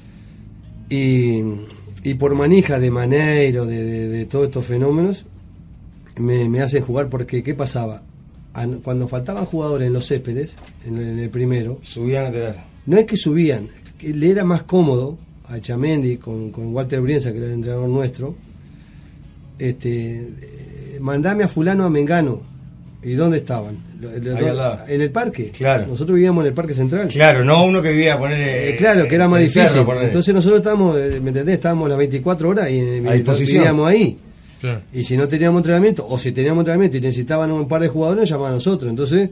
[SPEAKER 16] Y por manija de Maneiro, de todos estos fenómenos, me hacen jugar porque ¿qué pasaba? Cuando faltaban jugadores en los céspedes, en el primero,
[SPEAKER 1] subían a tirar.
[SPEAKER 16] No es que subían, le era más cómodo a Chamendi con Walter Brienza, que era el entrenador nuestro, mandame a fulano a Mengano, ¿Y dónde estaban?
[SPEAKER 1] Ahí al lado.
[SPEAKER 16] En el parque.
[SPEAKER 1] Claro.
[SPEAKER 16] Nosotros vivíamos en el Parque Central.
[SPEAKER 1] Claro, no uno que vivía a poner.
[SPEAKER 16] Claro, que era más difícil.
[SPEAKER 1] Cerro,
[SPEAKER 16] entonces nosotros estábamos, ¿me entendés? Estábamos las 24 horas y vivíamos ahí.
[SPEAKER 6] Claro.
[SPEAKER 16] Y si no teníamos entrenamiento, o si teníamos entrenamiento y necesitaban un par de jugadores, nos llamaban a nosotros. Entonces,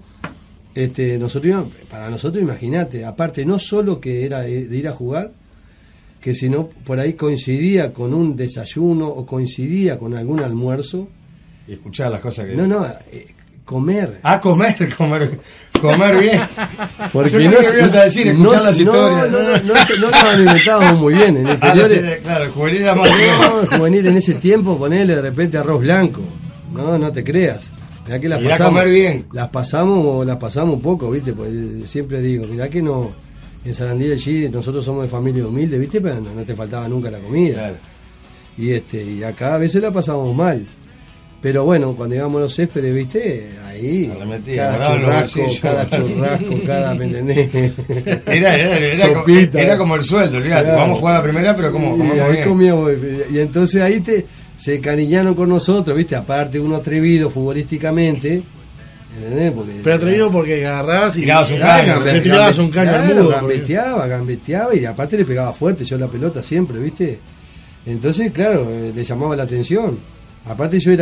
[SPEAKER 16] para nosotros, imagínate, aparte no solo que era de ir a jugar, que si no por ahí coincidía con un desayuno o coincidía con algún almuerzo.
[SPEAKER 1] Y escuchar las cosas que...
[SPEAKER 16] Comer.
[SPEAKER 1] Comer bien.
[SPEAKER 16] Porque
[SPEAKER 1] yo no sé qué ibas a decir, escuchar las historias.
[SPEAKER 16] No nos alimentábamos muy bien. En inferiores,
[SPEAKER 1] claro, el juvenil era más bien.
[SPEAKER 16] No, juvenil en ese tiempo, ponerle de repente arroz blanco. No te creas. Mirá que las
[SPEAKER 1] Mirá
[SPEAKER 16] pasamos.
[SPEAKER 1] Comer bien.
[SPEAKER 16] Las pasamos un poco, ¿viste? Pues siempre digo, mirá que no. En Sarandí del Chi nosotros somos de familia humilde, ¿viste? Pero no te faltaba nunca la comida. Claro. Y acá a veces la pasamos mal. Pero bueno, cuando íbamos a los céspedes, ¿viste? Ahí, cada churrasco, cada, ¿me entendés?
[SPEAKER 1] Era como el sueldo, olvidate. Claro. Vamos a jugar a la primera, pero
[SPEAKER 16] comíamos. Y entonces ahí se encariñaron con nosotros, ¿viste? Aparte, uno atrevido futbolísticamente, ¿entendés?
[SPEAKER 6] Pero atrevido porque agarrabas y
[SPEAKER 1] tirabas un caño
[SPEAKER 16] al mudo. Gambeteaba y aparte le pegaba fuerte yo la pelota siempre, ¿viste? Entonces, claro, le llamaba la atención. Aparte ya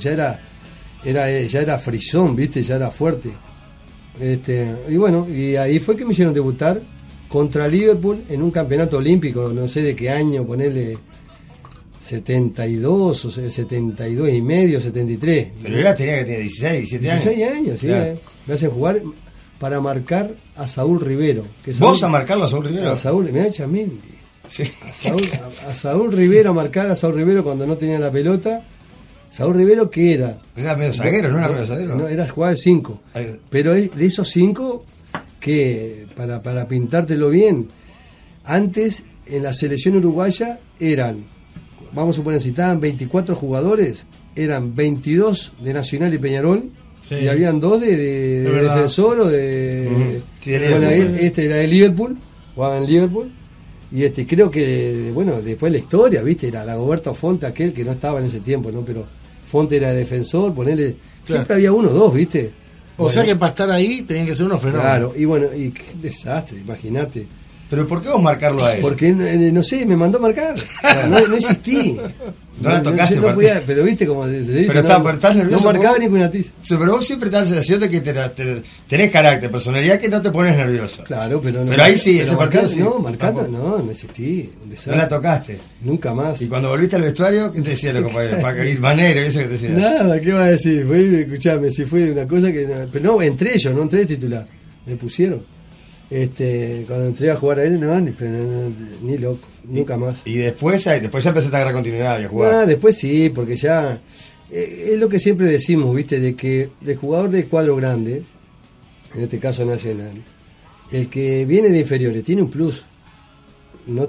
[SPEAKER 16] era frisón, ¿viste? Ya era fuerte. Y bueno, y ahí fue que me hicieron debutar contra Liverpool en un campeonato olímpico, no sé de qué año, ponerle 72 o 72 y medio, 73.
[SPEAKER 1] Pero tenía que tener 16, 17 años.
[SPEAKER 16] 16 años, sí.
[SPEAKER 1] Claro.
[SPEAKER 16] Me hacen jugar para marcar a Saúl Rivero.
[SPEAKER 1] ¿Vos a marcarlo a Saúl Rivero?
[SPEAKER 16] A Saúl, mirá Chamendi.
[SPEAKER 1] Sí.
[SPEAKER 16] A Saúl Rivero, a marcar a Saúl Rivero cuando no tenía la pelota. Saúl Rivero, ¿qué era?
[SPEAKER 1] Era medio zaguero, ¿no era medio zaguero?
[SPEAKER 16] No, era jugar de 5. Pero de esos 5, que para pintártelo bien, antes en la selección uruguaya eran, vamos a suponer, si estaban 24 jugadores, eran 22 de Nacional y Peñarol, sí. Y habían 2 de Defensor o de...
[SPEAKER 1] Sí,
[SPEAKER 16] bueno, este era de Liverpool, jugaba en Liverpool. Y creo que, bueno, después la historia, ¿viste? Era Dagoberto Fonte, aquel que no estaba en ese tiempo, ¿no? Pero Fonte era defensor, ponerle... Claro. Siempre había 1 o 2, ¿viste?
[SPEAKER 6] O sea que para estar ahí tenían que ser unos fenómenos.
[SPEAKER 16] Claro, y bueno, y qué desastre, imagínate.
[SPEAKER 1] ¿Pero por qué vos marcarlo a él?
[SPEAKER 16] Porque, no sé, me mandó a marcar. No existí.
[SPEAKER 1] No la tocaste.
[SPEAKER 16] No podía, pero viste como se dice.
[SPEAKER 1] Pero estás nervioso.
[SPEAKER 16] No marcaba ninguna tiza.
[SPEAKER 1] Pero vos siempre te das la sensación de que tenés carácter, personalidad, que no te pones nervioso.
[SPEAKER 16] Claro, pero no.
[SPEAKER 1] Pero ahí sí, ese partido sí.
[SPEAKER 16] No, marcando, no existí.
[SPEAKER 1] No la tocaste.
[SPEAKER 16] Nunca más.
[SPEAKER 1] Y cuando volviste al vestuario, ¿qué te decía los compañeros? Para ir manero, eso que te decía.
[SPEAKER 16] Nada, ¿qué va a decir? Escuchame, si fue una cosa que. Pero no, entré yo, no entré de titular. Me pusieron. Cuando entré a jugar a él, ni loco, nunca más.
[SPEAKER 1] Y después ya empezaste a agarrar continuidad y a jugar.
[SPEAKER 16] Después sí, porque ya es lo que siempre decimos, ¿viste? De que el jugador de cuadro grande, en este caso Nacional, el que viene de inferiores tiene un plus. No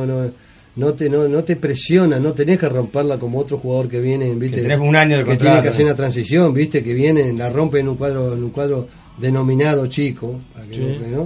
[SPEAKER 16] te presiona, no tenés que romperla como otro jugador que viene, ¿viste?
[SPEAKER 1] Que tenés un año de contrato,
[SPEAKER 16] que tiene que hacer una transición, ¿viste? Que viene, la rompe en un cuadro denominado chico, ¿no?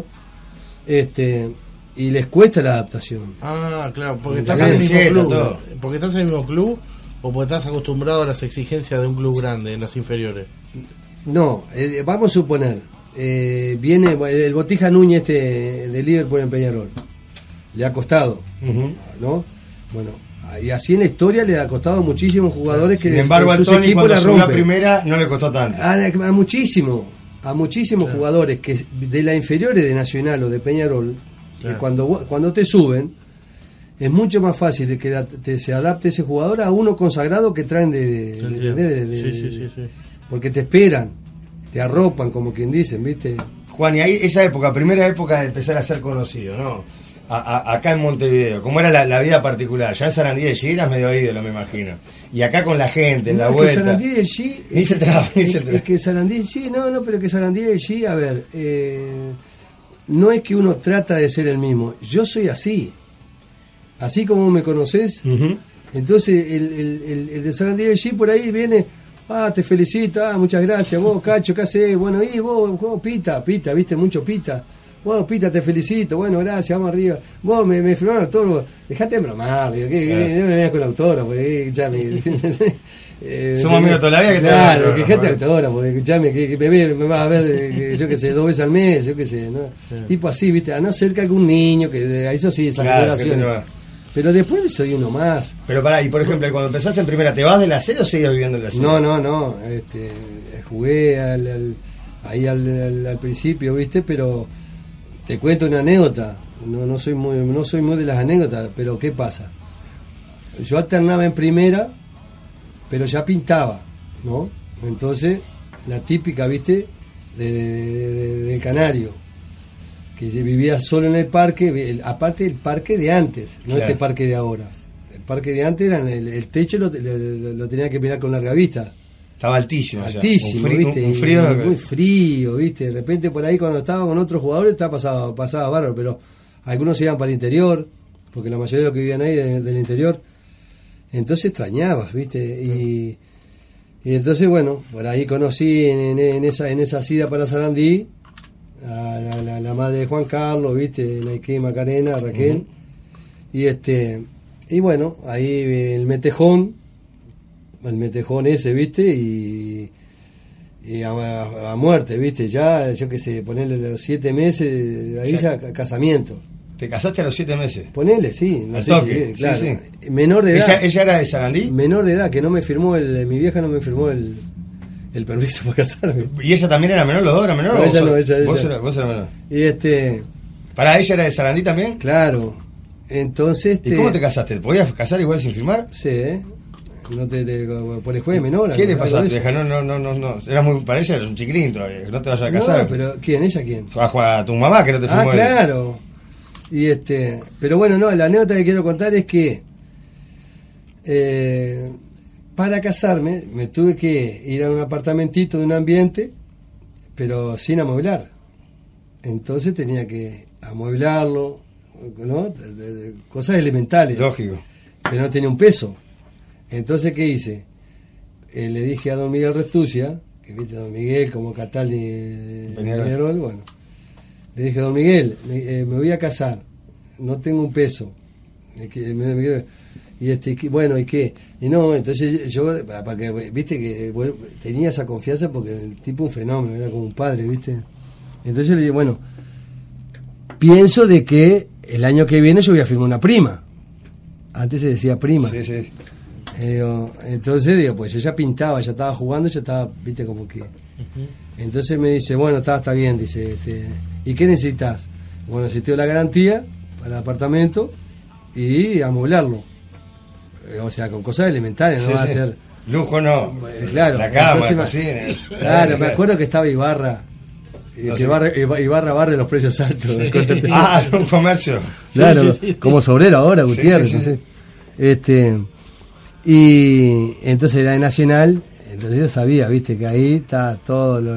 [SPEAKER 16] Y les cuesta la adaptación.
[SPEAKER 6] Claro, porque estás en el mismo club. Porque estás en el mismo club o porque estás acostumbrado a las exigencias de un club grande en las inferiores.
[SPEAKER 16] No, vamos a suponer, viene el Botija Núñez de Liverpool en Peñarol. Le ha costado, ¿no? Bueno, y así en la historia le ha costado a muchísimos jugadores que
[SPEAKER 1] sin embargo
[SPEAKER 16] sus
[SPEAKER 1] Tony,
[SPEAKER 16] equipos la rompen.
[SPEAKER 1] La primera no le costó tanto.
[SPEAKER 16] A muchísimos jugadores que de la inferiores de Nacional o de Peñarol, que cuando te suben es mucho más fácil que se adapte ese jugador a uno consagrado que traen sí. Porque te esperan, te arropan, como quien dicen, ¿viste?
[SPEAKER 1] Juan, y ahí esa primera época de empezar a ser conocido, ¿no? Acá en Montevideo, ¿cómo era la vida particular? Ya en Sarandí del Chi eras medio ídolo, me imagino. Y acá con la gente, en la vuelta.
[SPEAKER 16] Sarandí del Chi. Es que Sarandí del Chi, pero que Sarandí del Chi, a ver, no es que uno trata de ser el mismo. Yo soy así. Así como me conocés. Entonces, el de Sarandí del Chi por ahí viene. Te felicito, muchas gracias. Vos, Cacho, ¿qué hacés? Bueno, y vos, Pita, viste, mucho Pita. Bueno, Pita, te felicito, bueno, gracias, vamos arriba. Vos me firmaron el autógrafo, dejate de bromar, digo, no me veas con el autógrafo, ya me...
[SPEAKER 1] Somos amigos toda la vida que
[SPEAKER 16] claro,
[SPEAKER 1] te
[SPEAKER 16] quejate autógrafo, escuchame, que me vas a ver, yo qué sé, 2 veces al mes, yo qué sé, ¿no? Tipo así, viste, a no ser que algún niño, que eso sí, esas colaboraciones. Pero después soy uno más.
[SPEAKER 1] Pero pará, y por ejemplo, cuando empezás en primera, ¿te vas de la sede o seguís viviendo en la sede?
[SPEAKER 16] No, jugué ahí al principio, viste, pero te cuento una anécdota. No soy muy de las anécdotas, pero ¿qué pasa? Yo alternaba en primera, pero ya pintaba, ¿no? Entonces, la típica, viste, del Canario, que vivía solo en el parque, aparte el parque de antes, no este parque de ahora. El parque de antes era el techo lo tenía que mirar con larga vista.
[SPEAKER 1] Estaba altísimo,
[SPEAKER 16] ¿viste?
[SPEAKER 1] Un frío,
[SPEAKER 16] muy frío, ¿viste? De repente por ahí cuando estaba con otros jugadores pasaba bárbaro, pero algunos se iban para el interior, porque la mayoría de los que vivían ahí del interior, entonces extrañabas, ¿viste? Y entonces, bueno, por ahí conocí en esa ida para Sarandí a la madre de Juan Carlos, ¿viste? Nike Macarena, Raquel. Y bueno, ahí el metejón ese, ¿viste? Y a muerte, ¿viste? Ya, yo qué sé, ponerle los 7 meses, ahí ya casamiento.
[SPEAKER 1] ¿Te casaste a los 7 meses?
[SPEAKER 16] Ponele, sí.
[SPEAKER 1] No sé si,
[SPEAKER 16] claro.
[SPEAKER 1] Sí.
[SPEAKER 16] Menor de edad.
[SPEAKER 1] ¿Ella era de Sarandí?
[SPEAKER 16] Menor de edad, que no me firmó mi vieja no me firmó el permiso para casarme.
[SPEAKER 1] ¿Y ella también era menor? ¿Los dos eran menor?
[SPEAKER 16] No, ella.
[SPEAKER 1] Vos eras menor.
[SPEAKER 16] Y
[SPEAKER 1] ¿Para ella era de Sarandí también?
[SPEAKER 16] Claro. Entonces...
[SPEAKER 1] ¿Y cómo te casaste? ¿Te podías casar igual sin firmar?
[SPEAKER 16] Sí, no por el juez menor.
[SPEAKER 1] ¿Qué le pasó a tu vieja? No. Era para ella era un chiquilín todavía, no te vayas a casar.
[SPEAKER 16] No, pero ¿quién? ¿Ella quién?
[SPEAKER 1] A tu mamá que no te firmó.
[SPEAKER 16] Claro. Y pero bueno, no, la anécdota que quiero contar es que para casarme me tuve que ir a un apartamentito de un ambiente, pero sin amueblar. Entonces tenía que amueblarlo, ¿no? Cosas elementales.
[SPEAKER 1] Lógico.
[SPEAKER 16] Pero no tenía un peso. Entonces, ¿qué hice? Le dije a don Miguel Restucia, que viste a don Miguel como Cataldi de Peñarol, bueno. Le dije, don Miguel, me voy a casar, no tengo un peso. Bueno, ¿y qué? Y no, entonces yo, porque viste que tenía esa confianza porque el tipo un fenómeno, era como un padre, ¿viste? Entonces le dije, bueno, pienso de que el año que viene yo voy a firmar una prima. Antes se decía prima.
[SPEAKER 1] Sí.
[SPEAKER 16] Entonces digo, pues yo ya pintaba, ya estaba jugando, ya estaba, viste, como que... Entonces me dice, bueno, está bien, dice, ¿y qué necesitas? Bueno, necesito la garantía para el apartamento y amoblarlo. O sea, con cosas elementales, no va a ser...
[SPEAKER 1] Lujo no.
[SPEAKER 16] Claro.
[SPEAKER 1] La cama, la cocina.
[SPEAKER 16] Claro, me acuerdo que estaba Ibarra. Ibarra barre los precios altos.
[SPEAKER 1] Un comercio.
[SPEAKER 16] Claro, sí. Como Sobrero ahora, Gutiérrez. Sí. Y entonces era de Nacional. Entonces yo sabía, viste, que ahí está todo lo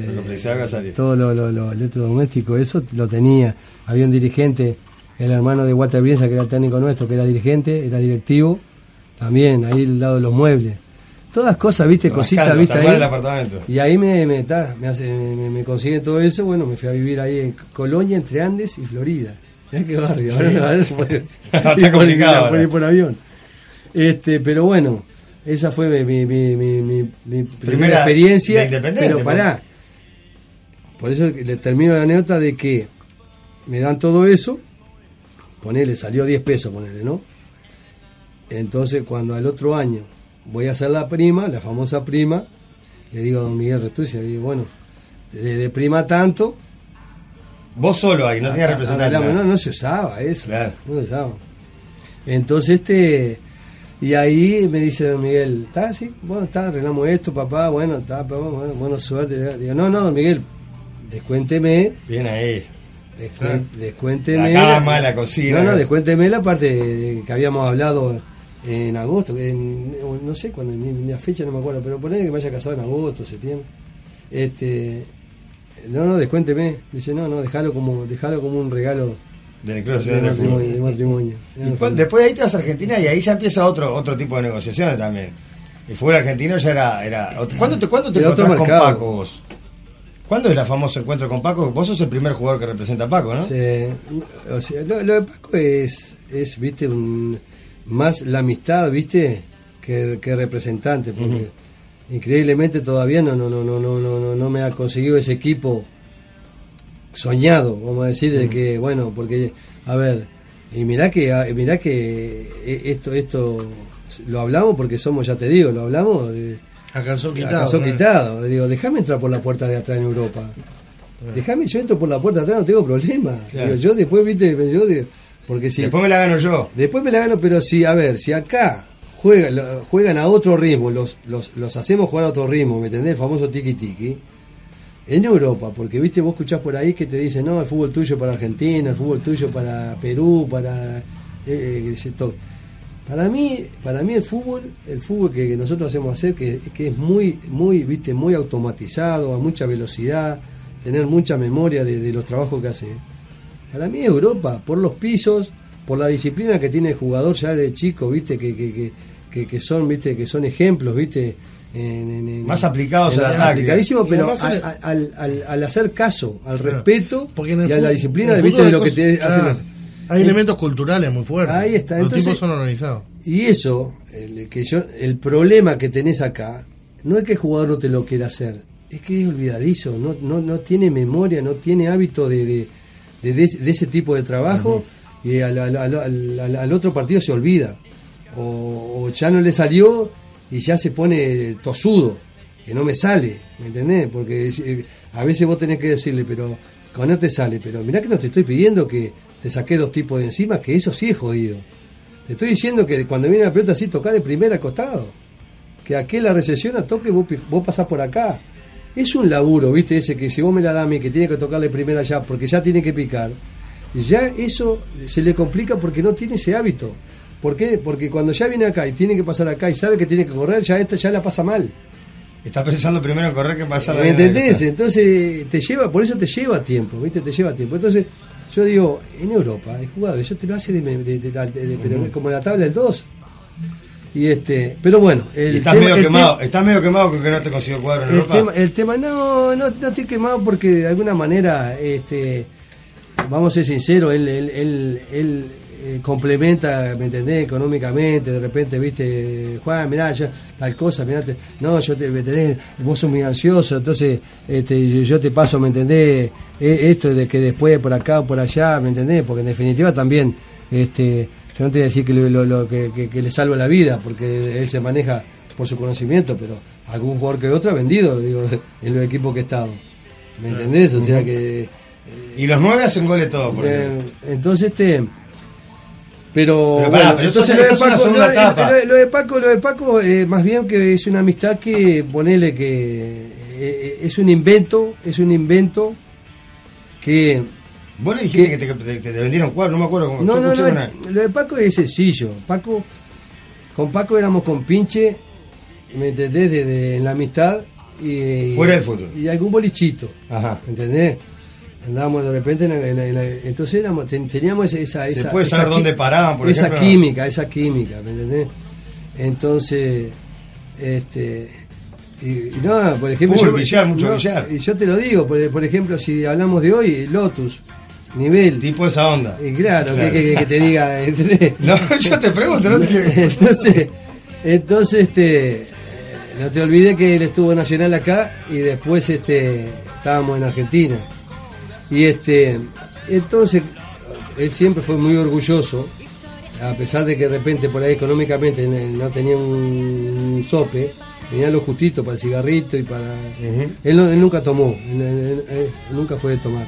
[SPEAKER 16] electrodoméstico, eso lo tenía. Había un dirigente, el hermano de Walter Bielsa, que era técnico nuestro, que era dirigente, era directivo, también, ahí al lado de los muebles. Todas cosas, viste, cositas, viste, ahí. Y ahí me consiguen todo eso, bueno, me fui a vivir ahí en Colonia, entre Andes y Florida. Mirá qué barrio,
[SPEAKER 1] está complicado.
[SPEAKER 16] Por avión. Pero bueno, esa fue mi primera experiencia, pero pará. Por eso le termino la anécdota de que me dan todo eso, salió 10 pesos, ¿no? Entonces cuando al otro año voy a hacer la prima, la famosa prima, le digo a don Miguel Restucia, digo, bueno, de prima tanto.
[SPEAKER 1] Vos solo ahí, no tenías representante.
[SPEAKER 16] No se usaba eso,
[SPEAKER 1] claro.
[SPEAKER 16] No se usaba. Entonces y ahí me dice don Miguel, ¿está así? Bueno, arreglamos esto, papá, bueno, bueno, suerte. Digo, no, don Miguel, descuénteme.
[SPEAKER 1] Bien ahí.
[SPEAKER 16] Descuénteme.
[SPEAKER 1] La cama, la cocina.
[SPEAKER 16] No, descuénteme la parte que habíamos hablado en agosto, no sé cuándo, ni la fecha no me acuerdo, pero ponele que me haya casado en agosto, septiembre. No, descuénteme. Dice, no, dejalo como un regalo de matrimonio.
[SPEAKER 1] Después de ahí te vas a Argentina y ahí ya empieza otro tipo de negociaciones también. El fútbol argentino ya era ¿Cuándo te encontrás con Paco vos? ¿Cuándo es el famoso encuentro con Paco? Vos sos el primer jugador que representa a Paco, ¿no?
[SPEAKER 16] Sí. O sea, lo de Paco es viste, más la amistad, viste, que representante, porque increíblemente todavía no me ha conseguido ese equipo soñado, vamos a decir, de que, bueno, porque, a ver, y mirá que esto lo hablamos porque somos, ya te digo, lo hablamos de
[SPEAKER 6] a calzón
[SPEAKER 16] quitado. Digo, déjame entrar por la puerta de atrás en Europa. Yo entro por la puerta de atrás, no tengo problema.
[SPEAKER 1] Claro.
[SPEAKER 16] Digo, yo después, porque si
[SPEAKER 1] después me la gano yo.
[SPEAKER 16] Después me la gano, pero si acá juegan a otro ritmo, los hacemos jugar a otro ritmo, ¿me entendés? El famoso tiki-tiki. En Europa, porque viste, vos escuchás por ahí que te dicen, no, el fútbol tuyo para Argentina, el fútbol tuyo para Perú, para mí el fútbol que nosotros hacemos hacer, que es muy automatizado, a mucha velocidad, tener mucha memoria de los trabajos que hace. Para mí Europa, por los pisos, por la disciplina que tiene el jugador ya de chico, viste, que son ejemplos, viste,
[SPEAKER 1] más aplicados al ataque.
[SPEAKER 16] Aplicadísimo, pero al hacer caso, al respeto y a la disciplina de lo que te hacen.
[SPEAKER 6] Hay elementos culturales muy fuertes.
[SPEAKER 16] Ahí está.
[SPEAKER 6] Los tipos son organizados.
[SPEAKER 16] Y eso, el problema que tenés acá, no es que el jugador no te lo quiera hacer, es que es olvidadizo, no tiene memoria, no tiene hábito de ese tipo de trabajo, y al otro partido se olvida. O ya no le salió y ya se pone tosudo, que no me sale, ¿me entendés? Porque a veces vos tenés que decirle, pero cuando no te sale, pero mirá que no te estoy pidiendo que te saqué 2 tipos de encima, que eso sí es jodido. Te estoy diciendo que cuando viene la pelota así, tocá de primera costado, que aquel la recesión a toque, vos pasás por acá. Es un laburo, viste, ese que si vos me la das a mí, que tiene que tocarle primera ya, porque ya tiene que picar, ya eso se le complica porque no tiene ese hábito. ¿Por qué? Porque cuando ya viene acá y tiene que pasar acá y sabe que tiene que correr, ya la pasa mal.
[SPEAKER 1] Está pensando primero en correr que pasar.
[SPEAKER 16] ¿Me entendés? Entonces por eso te lleva tiempo, ¿viste? Te lleva tiempo. Entonces, yo digo, en Europa, el jugador, eso te lo hace pero como la tabla del 2. Pero bueno,
[SPEAKER 1] estás medio quemado con que no te consiguió cuadro en Europa.
[SPEAKER 16] El tema no estoy quemado porque de alguna manera, vamos a ser sinceros, él complementa, ¿me entendés? Económicamente, de repente, viste, Juan, mirá, ya, tal cosa, mirá, ¿me entendés? Vos sos muy ansioso, entonces yo te paso, ¿me entendés? Esto de que después por acá o por allá, ¿me entendés? Porque en definitiva también, yo no te voy a decir que le salva la vida, porque él se maneja por su conocimiento, pero algún jugador que otro ha vendido, digo, en los equipos que he estado, ¿me entendés? O sea que...
[SPEAKER 1] y los 9 hacen goles todos,
[SPEAKER 16] entonces Pero bueno, entonces lo de Paco, más bien que es una amistad que, ponele que es un invento que...
[SPEAKER 1] Vos le dijiste que te vendieron cuadros, no me acuerdo cómo.
[SPEAKER 16] No, lo de Paco es sencillo. Con Paco éramos compinche, ¿me entendés? En la amistad y
[SPEAKER 1] fuera del fútbol.
[SPEAKER 16] Y algún bolichito,
[SPEAKER 1] ajá,
[SPEAKER 16] ¿entendés? Andábamos de repente entonces teníamos esa
[SPEAKER 1] se puede saber dónde paraban, por
[SPEAKER 16] ejemplo, esa química, ¿me entendés? Entonces y no, por ejemplo,
[SPEAKER 1] mucho billar.
[SPEAKER 16] Y yo te lo digo, por ejemplo, si hablamos de hoy, Lotus, nivel
[SPEAKER 1] tipo esa onda,
[SPEAKER 16] y claro. Que te diga, ¿entendés?
[SPEAKER 1] No, yo te pregunto, no te
[SPEAKER 16] entonces no te olvides que él estuvo en Nacional acá y después estábamos en Argentina. Y entonces él siempre fue muy orgulloso, a pesar de que de repente por ahí económicamente no tenía un sope, tenía lo justito para el cigarrito y para... Él nunca tomó, él nunca fue de tomar.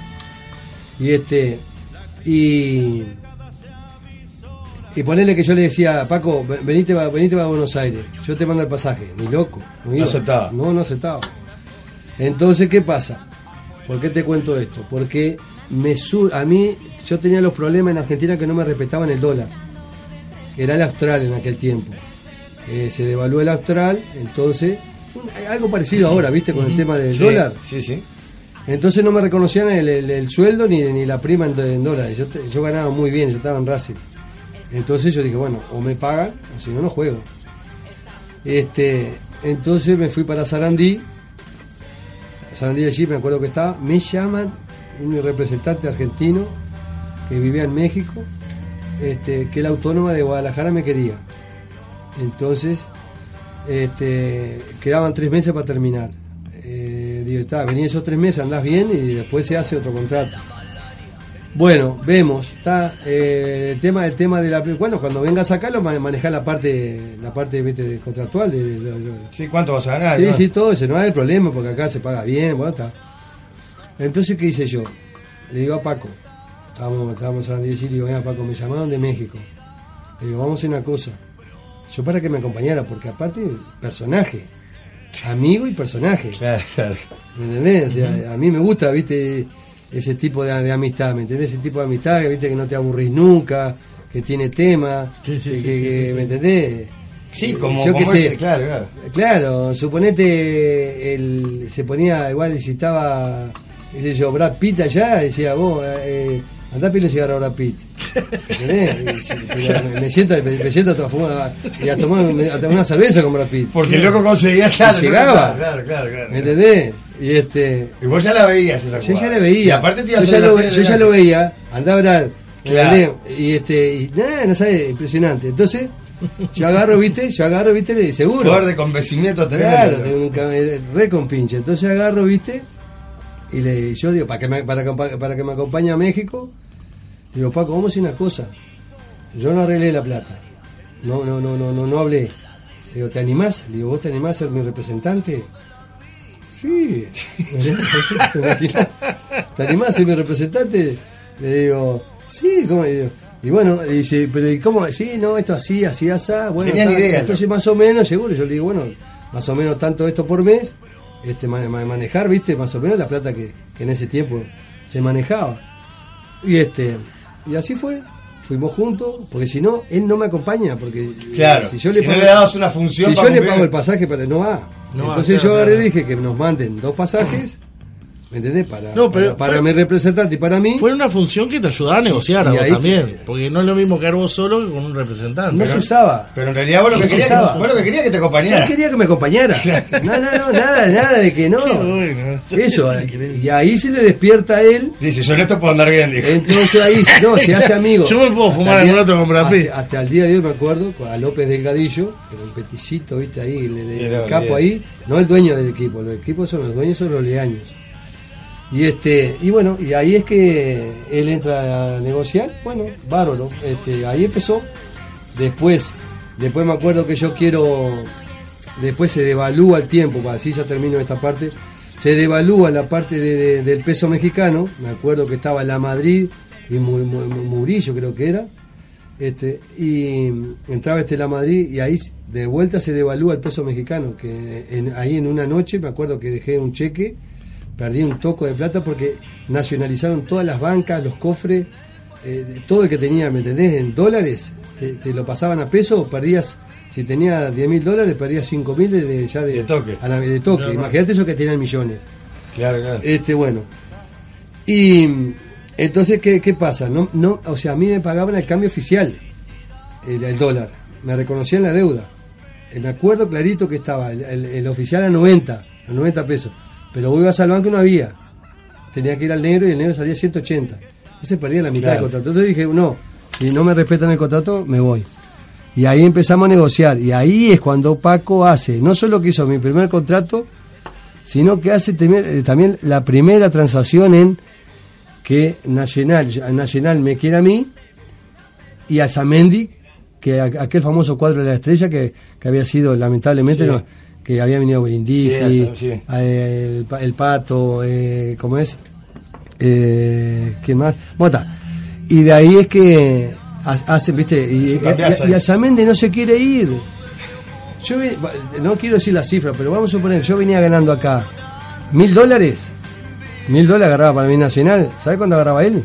[SPEAKER 16] Y ponerle que yo le decía, Paco, venite para Buenos Aires, yo te mando el pasaje, ni loco.
[SPEAKER 1] No aceptaba.
[SPEAKER 16] No aceptaba. Entonces, ¿qué pasa? ¿Por qué te cuento esto? Porque a mí, yo tenía los problemas en Argentina que no me respetaban el dólar. Era el austral en aquel tiempo. Se devaluó el austral, entonces, algo parecido ahora, ¿viste? Con el tema del dólar.
[SPEAKER 1] Sí.
[SPEAKER 16] Entonces no me reconocían el sueldo ni la prima en dólares. Yo ganaba muy bien, yo estaba en Racing. Entonces yo dije, bueno, o me pagan, o si no, no juego. Entonces me fui para Sarandí allí, me acuerdo que estaba, me llaman un representante argentino que vivía en México, que la autónoma de Guadalajara me quería. Entonces quedaban 3 meses para terminar. Digo, venía esos 3 meses, andás bien y después se hace otro contrato. Bueno, vemos, el tema de la... Bueno, cuando vengas acá lo manejar la parte ¿viste? Contractual.
[SPEAKER 1] Sí, ¿cuánto vas a ganar?
[SPEAKER 16] Sí,
[SPEAKER 1] ¿no?
[SPEAKER 16] sí, todo eso, no hay problema porque acá se paga bien, bueno, está. Entonces, ¿qué hice yo? Le digo a Paco, estábamos hablando y le digo, mira Paco, me llamaron de México. Le digo, vamos a hacer una cosa. Yo para que me acompañara, porque aparte, personaje, amigo y personaje.
[SPEAKER 1] Claro.
[SPEAKER 16] ¿Me entendés? O sea, a mí me gusta, viste, ese tipo de amistad, ¿me entendés? Ese tipo de amistad que viste que no te aburrís nunca, que tiene tema, que ¿me entendés?
[SPEAKER 1] Sí, como,
[SPEAKER 16] yo
[SPEAKER 1] como
[SPEAKER 16] que sé,
[SPEAKER 1] claro.
[SPEAKER 16] Suponete, él se ponía, igual si estaba, qué sé yo, Brad Pitt allá, decía, vos, andá a pedirle un cigarro a Brad Pitt. me siento a fumar y a tomar una cerveza con Brad Pitt.
[SPEAKER 1] Porque el loco conseguía, claro.
[SPEAKER 16] Llegaba.
[SPEAKER 1] Claro.
[SPEAKER 16] ¿Me entendés? Y
[SPEAKER 1] vos ya la veías esa
[SPEAKER 16] yo
[SPEAKER 1] jugada.
[SPEAKER 16] ya la veía.
[SPEAKER 1] Y aparte te
[SPEAKER 16] yo ya lo veía, andaba a hablar.
[SPEAKER 1] Claro.
[SPEAKER 16] Y nada, no sabes, impresionante. Entonces, yo agarro, viste, seguro.
[SPEAKER 1] Poder de convencimiento tenés.
[SPEAKER 16] Claro, tengo un re compinche. Entonces agarro, viste, y yo digo, para que me acompañe a México, digo, Paco, vamos a hacer una cosa. Yo no arreglé la plata. No hablé. Digo, ¿te animás? Le digo, ¿vos te animás a ser mi representante? Sí. ¿Te animás a ser mi representante? Le digo, sí, ¿cómo? Y bueno, dice, pero ¿y cómo? Sí, no, esto así, bueno,
[SPEAKER 1] tenía ni idea.
[SPEAKER 16] Entonces más o menos, seguro, yo le digo, bueno, más o menos tanto esto por mes, manejar, viste, más o menos la plata que en ese tiempo se manejaba. Y así fue, fuimos juntos, porque si no, él no me acompaña, porque
[SPEAKER 1] claro,
[SPEAKER 16] si yo le
[SPEAKER 1] dabas una función,
[SPEAKER 16] si yo le pago el pasaje, no va. Entonces yo agarré y dije que nos manden 2 pasajes, ¿me entendés? Para mi representante y para mí.
[SPEAKER 6] Fue una función que te ayudaba a negociar a vos también, porque no es lo mismo que vos solo que con un representante.
[SPEAKER 16] No se usaba.
[SPEAKER 1] Pero en realidad vos lo que querías que te acompañara.
[SPEAKER 16] Yo quería que me acompañara. No, nada de que no. Eso, y ahí se le despierta a él.
[SPEAKER 1] Dice, yo en esto puedo andar bien, dijo.
[SPEAKER 16] Entonces ahí, se hace amigo.
[SPEAKER 6] Yo me puedo fumar algún otro con Brad Pitt.
[SPEAKER 16] Hasta el día de hoy me acuerdo, a López Delgadillo, que era un peticito, viste, ahí, el capo ahí, no el dueño del equipo, los equipos son los dueños, son los leaños. Y bueno, y ahí es que él entra a negociar, bueno, bárbaro, ahí empezó. Después me acuerdo que después se devalúa el tiempo, para así ya termino esta parte, se devalúa la parte del peso mexicano, me acuerdo que estaba La Madrid y Murillo creo que era, y entraba La Madrid y ahí de vuelta se devalúa el peso mexicano, que ahí en una noche me acuerdo que dejé un cheque, perdí un toco de plata porque nacionalizaron todas las bancas, los cofres, todo el que tenía, ¿me entendés? En dólares, te lo pasaban a pesos, perdías, si tenía $10.000, perdías 5.000 de toque. De toque. Claro, imagínate eso que tenían millones.
[SPEAKER 1] Claro.
[SPEAKER 16] Bueno. Y entonces, ¿qué pasa? O sea, a mí me pagaban el cambio oficial, el dólar. Me reconocían la deuda. Me acuerdo clarito que estaba el oficial a 90 pesos. Pero vos ibas al banco y no había. Tenía que ir al negro y el negro salía 180. Entonces perdía la mitad del contrato. Entonces dije, no, si no me respetan el contrato, me voy. Y ahí empezamos a negociar. Y ahí es cuando Paco hace, no solo que hizo mi primer contrato, sino que hace también la primera transacción en que Nacional me quiere a mí y a Zamendi, que aquel famoso cuadro de la estrella que había sido lamentablemente... No, que había venido Brindisi, el Pato, ¿cómo es? ¿Quién más? Mota. Y de ahí es que hacen, viste, y a Zamendi no se quiere ir. Yo no quiero decir la cifra, pero vamos a suponer que yo venía ganando acá $1.000. $1.000 agarraba para mí Nacional. ¿Sabe cuánto agarraba él?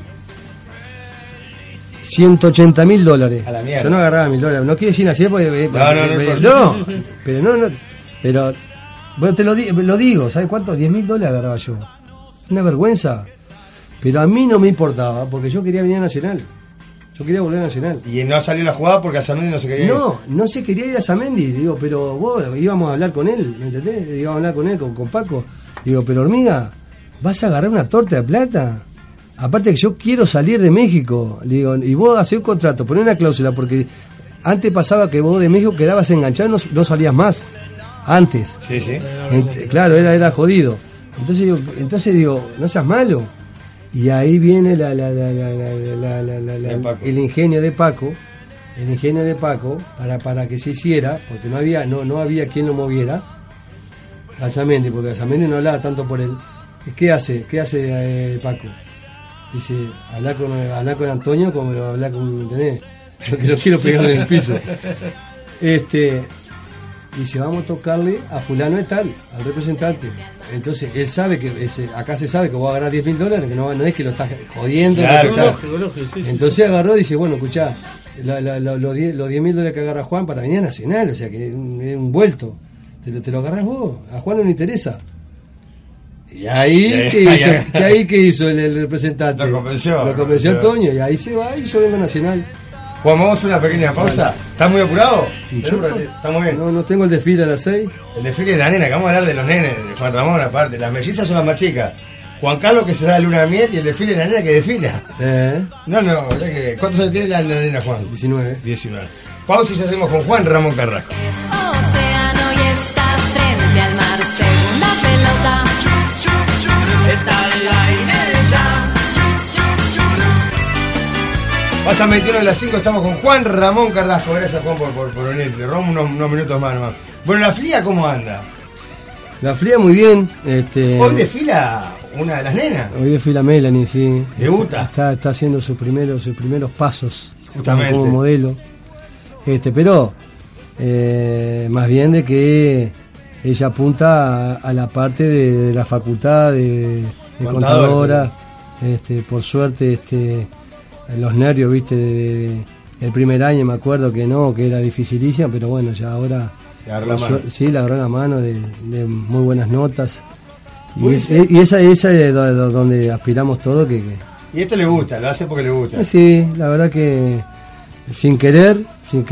[SPEAKER 16] $180.000.
[SPEAKER 1] A la mierda.
[SPEAKER 16] Yo no agarraba $1.000. No quiero decir así porque pero bueno, te lo digo, ¿sabes cuánto? $10.000 agarraba yo. Una vergüenza. Pero a mí no me importaba, porque yo quería venir a Nacional. Yo quería volver a Nacional.
[SPEAKER 1] Y no salió la jugada porque a Zamendi no se quería ir.
[SPEAKER 16] No se quería ir a Zamendi. Digo, pero vos íbamos a hablar con él, ¿me entendés? Íbamos a hablar con él, con Paco. Digo, pero hormiga, ¿vas a agarrar una torta de plata? Aparte que yo quiero salir de México. Digo, y vos hacés un contrato, poné una cláusula, porque antes pasaba que vos de México quedabas enganchado, no salías más. antes.
[SPEAKER 1] Sí, sí.
[SPEAKER 16] Claro, era jodido. Entonces digo, no seas malo. Y ahí viene el ingenio de Paco. El ingenio de Paco para que se hiciera, porque no había quien lo moviera. Alzamendi, porque Alzamendi no hablaba tanto por él. ¿Qué hace Paco? Dice, habla con Antonio como lo habla con, ¿me entendés? Porque lo quiero pegarle en el piso. Dice, vamos a tocarle a fulano de tal, al representante. Entonces, él sabe que acá se sabe que voy a ganar $10.000, que no es que lo estás jodiendo.
[SPEAKER 1] Claro,
[SPEAKER 6] lógico, sí.
[SPEAKER 16] Entonces agarró y dice, bueno, escuchá, los $10.000 que agarra Juan para venir a Nacional, o sea que es un vuelto. Te lo agarrás vos, a Juan no le interesa. Y ahí, ¿qué hizo el representante?
[SPEAKER 1] Lo convenció
[SPEAKER 16] Antonio, y ahí se va y yo vengo a Nacional.
[SPEAKER 1] Juan, vamos a hacer una pequeña pausa. ¿Estás muy apurado? Está muy bien.
[SPEAKER 16] No tengo el desfile a las 6.
[SPEAKER 1] El desfile de la nena, que vamos a hablar de los nenes, de Juan Ramón aparte. Las mellizas son las más chicas. Juan Carlos que se da luna de miel y el desfile de la nena que desfila.
[SPEAKER 16] Sí.
[SPEAKER 1] No, ¿cuántos años tiene la nena, Juan?
[SPEAKER 16] 19.
[SPEAKER 1] Pausa y ya hacemos con Juan Ramón Carrasco.
[SPEAKER 9] Océano y está frente al mar, segunda pelota. Está al aire ya.
[SPEAKER 1] Pasan 21 a las 5, estamos con Juan Ramón Carrasco. Gracias, Juan, por venir. Te robo unos minutos más nomás. Bueno, ¿la fría cómo anda?
[SPEAKER 16] La fría muy bien.
[SPEAKER 1] Hoy desfila una de las nenas.
[SPEAKER 16] Hoy desfila Melanie, sí.
[SPEAKER 1] ¿Debuta?
[SPEAKER 16] Está haciendo sus primeros pasos.
[SPEAKER 1] Justamente.
[SPEAKER 16] Como modelo. Pero más bien de que ella apunta a la parte de la facultad de contadora. Por suerte, los nervios, viste, el primer año me acuerdo que era dificilísimo, pero bueno, ya ahora
[SPEAKER 1] le agarró
[SPEAKER 16] la mano de muy buenas notas. Y esa es donde aspiramos todo.
[SPEAKER 1] Y esto le gusta, lo hace porque le gusta.
[SPEAKER 16] Sí, la verdad que sin querer,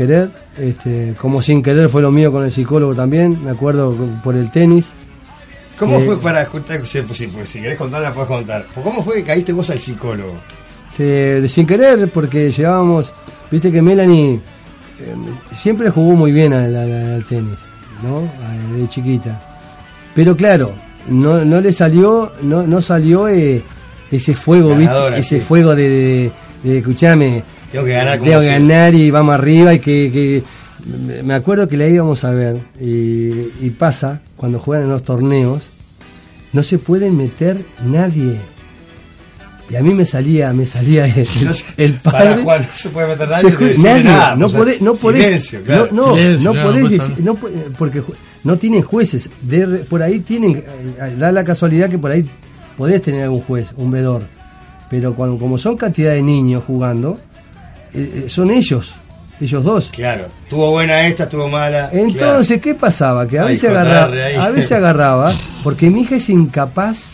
[SPEAKER 16] como sin querer fue lo mío con el psicólogo también, me acuerdo por el tenis.
[SPEAKER 1] ¿Cómo fue para escuchar? Si querés contar, la podés contar. ¿Cómo fue que caíste vos al psicólogo?
[SPEAKER 16] Sin querer, porque llevábamos, viste que Melanie siempre jugó muy bien al tenis, ¿no? De chiquita. Pero claro, no le salió, no salió ese fuego,
[SPEAKER 1] ganadora,
[SPEAKER 16] ¿viste? Ese fuego de escuchame,
[SPEAKER 1] tengo que ganar,
[SPEAKER 16] ganar y vamos arriba y que me acuerdo que la íbamos a ver y pasa cuando juegan en los torneos, no se puede meter nadie. Y a mí me salía el padre.
[SPEAKER 1] Para Juan, no se puede meter nadie.
[SPEAKER 16] Nadie,
[SPEAKER 1] nada,
[SPEAKER 16] no podés,
[SPEAKER 1] silencio, claro.
[SPEAKER 16] No podés decir, porque no tienen jueces. Por ahí da la casualidad que por ahí podés tener algún juez, un vedor. Pero como son cantidad de niños jugando, son ellos dos.
[SPEAKER 1] Claro, estuvo buena esta, estuvo mala.
[SPEAKER 16] Entonces, claro. ¿Qué pasaba? Que a veces agarraba, porque mi hija es incapaz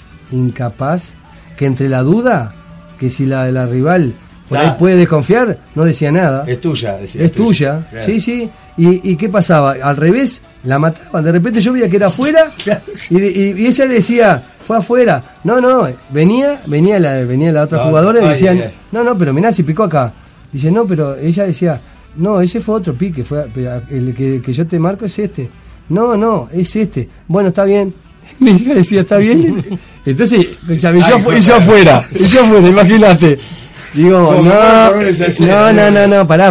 [SPEAKER 16] que entre la duda, que si la rival por ahí puede desconfiar, no decía nada.
[SPEAKER 1] Es tuya, decía.
[SPEAKER 16] Es tuya, claro. Sí. ¿Y qué pasaba? Al revés, la mataban. De repente yo veía que era afuera, claro. y ella decía, fue afuera. No, venía la otra jugadora y decían, no, pero mirá, si picó acá. Dice, no, pero ella decía, no, ese fue otro pique, el que yo te marco es este. No, es este. Bueno, está bien. Mi hija decía, está bien. Entonces, escúchame, yo afuera, imagínate. Digo, no, pará.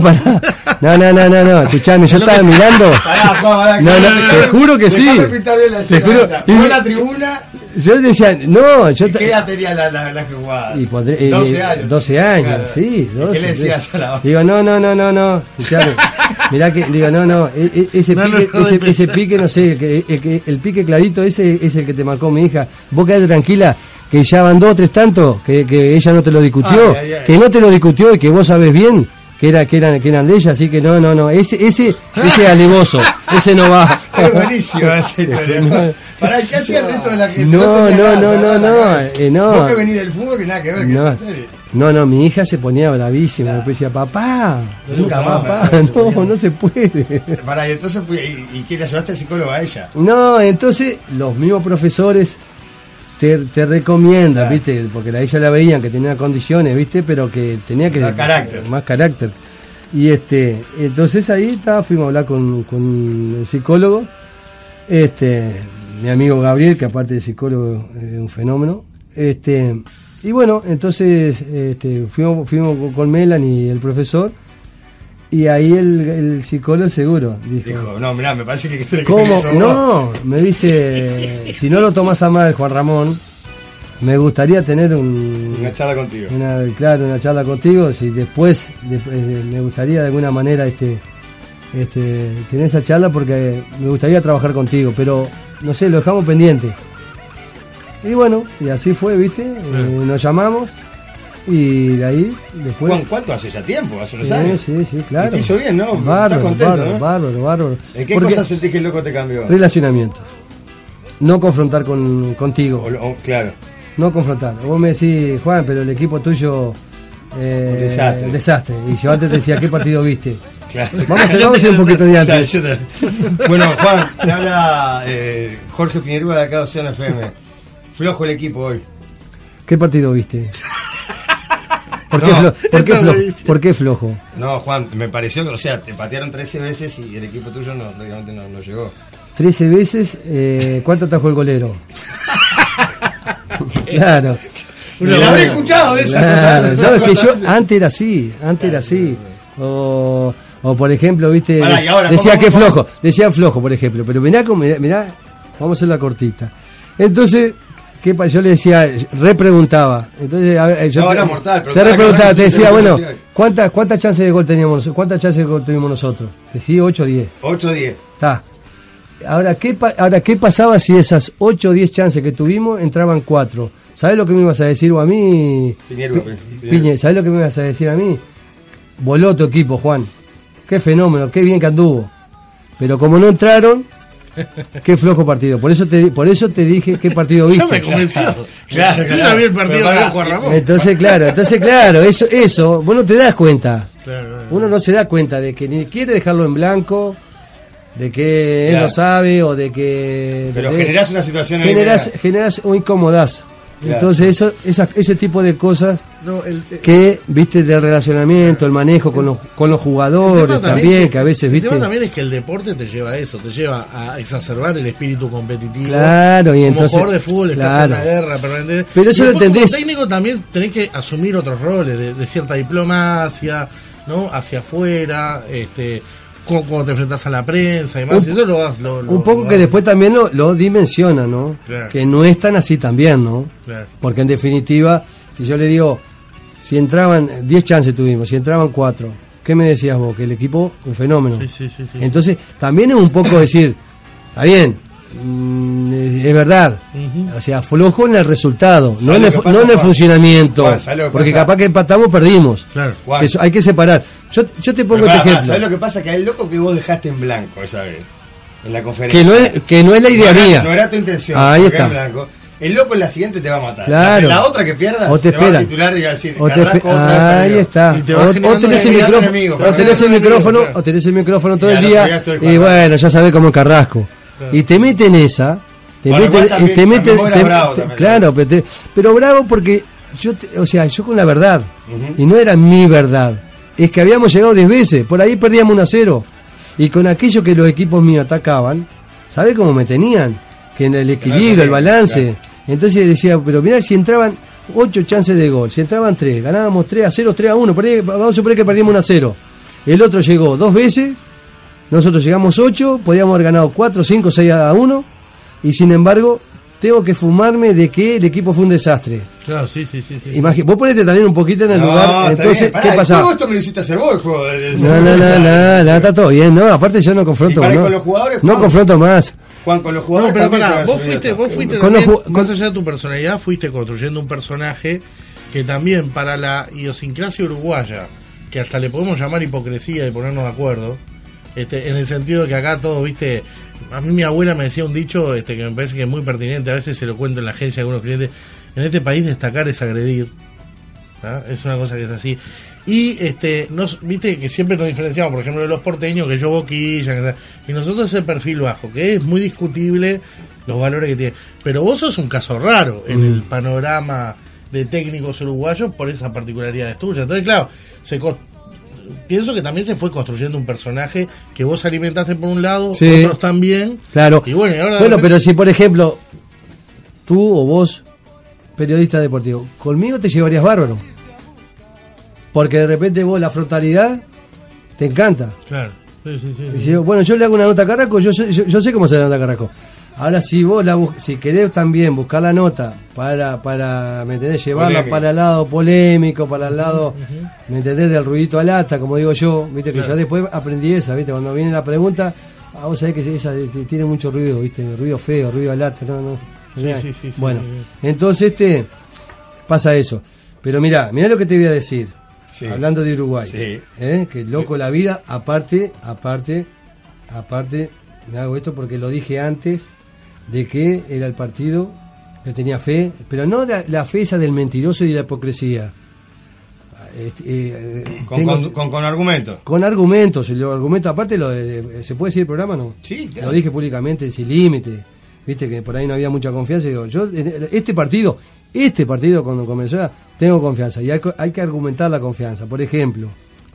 [SPEAKER 16] No, escuchame, yo estaba mirando.
[SPEAKER 1] Pará,
[SPEAKER 16] te juro que sí.
[SPEAKER 1] Te juro. Y en la tribuna.
[SPEAKER 16] Yo decía,
[SPEAKER 1] ¿qué edad tenía la que jugaba?
[SPEAKER 16] 12 años. 12 años, claro. Sí. 12,
[SPEAKER 1] ¿Qué le decías a la
[SPEAKER 16] Digo, no, escuchame. Mirá que, digo, ese pique, no sé, el pique clarito ese es el que te marcó mi hija. Vos quedate tranquila, que ya van 2 o 3 tantos, que ella no te lo discutió, que no te lo discutió y que vos sabés bien que eran de ella, así que no, ese alevoso, ese no va.
[SPEAKER 1] Es buenísimo esa historia. Pará, ¿qué hacía el resto de la gente?
[SPEAKER 16] No.
[SPEAKER 1] Vos que venís del fútbol, que nada que ver.
[SPEAKER 16] No, mi hija se ponía bravísima. Después decía, papá, no se puede.
[SPEAKER 1] Pará, y entonces ¿y qué le llevaste al psicólogo a ella?
[SPEAKER 16] No, entonces los mismos profesores te recomiendan, claro. ¿Viste? Porque a ella la veían que tenía condiciones, ¿viste? Pero que tenía que más carácter. Y entonces ahí fuimos a hablar con el psicólogo. Mi amigo Gabriel, que aparte de psicólogo es un fenómeno. Y bueno, entonces fuimos con Melanie y el profesor, y ahí el psicólogo seguro dijo,
[SPEAKER 1] no, mirá, me parece que estoy
[SPEAKER 16] ¿cómo? No, me dice, si no lo tomás a mal, Juan Ramón, me gustaría tener una
[SPEAKER 1] charla contigo.
[SPEAKER 16] Una charla contigo, si después me gustaría de alguna manera tener esa charla, porque me gustaría trabajar contigo, pero no sé, lo dejamos pendiente. Y bueno, y así fue, ¿viste? Nos llamamos y de ahí después...
[SPEAKER 1] Juan, ¿cuánto hace ya tiempo? ¿Hace unos años?
[SPEAKER 16] Sí, claro.
[SPEAKER 1] ¿Y te hizo bien, no?
[SPEAKER 16] Bárbaro,
[SPEAKER 1] ¿Estás contento, no?
[SPEAKER 16] Bárbaro.
[SPEAKER 1] ¿En qué cosas sentís que el loco te cambió?
[SPEAKER 16] Relacionamiento. No confrontar contigo.
[SPEAKER 1] Claro.
[SPEAKER 16] No confrontar. Vos me decís, Juan, pero el equipo tuyo... desastre. Y yo antes te decía, ¿qué partido viste?
[SPEAKER 1] Claro.
[SPEAKER 16] Vamos a ir un poquito de antes.
[SPEAKER 1] Claro, bueno, Juan, te habla Jorge Piñerúa de acá de Océano FM. Flojo el equipo hoy.
[SPEAKER 16] ¿Qué partido viste? ¿Por qué flojo?
[SPEAKER 1] No, Juan, me pareció que, o sea, te patearon 13 veces y el equipo tuyo realmente no llegó.
[SPEAKER 16] 13 veces, ¿cuánto atajó el golero? Claro.
[SPEAKER 1] Se la habré escuchado esa.
[SPEAKER 16] Claro, no, es que yo antes era así. O por ejemplo, viste, decía que flojo, decían flojo, por ejemplo, pero mirá, vamos a hacer la cortita. Entonces, yo le decía, repreguntaba. Entonces, a ver, yo te repreguntaba, te decía, bueno, ¿cuántas chances de gol teníamos? ¿Cuántas chances de gol tuvimos nosotros? Decía 8 o 10.
[SPEAKER 1] 8 o 10.
[SPEAKER 16] Está. Ahora, ¿qué pasaba si esas 8 o 10 chances que tuvimos entraban 4? ¿Sabés lo que me ibas a decir a mí? Piñe, ¿sabés lo que me ibas a decir a mí? Voló tu equipo, Juan. Qué fenómeno, qué bien que anduvo. Pero como no entraron, qué flojo partido. Por eso te dije qué partido viste.
[SPEAKER 6] Ya me convenció. Claro. Yo ya vi el partido de Juan Ramón.
[SPEAKER 16] Entonces, claro, eso, vos no te das cuenta. Claro. Uno no se da cuenta de que ni quiere dejarlo en blanco, de que él no sabe, o de que...
[SPEAKER 1] Pero generás una situación...
[SPEAKER 16] Generás o incomodás. Claro. Entonces ese tipo de cosas que, viste, del relacionamiento, el manejo con los jugadores también, que a veces, viste...
[SPEAKER 6] El tema también es que el deporte te lleva a eso, te lleva a exacerbar el espíritu competitivo.
[SPEAKER 16] Claro, y entonces...
[SPEAKER 6] Como jugador de fútbol estás en una guerra permanente.
[SPEAKER 16] Pero eso lo entendés.
[SPEAKER 6] Como técnico también tenés que asumir otros roles de cierta diplomacia, ¿no? Hacia afuera, cuando te enfrentas a la prensa y más, eso
[SPEAKER 16] un poco que después también lo dimensiona, ¿no?
[SPEAKER 6] Claro.
[SPEAKER 16] Que no es tan así también, ¿no?
[SPEAKER 6] Claro.
[SPEAKER 16] Porque en definitiva, si yo le digo, si entraban 10 chances tuvimos, si entraban 4, ¿qué me decías vos? Que el equipo, un fenómeno.
[SPEAKER 6] Sí.
[SPEAKER 16] Entonces, también es un poco decir, está bien, es verdad, o sea, flojo en el resultado, no en el funcionamiento,
[SPEAKER 1] Juan,
[SPEAKER 16] porque capaz que empatamos, perdimos.
[SPEAKER 6] Claro.
[SPEAKER 16] Que eso hay que separar. Yo te pongo este ejemplo.
[SPEAKER 1] ¿Sabes lo que pasa? Que hay el loco que vos dejaste en blanco esa vez, en la conferencia.
[SPEAKER 16] Que no es la idea mía.
[SPEAKER 1] No era tu intención.
[SPEAKER 16] Ahí está.
[SPEAKER 1] En blanco. El loco en la siguiente te va a matar.
[SPEAKER 16] Claro.
[SPEAKER 1] La otra que pierdas
[SPEAKER 16] o te
[SPEAKER 1] va a titular y va a decir,
[SPEAKER 16] ahí está. O tenés el micrófono, o tenés el micrófono todo el día, y bueno, ya sabés cómo Carrasco. Y te meten esa, claro, pero bravo porque yo con la verdad, y no era mi verdad, es que habíamos llegado 10 veces, por ahí perdíamos 1-0, y con aquello que los equipos míos atacaban, ¿sabés cómo me tenían? Que en el equilibrio, el balance, entonces decía, pero mirá, si entraban 8 chances de gol, si entraban 3, ganábamos 3-0, 3-1, vamos a suponer que perdimos 1-0, el otro llegó 2 veces, nosotros llegamos 8, podíamos haber ganado 4, 5, 6-1, y sin embargo, tengo que fumarme de que el equipo fue un desastre.
[SPEAKER 6] Claro, sí.
[SPEAKER 16] Vos ponete también un poquito en el lugar, entonces, ¿qué pasa?
[SPEAKER 1] Todo esto me hiciste hacer vos el juego.
[SPEAKER 16] No, está todo bien, no, aparte yo no confronto más.
[SPEAKER 1] Con los jugadores,
[SPEAKER 16] no confronto más.
[SPEAKER 1] Juan, con los jugadores.
[SPEAKER 6] No, pero pará, vos fuiste también, más allá de tu personalidad, fuiste construyendo un personaje que también para la idiosincrasia uruguaya, que hasta le podemos llamar hipocresía de ponernos de acuerdo, en el sentido de que acá todo, viste, a mí mi abuela me decía un dicho que me parece que es muy pertinente, a veces se lo cuento en la agencia a algunos clientes, en este país destacar es agredir, ¿no? Es una cosa que es así. Y viste que siempre nos diferenciamos, por ejemplo, de los porteños, que yo boquilla, y nosotros ese perfil bajo, que es muy discutible los valores que tiene. Pero vos sos un caso raro en el panorama de técnicos uruguayos por esa particularidad tuya. Entonces, claro, pienso que también se fue construyendo un personaje que vos alimentaste por un lado,
[SPEAKER 16] Sí.
[SPEAKER 6] otros también.
[SPEAKER 16] Claro.
[SPEAKER 6] Y bueno, y ahora
[SPEAKER 16] Bueno, pero si por ejemplo, tú o vos, periodista deportivo, conmigo te llevarías bárbaro. Porque de repente vos la frontalidad te encanta.
[SPEAKER 6] Claro. Sí, sí, sí.
[SPEAKER 16] Y si yo, bueno, yo le hago una nota a Carrasco, yo sé cómo se la nota a Carrasco. Ahora, si vos si querés también buscar la nota para ¿me entendés? Llevarla
[SPEAKER 1] Polémica.
[SPEAKER 16] para el lado polémico, para el lado, ¿me entendés? Del ruidito a lata, como digo yo, viste que
[SPEAKER 6] Claro.
[SPEAKER 16] yo después aprendí esa, viste, cuando viene la pregunta, vos sabés que esa tiene mucho ruido, viste, ruido feo, ruido a lata, no.
[SPEAKER 6] Sí,
[SPEAKER 16] Bueno,
[SPEAKER 6] sí, sí.
[SPEAKER 16] entonces pasa eso. Pero mirá lo que te voy a decir.
[SPEAKER 1] Sí.
[SPEAKER 16] Hablando de Uruguay,
[SPEAKER 1] Sí.
[SPEAKER 16] que loco la vida, aparte, me hago esto porque lo dije antes de que era el partido, que tenía fe, pero no la fe esa del mentiroso y de la hipocresía.
[SPEAKER 1] Con argumentos.
[SPEAKER 16] Con argumentos, los argumentos, aparte, ¿se puede decir el programa? No.
[SPEAKER 1] Sí, claro.
[SPEAKER 16] Lo dije públicamente, sin límite. Viste que por ahí no había mucha confianza. Y digo, yo, este partido cuando comenzó, tengo confianza. Y hay que argumentar la confianza. Por ejemplo,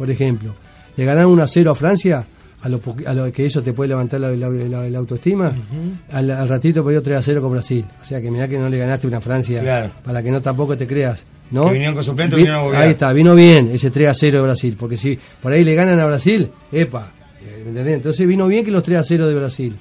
[SPEAKER 16] le ganaron 1-0 a Francia, a lo que eso te puede levantar la autoestima. Al ratito perdió 3-0 con Brasil. O sea que mirá que no le ganaste una Francia,
[SPEAKER 1] Claro.
[SPEAKER 16] para que no tampoco te creas, ¿no?
[SPEAKER 1] Que vinieron con suplentes, vinieron a golear.
[SPEAKER 16] Ahí está, vino bien ese 3-0 de Brasil, porque si por ahí le ganan a Brasil, epa, ¿me entendés? Entonces vino bien que los 3-0 de Brasil.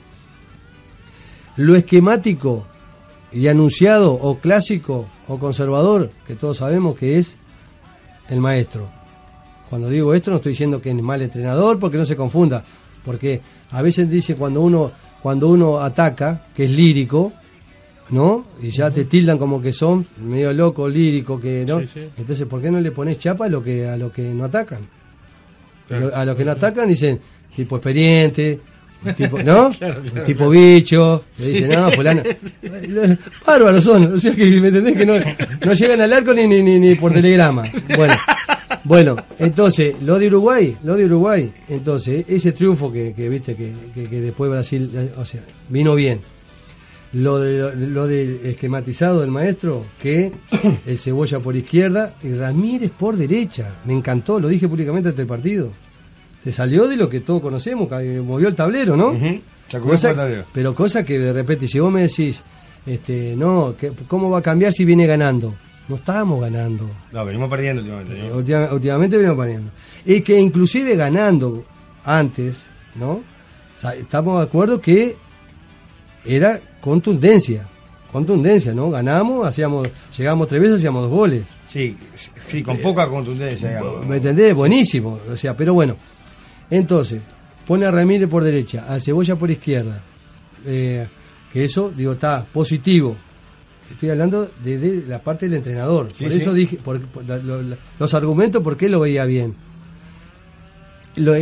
[SPEAKER 16] Lo esquemático y anunciado o clásico o conservador, que todos sabemos que es el maestro. Cuando digo esto no estoy diciendo que es mal entrenador, porque no se confunda, porque a veces dice cuando uno ataca, que es lírico, ¿no? Y ya te tildan como que son medio loco, lírico, que no.
[SPEAKER 6] Sí, sí.
[SPEAKER 16] Entonces, ¿por qué no le pones chapa a lo que no atacan?
[SPEAKER 6] Claro.
[SPEAKER 16] A los que no atacan dicen tipo experiente, tipo, ¿no?
[SPEAKER 6] Claro, claro,
[SPEAKER 16] tipo bicho, le dicen, no, fulano. Bárbaros son, o sea que me entendés que no llegan al arco ni por telegrama. Bueno, entonces, lo de Uruguay, entonces, ese triunfo que viste que después Brasil, o sea, vino bien. Lo del esquematizado del maestro, que el Cebolla por izquierda y Ramírez por derecha. Me encantó, lo dije públicamente ante el partido. Se salió de lo que todos conocemos, que movió el tablero, ¿no? Pero cosa que de repente, si vos me decís, no, ¿cómo va a cambiar si viene ganando? No estábamos ganando.
[SPEAKER 1] No, venimos perdiendo últimamente. ¿no?
[SPEAKER 16] Últimamente venimos perdiendo. Y que inclusive ganando antes, ¿no? Estamos de acuerdo que era contundencia, ¿no? Ganamos, llegamos 3 veces, hacíamos 2 goles.
[SPEAKER 1] Sí, con poca contundencia, digamos.
[SPEAKER 16] ¿Me entendés? Buenísimo. O sea, pero bueno. Entonces, pone a Ramírez por derecha, a Cebolla por izquierda. Que eso, digo, está positivo. Estoy hablando de la parte del entrenador.
[SPEAKER 1] Sí,
[SPEAKER 16] por
[SPEAKER 1] sí.
[SPEAKER 16] eso dije, los argumentos, ¿por qué lo veía bien? Lo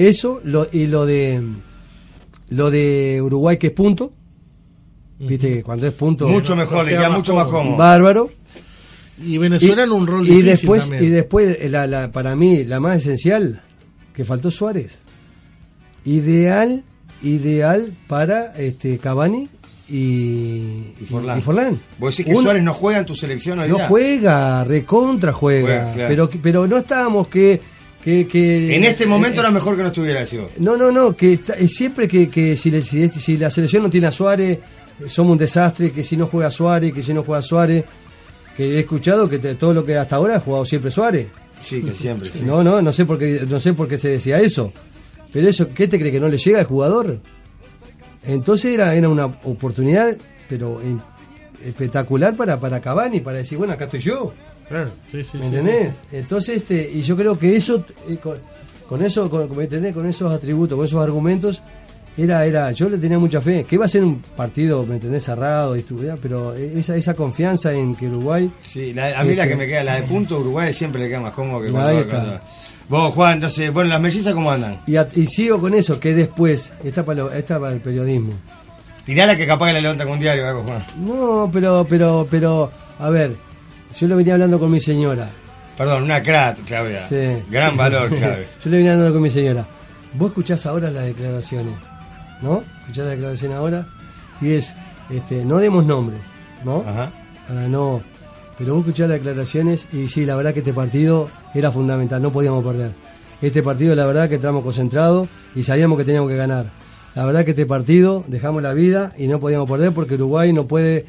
[SPEAKER 16] de Uruguay, que es punto. Viste que cuando es punto.
[SPEAKER 1] Mucho mejor, le queda mucho más cómodo.
[SPEAKER 16] Bárbaro.
[SPEAKER 6] Y Venezuela en un rol difícil también.
[SPEAKER 16] Y después, para mí, la más esencial, que faltó Suárez. Ideal para Cavani y Forlán.
[SPEAKER 1] ¿Vos decís que Suárez no juega en tu selección hoy
[SPEAKER 16] no
[SPEAKER 1] día?
[SPEAKER 16] Juega, recontra juega.
[SPEAKER 1] Claro.
[SPEAKER 16] Pero no estábamos que
[SPEAKER 1] en este momento era mejor que no estuviera, decís vos.
[SPEAKER 16] No, que siempre que si la selección no tiene a Suárez, somos un desastre, que si no juega Suárez, que he escuchado que todo lo que hasta ahora ha jugado siempre Suárez.
[SPEAKER 1] Sí, que siempre. Sí.
[SPEAKER 16] No sé por qué se decía eso. Pero eso, ¿qué te cree que no le llega al jugador? Entonces era una oportunidad, pero espectacular para Cavani, para decir, bueno, acá estoy yo.
[SPEAKER 6] Claro, sí,
[SPEAKER 16] ¿Me entendés? Entonces, y yo creo que eso, con esos atributos, con esos argumentos, yo le tenía mucha fe. Que iba a ser un partido, ¿me entendés? Cerrado, pero esa confianza en que Uruguay.
[SPEAKER 1] Sí, a mí la que me queda, la de punto Uruguay siempre le queda más cómodo que
[SPEAKER 16] ahí está.
[SPEAKER 1] Vos, Juan, entonces, bueno, las mellizas, ¿cómo andan?
[SPEAKER 16] Y sigo con eso, que después, está para el periodismo.
[SPEAKER 1] Tirala que capaz que la levanta con un diario, algo, Juan.
[SPEAKER 16] No, pero, a ver, yo lo venía hablando con mi señora.
[SPEAKER 1] Perdón, una crack, Claudia.
[SPEAKER 16] Sí.
[SPEAKER 1] Gran valor, Claudia.
[SPEAKER 16] Yo le venía hablando con mi señora. Vos escuchás ahora las declaraciones, ¿no? Escuchás las declaraciones ahora y es, no demos nombres, ¿no?
[SPEAKER 1] Ajá.
[SPEAKER 16] No, pero vos escuchás las declaraciones y sí, la verdad que este partido era fundamental, no podíamos perder. este partido la verdad que entramos concentrados y sabíamos que teníamos que ganar. La verdad que este partido dejamos la vida y no podíamos perder porque Uruguay no puede...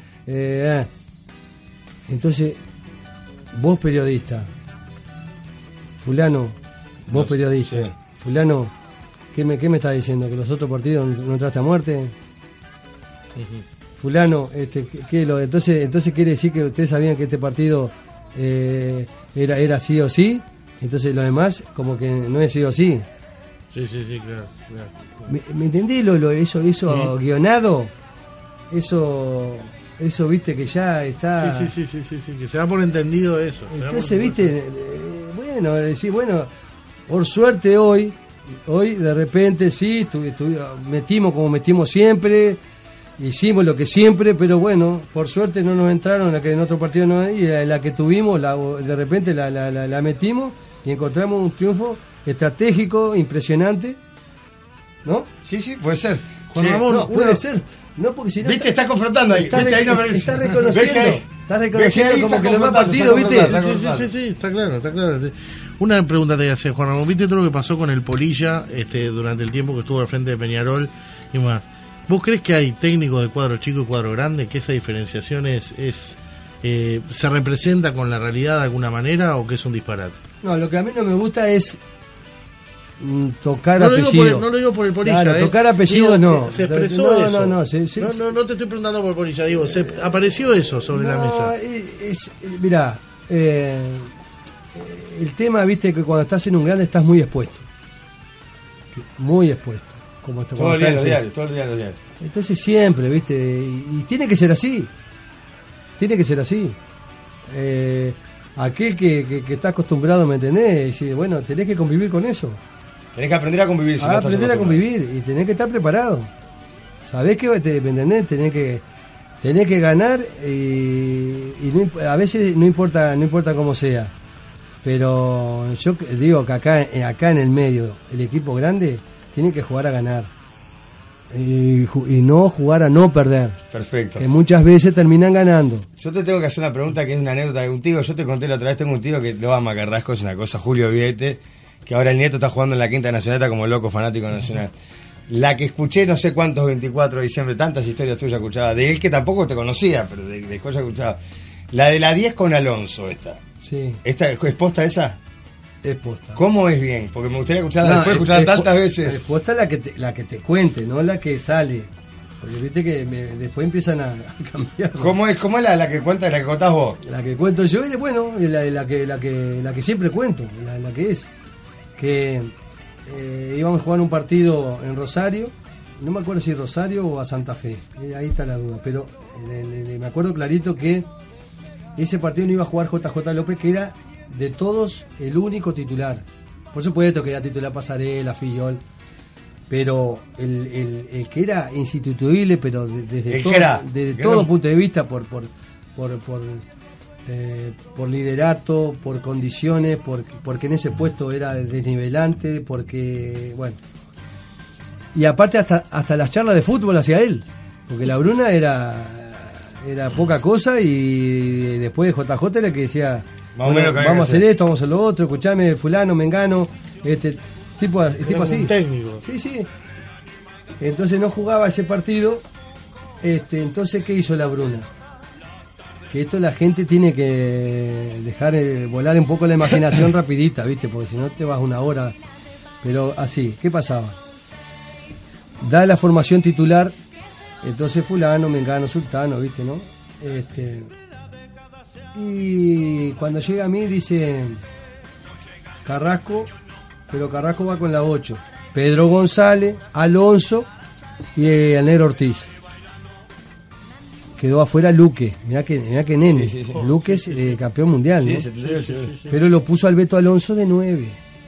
[SPEAKER 16] Entonces, vos periodista, fulano, vos periodista, sí. Fulano, ¿qué me estás diciendo? ¿Que los otros partidos no entraste a muerte? Fulano, entonces quiere decir que ustedes sabían que este partido era sí o sí, entonces lo demás como que no es sí o sí.
[SPEAKER 6] Sí, claro.
[SPEAKER 16] ¿Me entendés eso guionado? Eso viste que ya está...
[SPEAKER 6] Sí, que se da por entendido eso.
[SPEAKER 16] Entonces, viste, bueno, por suerte hoy de repente sí, metimos como metimos siempre, hicimos lo que siempre, pero bueno, por suerte no nos entraron la que en otro partido no hay, y la que tuvimos, de repente la metimos y encontramos un triunfo estratégico, impresionante, ¿no?
[SPEAKER 1] Sí, puede ser.
[SPEAKER 16] Juan Ramón, no, puede ser. No, porque si no.
[SPEAKER 1] ¿Viste? Está confrontando ahí.
[SPEAKER 16] Está reconociendo como que los más partidos, ¿viste?
[SPEAKER 6] Sí, está claro. Una pregunta te voy a hacer, Juan Ramón. ¿Viste todo lo que pasó con el Polilla durante el tiempo que estuvo al frente de Peñarol y más? ¿Vos crees que hay técnicos de cuadro chico y cuadro grande, que esa diferenciación se representa con la realidad de alguna manera o que es un disparate?
[SPEAKER 16] No, lo que a mí no me gusta es tocar apellido.
[SPEAKER 6] No lo digo por el Polilla.
[SPEAKER 16] Claro, tocar apellido no.
[SPEAKER 6] Se expresó eso.
[SPEAKER 16] No
[SPEAKER 6] te estoy preguntando por el Polilla. Digo, apareció eso sobre la mesa.
[SPEAKER 16] Mirá, el tema, viste, que cuando estás en un grande estás muy expuesto. Muy expuesto. Como
[SPEAKER 1] todo el día los diarios.
[SPEAKER 16] Entonces siempre, viste, y tiene que ser así. Aquel que está acostumbrado, ¿me entendés? Y bueno, tenés que convivir con eso.
[SPEAKER 1] Tenés que aprender a convivir.
[SPEAKER 16] Aprender a convivir y tenés que estar preparado. Sabés que, ¿me entendés? Tenés que ganar y a veces no importa cómo sea. Pero yo digo que acá en el medio, el equipo grande tiene que jugar a ganar. Y no jugar a no perder.
[SPEAKER 1] Perfecto.
[SPEAKER 16] Que muchas veces terminan ganando.
[SPEAKER 1] Yo te tengo que hacer una pregunta que es una anécdota de un tío. Yo te conté la otra vez, tengo un tío que lo ama Carrasco, es una cosa, Julio Viete, que ahora el nieto está jugando en la Quinta Nacional, está como loco fanático nacional. La que escuché no sé cuántos 24 de diciembre, tantas historias tuyas escuchaba, de él que tampoco te conocía, pero de cosas escuchaba. La de la 10 con Alonso, esta.
[SPEAKER 16] Sí.
[SPEAKER 1] ¿Esta es posta esa?
[SPEAKER 16] Es posta.
[SPEAKER 1] ¿Cómo es bien? Porque me gustaría escucharla después, escucharla tantas veces.
[SPEAKER 16] Es posta la que te cuente, no la que sale. Porque viste que después empiezan a cambiar.
[SPEAKER 1] ¿Cómo es la que cuentas, la que contás vos?
[SPEAKER 16] La que cuento yo, y bueno, la que siempre cuento, la que es. Que íbamos a jugar un partido en Rosario, no me acuerdo si Rosario o a Santa Fe, ahí está la duda, pero me acuerdo clarito que ese partido no iba a jugar JJ López, que era de todos el único titular. Por supuesto que era titular Pasarela, Fillol, pero el que era instituible, pero desde todo punto de vista, por liderato, por condiciones, porque en ese puesto era desnivelante, porque bueno, y aparte hasta las charlas de fútbol hacia él, porque la Bruna era poca cosa, y después JJ era que decía, bueno, vamos a hacer esto, vamos a hacer lo otro, escuchame, fulano, mengano, tipo así,
[SPEAKER 6] un técnico.
[SPEAKER 16] Sí. Entonces no jugaba ese partido. Entonces, ¿qué hizo la Bruna? Que esto la gente tiene que dejar volar un poco la imaginación rapidita, ¿viste? Porque si no te vas una hora. Pero así, ¿qué pasaba? Da la formación titular, entonces fulano, mengano, sultano, ¿viste, no? Y cuando llega a mí dice Carrasco, pero Carrasco va con la 8. Pedro González, Alonso y el Negro Ortiz. Quedó afuera Luque, mirá que nene. Sí. Luque es campeón mundial, ¿no? Sí. Pero lo puso al Beto Alonso de 9.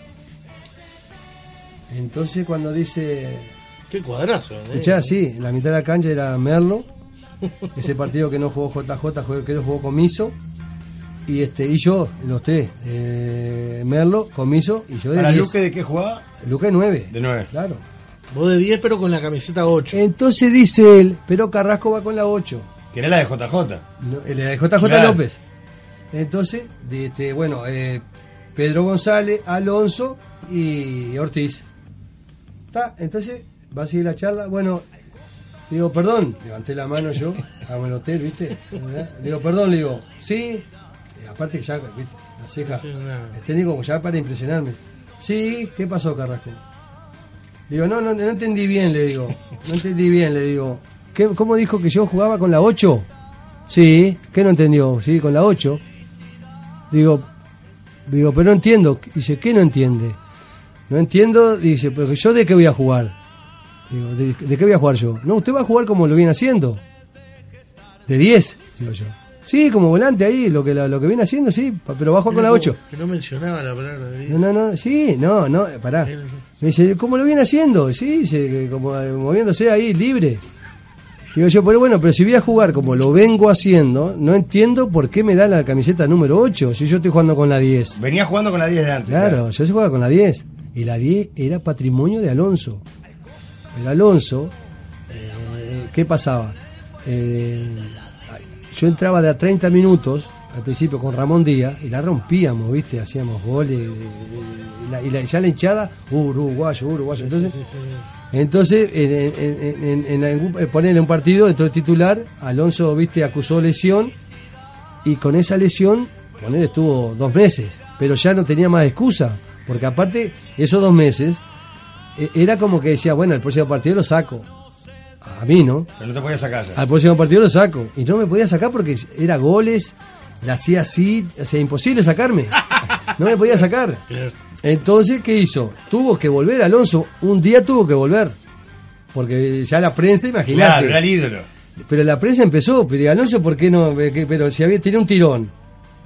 [SPEAKER 16] Entonces cuando dice...
[SPEAKER 6] ¡Qué cuadrazo!
[SPEAKER 16] Escuchá, sí, la mitad de la cancha era Merlo. Ese partido que no jugó JJ, que no jugó Comiso. Y yo, los tres. Merlo, Comiso y yo de 10.
[SPEAKER 1] ¿Para Luque de qué jugaba?
[SPEAKER 16] Luque de 9.
[SPEAKER 1] De 9.
[SPEAKER 16] Claro.
[SPEAKER 6] Vos de 10 pero con la camiseta 8.
[SPEAKER 16] Entonces dice él, pero Carrasco va con la 8.
[SPEAKER 1] Que era la de JJ.
[SPEAKER 16] No, la de JJ claro. López. Entonces, Pedro González, Alonso y Ortiz. Entonces va a seguir la charla. Bueno, digo, perdón, levanté la mano yo, estaba en el hotel, ¿viste? Digo, perdón, le digo, sí. Aparte que ya, ¿viste? La ceja, el técnico ya para impresionarme. Sí, ¿qué pasó, Carrasco? Digo, no entendí bien, le digo. No entendí bien, le digo. ¿Cómo dijo que yo jugaba con la 8? Sí, ¿qué no entendió? Sí, con la 8. Digo, pero no entiendo. Dice, ¿qué no entiende? No entiendo, dice, pero yo ¿de qué voy a jugar? Digo, ¿de qué voy a jugar yo? No, usted va a jugar como lo viene haciendo. De 10, digo yo. Sí, como volante ahí, lo que viene haciendo, sí, pero va a jugar con la 8.
[SPEAKER 6] Que no mencionaba la palabra de 10.
[SPEAKER 16] No, sí, no, pará. Me dice, ¿cómo lo viene haciendo? Sí, dice, como moviéndose ahí, libre. Digo yo, pero si voy a jugar como lo vengo haciendo, no entiendo por qué me da la camiseta número 8, si yo estoy jugando con la 10.
[SPEAKER 1] Venía jugando con la 10 de antes.
[SPEAKER 16] Claro, yo se jugaba con la 10. Y la 10 era patrimonio de Alonso. El Alonso, ¿qué pasaba? Yo entraba de a 30 minutos, al principio con Ramón Díaz, y la rompíamos, ¿viste? Hacíamos goles, ya la hinchada, uruguayo. Entonces, ponerle un partido, entró el titular, Alonso, ¿viste? Acusó lesión, y con esa lesión, estuvo 2 meses, pero ya no tenía más excusa, porque aparte, esos 2 meses, era como que decía, bueno, el próximo partido lo saco. A mí, ¿no?
[SPEAKER 1] Pero no te podía sacar ya.
[SPEAKER 16] Al próximo partido lo saco. Y no me podía sacar porque era goles, la hacía así, o sea, imposible sacarme. No me podía sacar. Entonces, ¿qué hizo? Tuvo que volver, Alonso. Un día tuvo que volver. Porque ya la prensa, imagínate.
[SPEAKER 1] Claro, era el ídolo.
[SPEAKER 16] Pero la prensa empezó. Pero Alonso, ¿por qué no? Pero si tenía un tirón.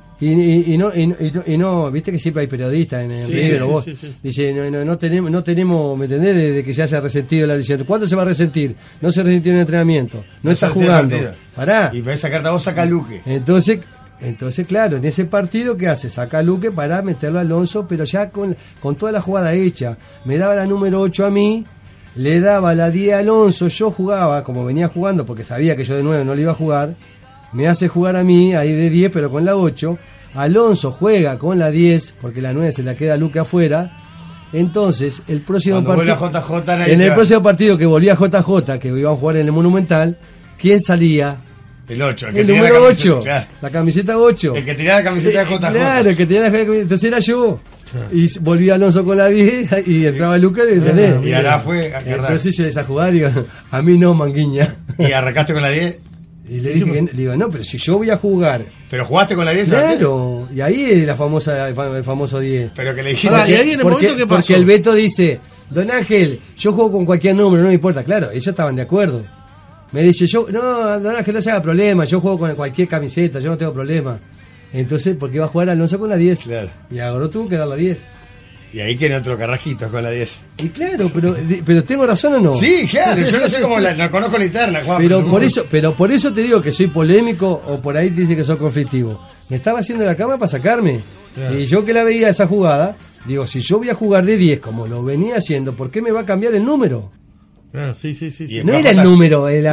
[SPEAKER 16] Y no, viste que siempre hay periodistas en el libro, vos. Dice, no tenemos, ¿me entendés? De que se haya resentido la lesión. ¿Cuándo se va a resentir? No se resintió en el entrenamiento, no está jugando. Pará.
[SPEAKER 1] Y ves sacarte a vos, saca a Luque.
[SPEAKER 16] Entonces, claro, en ese partido, ¿qué hace? Saca a Luque para meterlo a Alonso, pero ya con toda la jugada hecha. Me daba la número 8 a mí, le daba la 10 a Alonso, yo jugaba, como venía jugando, porque sabía que yo de 9 no le iba a jugar. Me hace jugar a mí, ahí de 10, pero con la 8. Alonso juega con la 10, porque la 9 se la queda a Luque afuera. Entonces, el próximo partido. En el próximo partido que volvía JJ, que iba a jugar en el Monumental, ¿quién salía?
[SPEAKER 1] El 8.
[SPEAKER 16] El número 8. Claro. La camiseta 8.
[SPEAKER 1] El que tiraba la camiseta de JJ.
[SPEAKER 16] Claro, el que tiraba la camiseta. Entonces era yo. Y volvía Alonso con la 10 y entraba Luque, ¿entendés?
[SPEAKER 1] Y ahora fue a cargar.
[SPEAKER 16] Entonces yo esa jugada digo, a mí no, manguiña.
[SPEAKER 1] ¿Y arrancaste con la 10?
[SPEAKER 16] Y le dije, le digo, no, pero si yo voy a jugar.
[SPEAKER 1] ¿Pero jugaste con la 10?
[SPEAKER 16] Claro, y ahí es el famoso 10.
[SPEAKER 1] Pero que le dijiste.
[SPEAKER 16] Y ahí en el momento que pasó. Porque el Beto dice, Don Ángel, yo juego con cualquier número, no me importa. Claro, ellos estaban de acuerdo. Me dice, no, Don Ángel, no se haga problema, yo juego con cualquier camiseta, yo no tengo problema. Entonces, ¿por qué va a jugar Alonso con la 10?
[SPEAKER 1] Claro.
[SPEAKER 16] Y ahora tuvo que dar la 10.
[SPEAKER 1] Y ahí quiere otro Carrasquito con la 10.
[SPEAKER 16] Y claro, pero ¿tengo razón o no?
[SPEAKER 1] Sí, claro, yo no sé cómo no conozco la interna, Juan.
[SPEAKER 16] Pero por eso te digo que soy polémico, o por ahí dice que soy conflictivo. Me estaba haciendo la cama para sacarme. Claro. Y yo que la veía esa jugada, digo, si yo voy a jugar de 10 como lo venía haciendo, ¿por qué me va a cambiar el número?
[SPEAKER 6] Claro, sí.
[SPEAKER 16] No era el número, era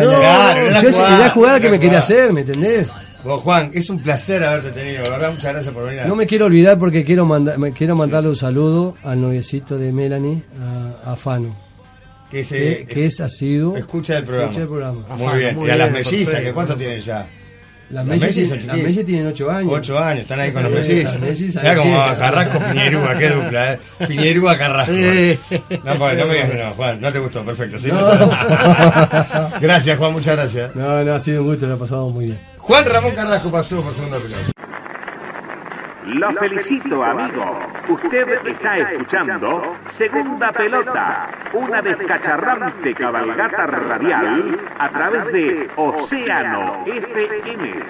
[SPEAKER 16] la jugada que me quería hacer, ¿me entendés?
[SPEAKER 1] Vos, Juan, es un placer haberte tenido, ¿verdad? Muchas gracias por venir.
[SPEAKER 16] No me quiero olvidar porque quiero mandarle un saludo al noviecito de Melanie, a Fano. Que es asiduo.
[SPEAKER 1] Escucha el programa. Muy bien.
[SPEAKER 16] Muy
[SPEAKER 1] y a las
[SPEAKER 16] bien,
[SPEAKER 1] mellizas,
[SPEAKER 16] perfecto.
[SPEAKER 1] ¿que cuánto tienen ya?
[SPEAKER 16] Las mellizas tienen 8 años.
[SPEAKER 1] 8 años, están ahí con las mellizas. Mirá como Carrasco, Piñerúa, qué dupla, Piñerúa, Carrasco. No me digas que no, Juan, no te gustó, perfecto. ¿Sí? No. Gracias, Juan, muchas gracias.
[SPEAKER 16] No, ha sido un gusto, lo pasamos muy bien.
[SPEAKER 1] Juan Ramón Carrasco pasó por segunda pelota.
[SPEAKER 15] Lo felicito, amigo. Usted está escuchando Segunda Pelota, una descacharrante cabalgata radial a través de Océano FM.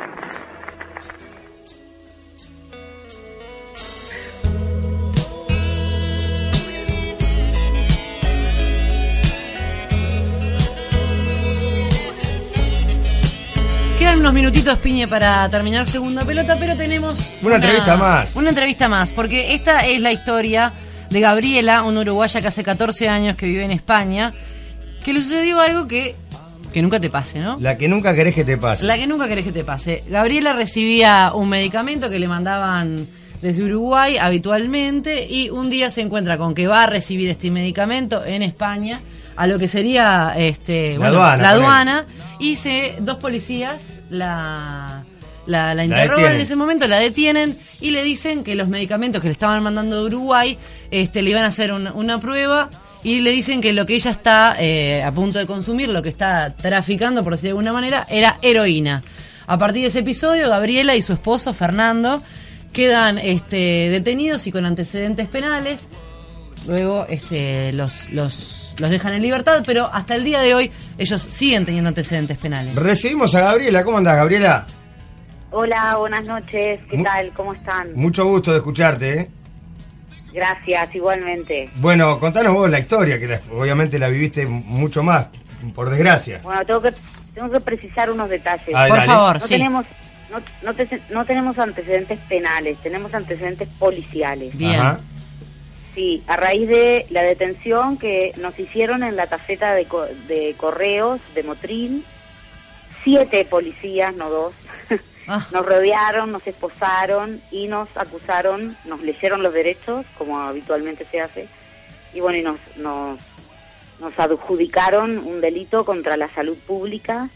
[SPEAKER 4] Quedan unos minutitos, Piñe, para terminar Segunda Pelota, pero tenemos
[SPEAKER 1] una entrevista más.
[SPEAKER 4] Una entrevista más, porque esta es la historia de Gabriela, una uruguaya que hace 14 años que vive en España, que le sucedió algo que nunca te pase, ¿no?
[SPEAKER 1] La que nunca querés que te pase.
[SPEAKER 4] La que nunca querés que te pase. Gabriela recibía un medicamento que le mandaban desde Uruguay habitualmente y un día se encuentra con que va a recibir este medicamento en España, a lo que sería la aduana, y dos policías la interrogan en ese momento, la detienen y le dicen que los medicamentos que le estaban mandando de Uruguay le iban a hacer una prueba y le dicen que lo que ella está a punto de consumir, lo que está traficando, por decir de alguna manera, era heroína. A partir de ese episodio, Gabriela y su esposo, Fernando, quedan detenidos y con antecedentes penales. Luego los dejan en libertad, pero hasta el día de hoy ellos siguen teniendo antecedentes penales.
[SPEAKER 1] Recibimos a Gabriela. ¿Cómo andás, Gabriela?
[SPEAKER 18] Hola, buenas noches. ¿Qué tal? ¿Cómo están?
[SPEAKER 1] Mucho gusto de escucharte, ¿eh?
[SPEAKER 18] Gracias, igualmente.
[SPEAKER 1] Bueno, contanos vos la historia, que obviamente la viviste mucho más, por desgracia.
[SPEAKER 18] Bueno, tengo que precisar unos detalles.
[SPEAKER 4] Por favor,
[SPEAKER 18] no tenemos antecedentes penales, tenemos antecedentes policiales.
[SPEAKER 4] Bien.
[SPEAKER 1] Ajá.
[SPEAKER 18] Sí, a raíz de la detención que nos hicieron en la taceta de correos de Motril, 7 policías, no 2, nos rodearon, nos esposaron y nos acusaron, nos leyeron los derechos, como habitualmente se hace, y bueno, y nos adjudicaron un delito contra la salud pública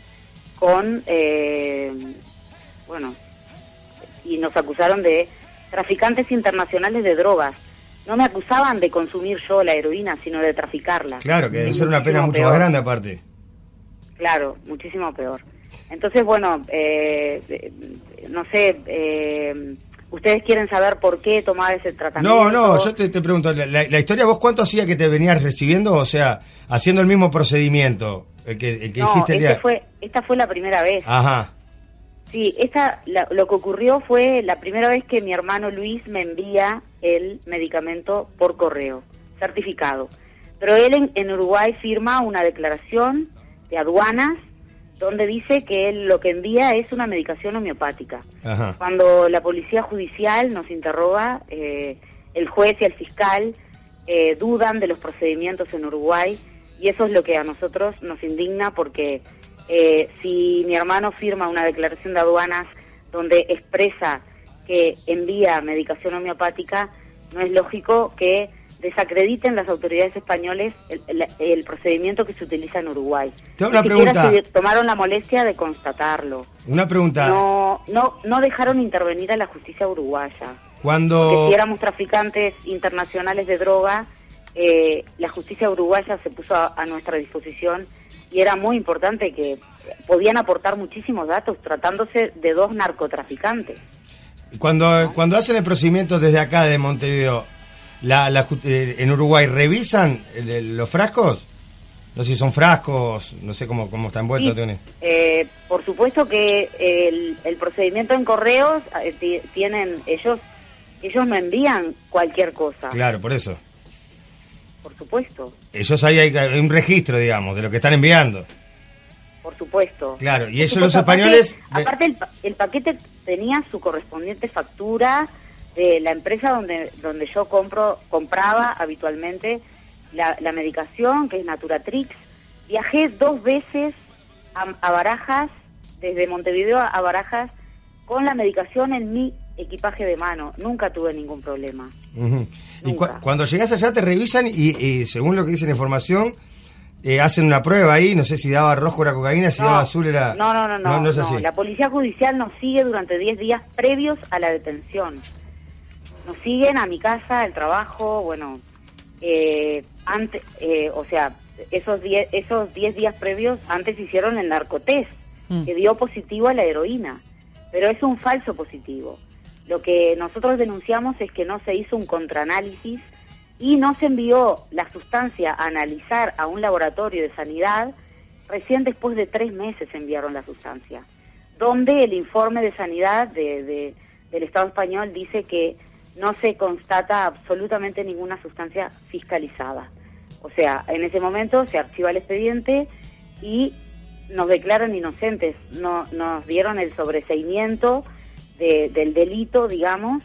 [SPEAKER 18] y nos acusaron de traficantes internacionales de drogas. No me acusaban de consumir yo la heroína, sino de traficarla.
[SPEAKER 1] Claro, que debe ser una pena mucho más grande aparte.
[SPEAKER 18] Claro, muchísimo peor. Entonces, bueno, no sé, ¿ustedes quieren saber por qué tomaba ese tratamiento?
[SPEAKER 1] No, yo te pregunto, la historia, ¿vos cuánto hacía que te venías recibiendo? O sea, haciendo el mismo procedimiento, el que hiciste el día...
[SPEAKER 18] Esta fue la primera vez.
[SPEAKER 1] Ajá.
[SPEAKER 18] Sí, lo que ocurrió fue la primera vez que mi hermano Luis me envía el medicamento por correo, certificado. Pero él en Uruguay firma una declaración de aduanas donde dice que él lo que envía es una medicación homeopática.
[SPEAKER 1] Ajá.
[SPEAKER 18] Cuando la policía judicial nos interroga, el juez y el fiscal dudan de los procedimientos en Uruguay, y eso es lo que a nosotros nos indigna, porque si mi hermano firma una declaración de aduanas donde expresa que envía medicación homeopática, no es lógico que desacrediten las autoridades españolas el procedimiento que se utiliza en Uruguay.
[SPEAKER 1] Tengo una pregunta.
[SPEAKER 18] Se tomaron la molestia de constatarlo.
[SPEAKER 1] Una pregunta.
[SPEAKER 18] No dejaron intervenir a la justicia uruguaya.
[SPEAKER 1] Cuando...
[SPEAKER 18] Porque si éramos traficantes internacionales de droga, la justicia uruguaya se puso a nuestra disposición, y era muy importante que podían aportar muchísimos datos tratándose de 2 narcotraficantes.
[SPEAKER 1] Cuando hacen el procedimiento desde acá de Montevideo, en Uruguay, ¿revisan los frascos? No sé si son frascos, no sé cómo está envuelto.
[SPEAKER 18] Sí, por supuesto que el procedimiento en correos tienen ellos no envían cualquier cosa.
[SPEAKER 1] Claro, por eso.
[SPEAKER 18] Por supuesto.
[SPEAKER 1] Ellos hay un registro, digamos, de lo que están enviando.
[SPEAKER 18] Por supuesto.
[SPEAKER 1] Claro, y ellos los españoles...
[SPEAKER 18] Aparte el paquete tenía su correspondiente factura de la empresa donde yo compraba habitualmente la medicación, que es Naturatrix. Viajé 2 veces a Barajas, desde Montevideo a Barajas, con la medicación en mi equipaje de mano. Nunca tuve ningún problema.
[SPEAKER 1] Uh-huh. Y cuando llegás allá te revisan y según lo que dice la información, hacen una prueba ahí, no sé si daba rojo era cocaína, si daba azul era...
[SPEAKER 18] No
[SPEAKER 1] es así.
[SPEAKER 18] La policía judicial nos sigue durante 10 días previos a la detención. Nos siguen a mi casa, al trabajo, bueno, esos 10 días previos antes hicieron el narcotest, que dio positivo a la heroína, pero es un falso positivo. Lo que nosotros denunciamos es que no se hizo un contraanálisis y no se envió la sustancia a analizar a un laboratorio de sanidad. Recién después de 3 meses enviaron la sustancia, donde el informe de sanidad del Estado español dice que no se constata absolutamente ninguna sustancia fiscalizada. O sea, en ese momento se archiva el expediente y nos declaran inocentes. No, nos dieron el sobreseimiento del delito, digamos,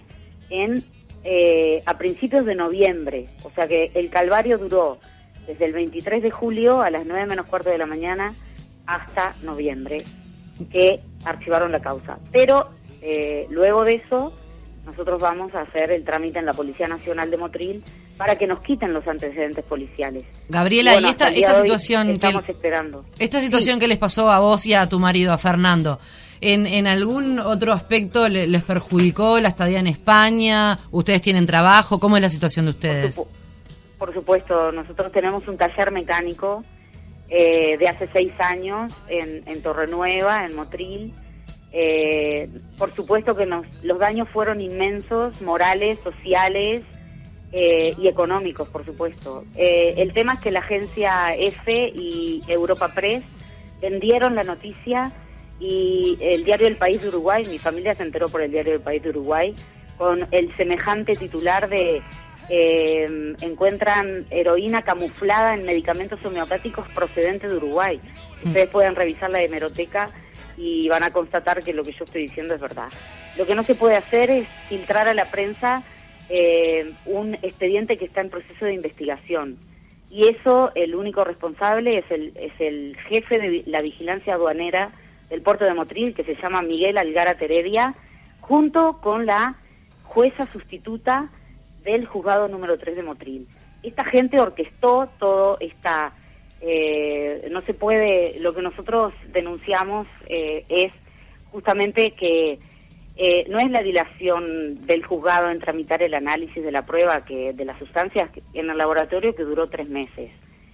[SPEAKER 18] a principios de noviembre. O sea que el calvario duró desde el 23 de julio a las 9 menos cuarto de la mañana hasta noviembre, que archivaron la causa. Pero luego de eso nosotros vamos a hacer el trámite en la Policía Nacional de Motril para que nos quiten los antecedentes policiales.
[SPEAKER 4] Gabriela,
[SPEAKER 18] bueno,
[SPEAKER 4] y esta situación
[SPEAKER 18] estamos esperando.
[SPEAKER 4] Esta situación que les pasó a vos y a tu marido, a Fernando, ¿en algún otro aspecto les perjudicó la estadía en España? ¿Ustedes tienen trabajo? ¿Cómo es la situación de ustedes?
[SPEAKER 18] Por supuesto, nosotros tenemos un taller mecánico de hace 6 años en Torrenueva, en Motril. Por supuesto que los daños fueron inmensos, morales, sociales y económicos, por supuesto. El tema es que la agencia EFE y Europa Press vendieron la noticia y el diario El País de Uruguay, mi familia se enteró por el diario El País de Uruguay, con el semejante titular de encuentran heroína camuflada en medicamentos homeopáticos procedentes de Uruguay. Ustedes pueden revisar la hemeroteca y van a constatar que lo que yo estoy diciendo es verdad. Lo que no se puede hacer es filtrar a la prensa un expediente que está en proceso de investigación. Y eso, el único responsable es el jefe de la vigilancia aduanera del puerto de Motril, que se llama Miguel Algara Teredia, junto con la jueza sustituta del juzgado número 3 de Motril. Esta gente orquestó todo esta... no se puede, lo que nosotros denunciamos es justamente que no es la dilación del juzgado en tramitar el análisis de la prueba de las sustancias en el laboratorio, que duró 3 meses.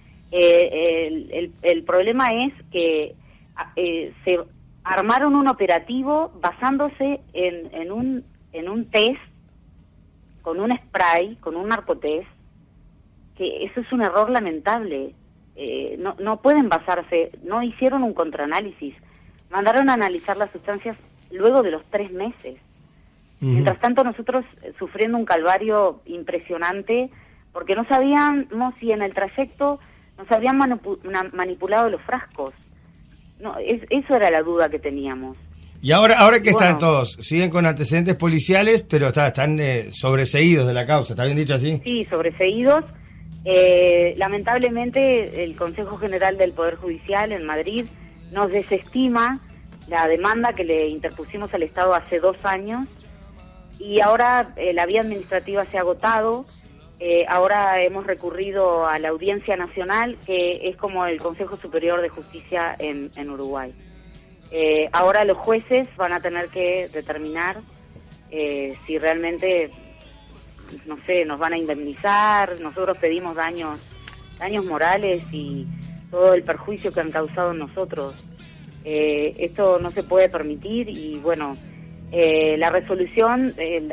[SPEAKER 18] El problema es que se armaron un operativo basándose en un test con un spray, con un narcotest, que eso es un error lamentable. No pueden basarse, no hicieron un contraanálisis, mandaron a analizar las sustancias luego de los 3 meses. Mientras tanto, nosotros sufriendo un calvario impresionante, porque no sabíamos si en el trayecto nos habían manipulado los frascos. No, eso era la duda que teníamos.
[SPEAKER 1] Y ahora que están todos, siguen con antecedentes policiales, pero están sobreseídos de la causa, ¿está bien dicho así?
[SPEAKER 18] Sí, sobreseídos. Lamentablemente el Consejo General del Poder Judicial en Madrid nos desestima la demanda que le interpusimos al Estado hace 2 años y ahora la vía administrativa se ha agotado. Ahora hemos recurrido a la Audiencia Nacional, que es como el Consejo Superior de Justicia en Uruguay. Ahora los jueces van a tener que determinar si realmente, no sé, nos van a indemnizar. Nosotros pedimos daños morales y todo el perjuicio que han causado en nosotros. Esto no se puede permitir y bueno, la resolución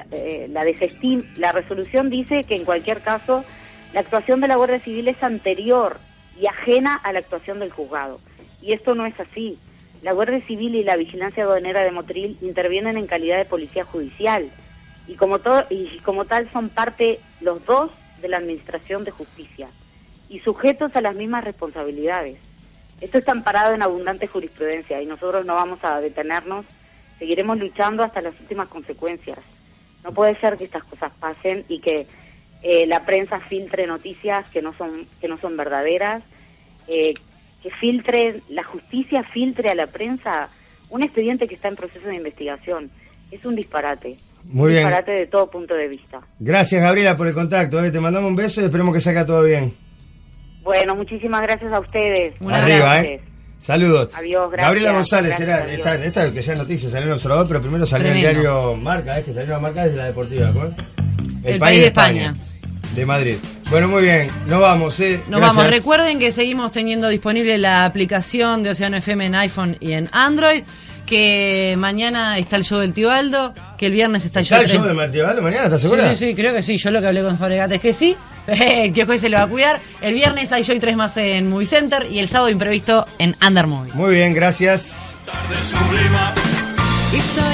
[SPEAKER 18] la resolución dice que en cualquier caso la actuación de la Guardia Civil es anterior y ajena a la actuación del juzgado, y esto no es así. La Guardia Civil y la Vigilancia Aduanera de Motril intervienen en calidad de policía judicial y como tal son parte los dos de la Administración de Justicia y sujetos a las mismas responsabilidades. Esto está amparado en abundante jurisprudencia y nosotros no vamos a detenernos, seguiremos luchando hasta las últimas consecuencias. No puede ser que estas cosas pasen y que la prensa filtre noticias que no son verdaderas, que la justicia filtre a la prensa un expediente que está en proceso de investigación. Es un disparate.
[SPEAKER 1] Muy bien.
[SPEAKER 18] Disparate de todo punto de vista.
[SPEAKER 1] Gracias, Gabriela, por el contacto. Te mandamos un beso y esperemos que salga todo bien.
[SPEAKER 18] Bueno, muchísimas gracias a ustedes.
[SPEAKER 1] Arriba, Saludos.
[SPEAKER 18] Adiós, gracias.
[SPEAKER 1] Gabriela González,
[SPEAKER 18] gracias,
[SPEAKER 1] esta que ya es noticia, salió en el Observador, pero primero salió en el diario Marca, que salió en la Marca desde la Deportiva, ¿cuál?
[SPEAKER 4] El País de España.
[SPEAKER 1] De Madrid. Bueno, muy bien, nos vamos,
[SPEAKER 4] Nos vamos. Recuerden que seguimos teniendo disponible la aplicación de Océano FM en iPhone y en Android, que mañana está el show del Tío Aldo, que el viernes está el show
[SPEAKER 1] del Tío Aldo mañana, ¿estás segura?
[SPEAKER 4] Sí, creo que sí, yo lo que hablé con Fabregat es que sí, el que juez se lo va a cuidar. El viernes hay show y 3 más en Movie Center y el sábado imprevisto en Under Movie.
[SPEAKER 1] Muy bien, gracias.
[SPEAKER 9] Historia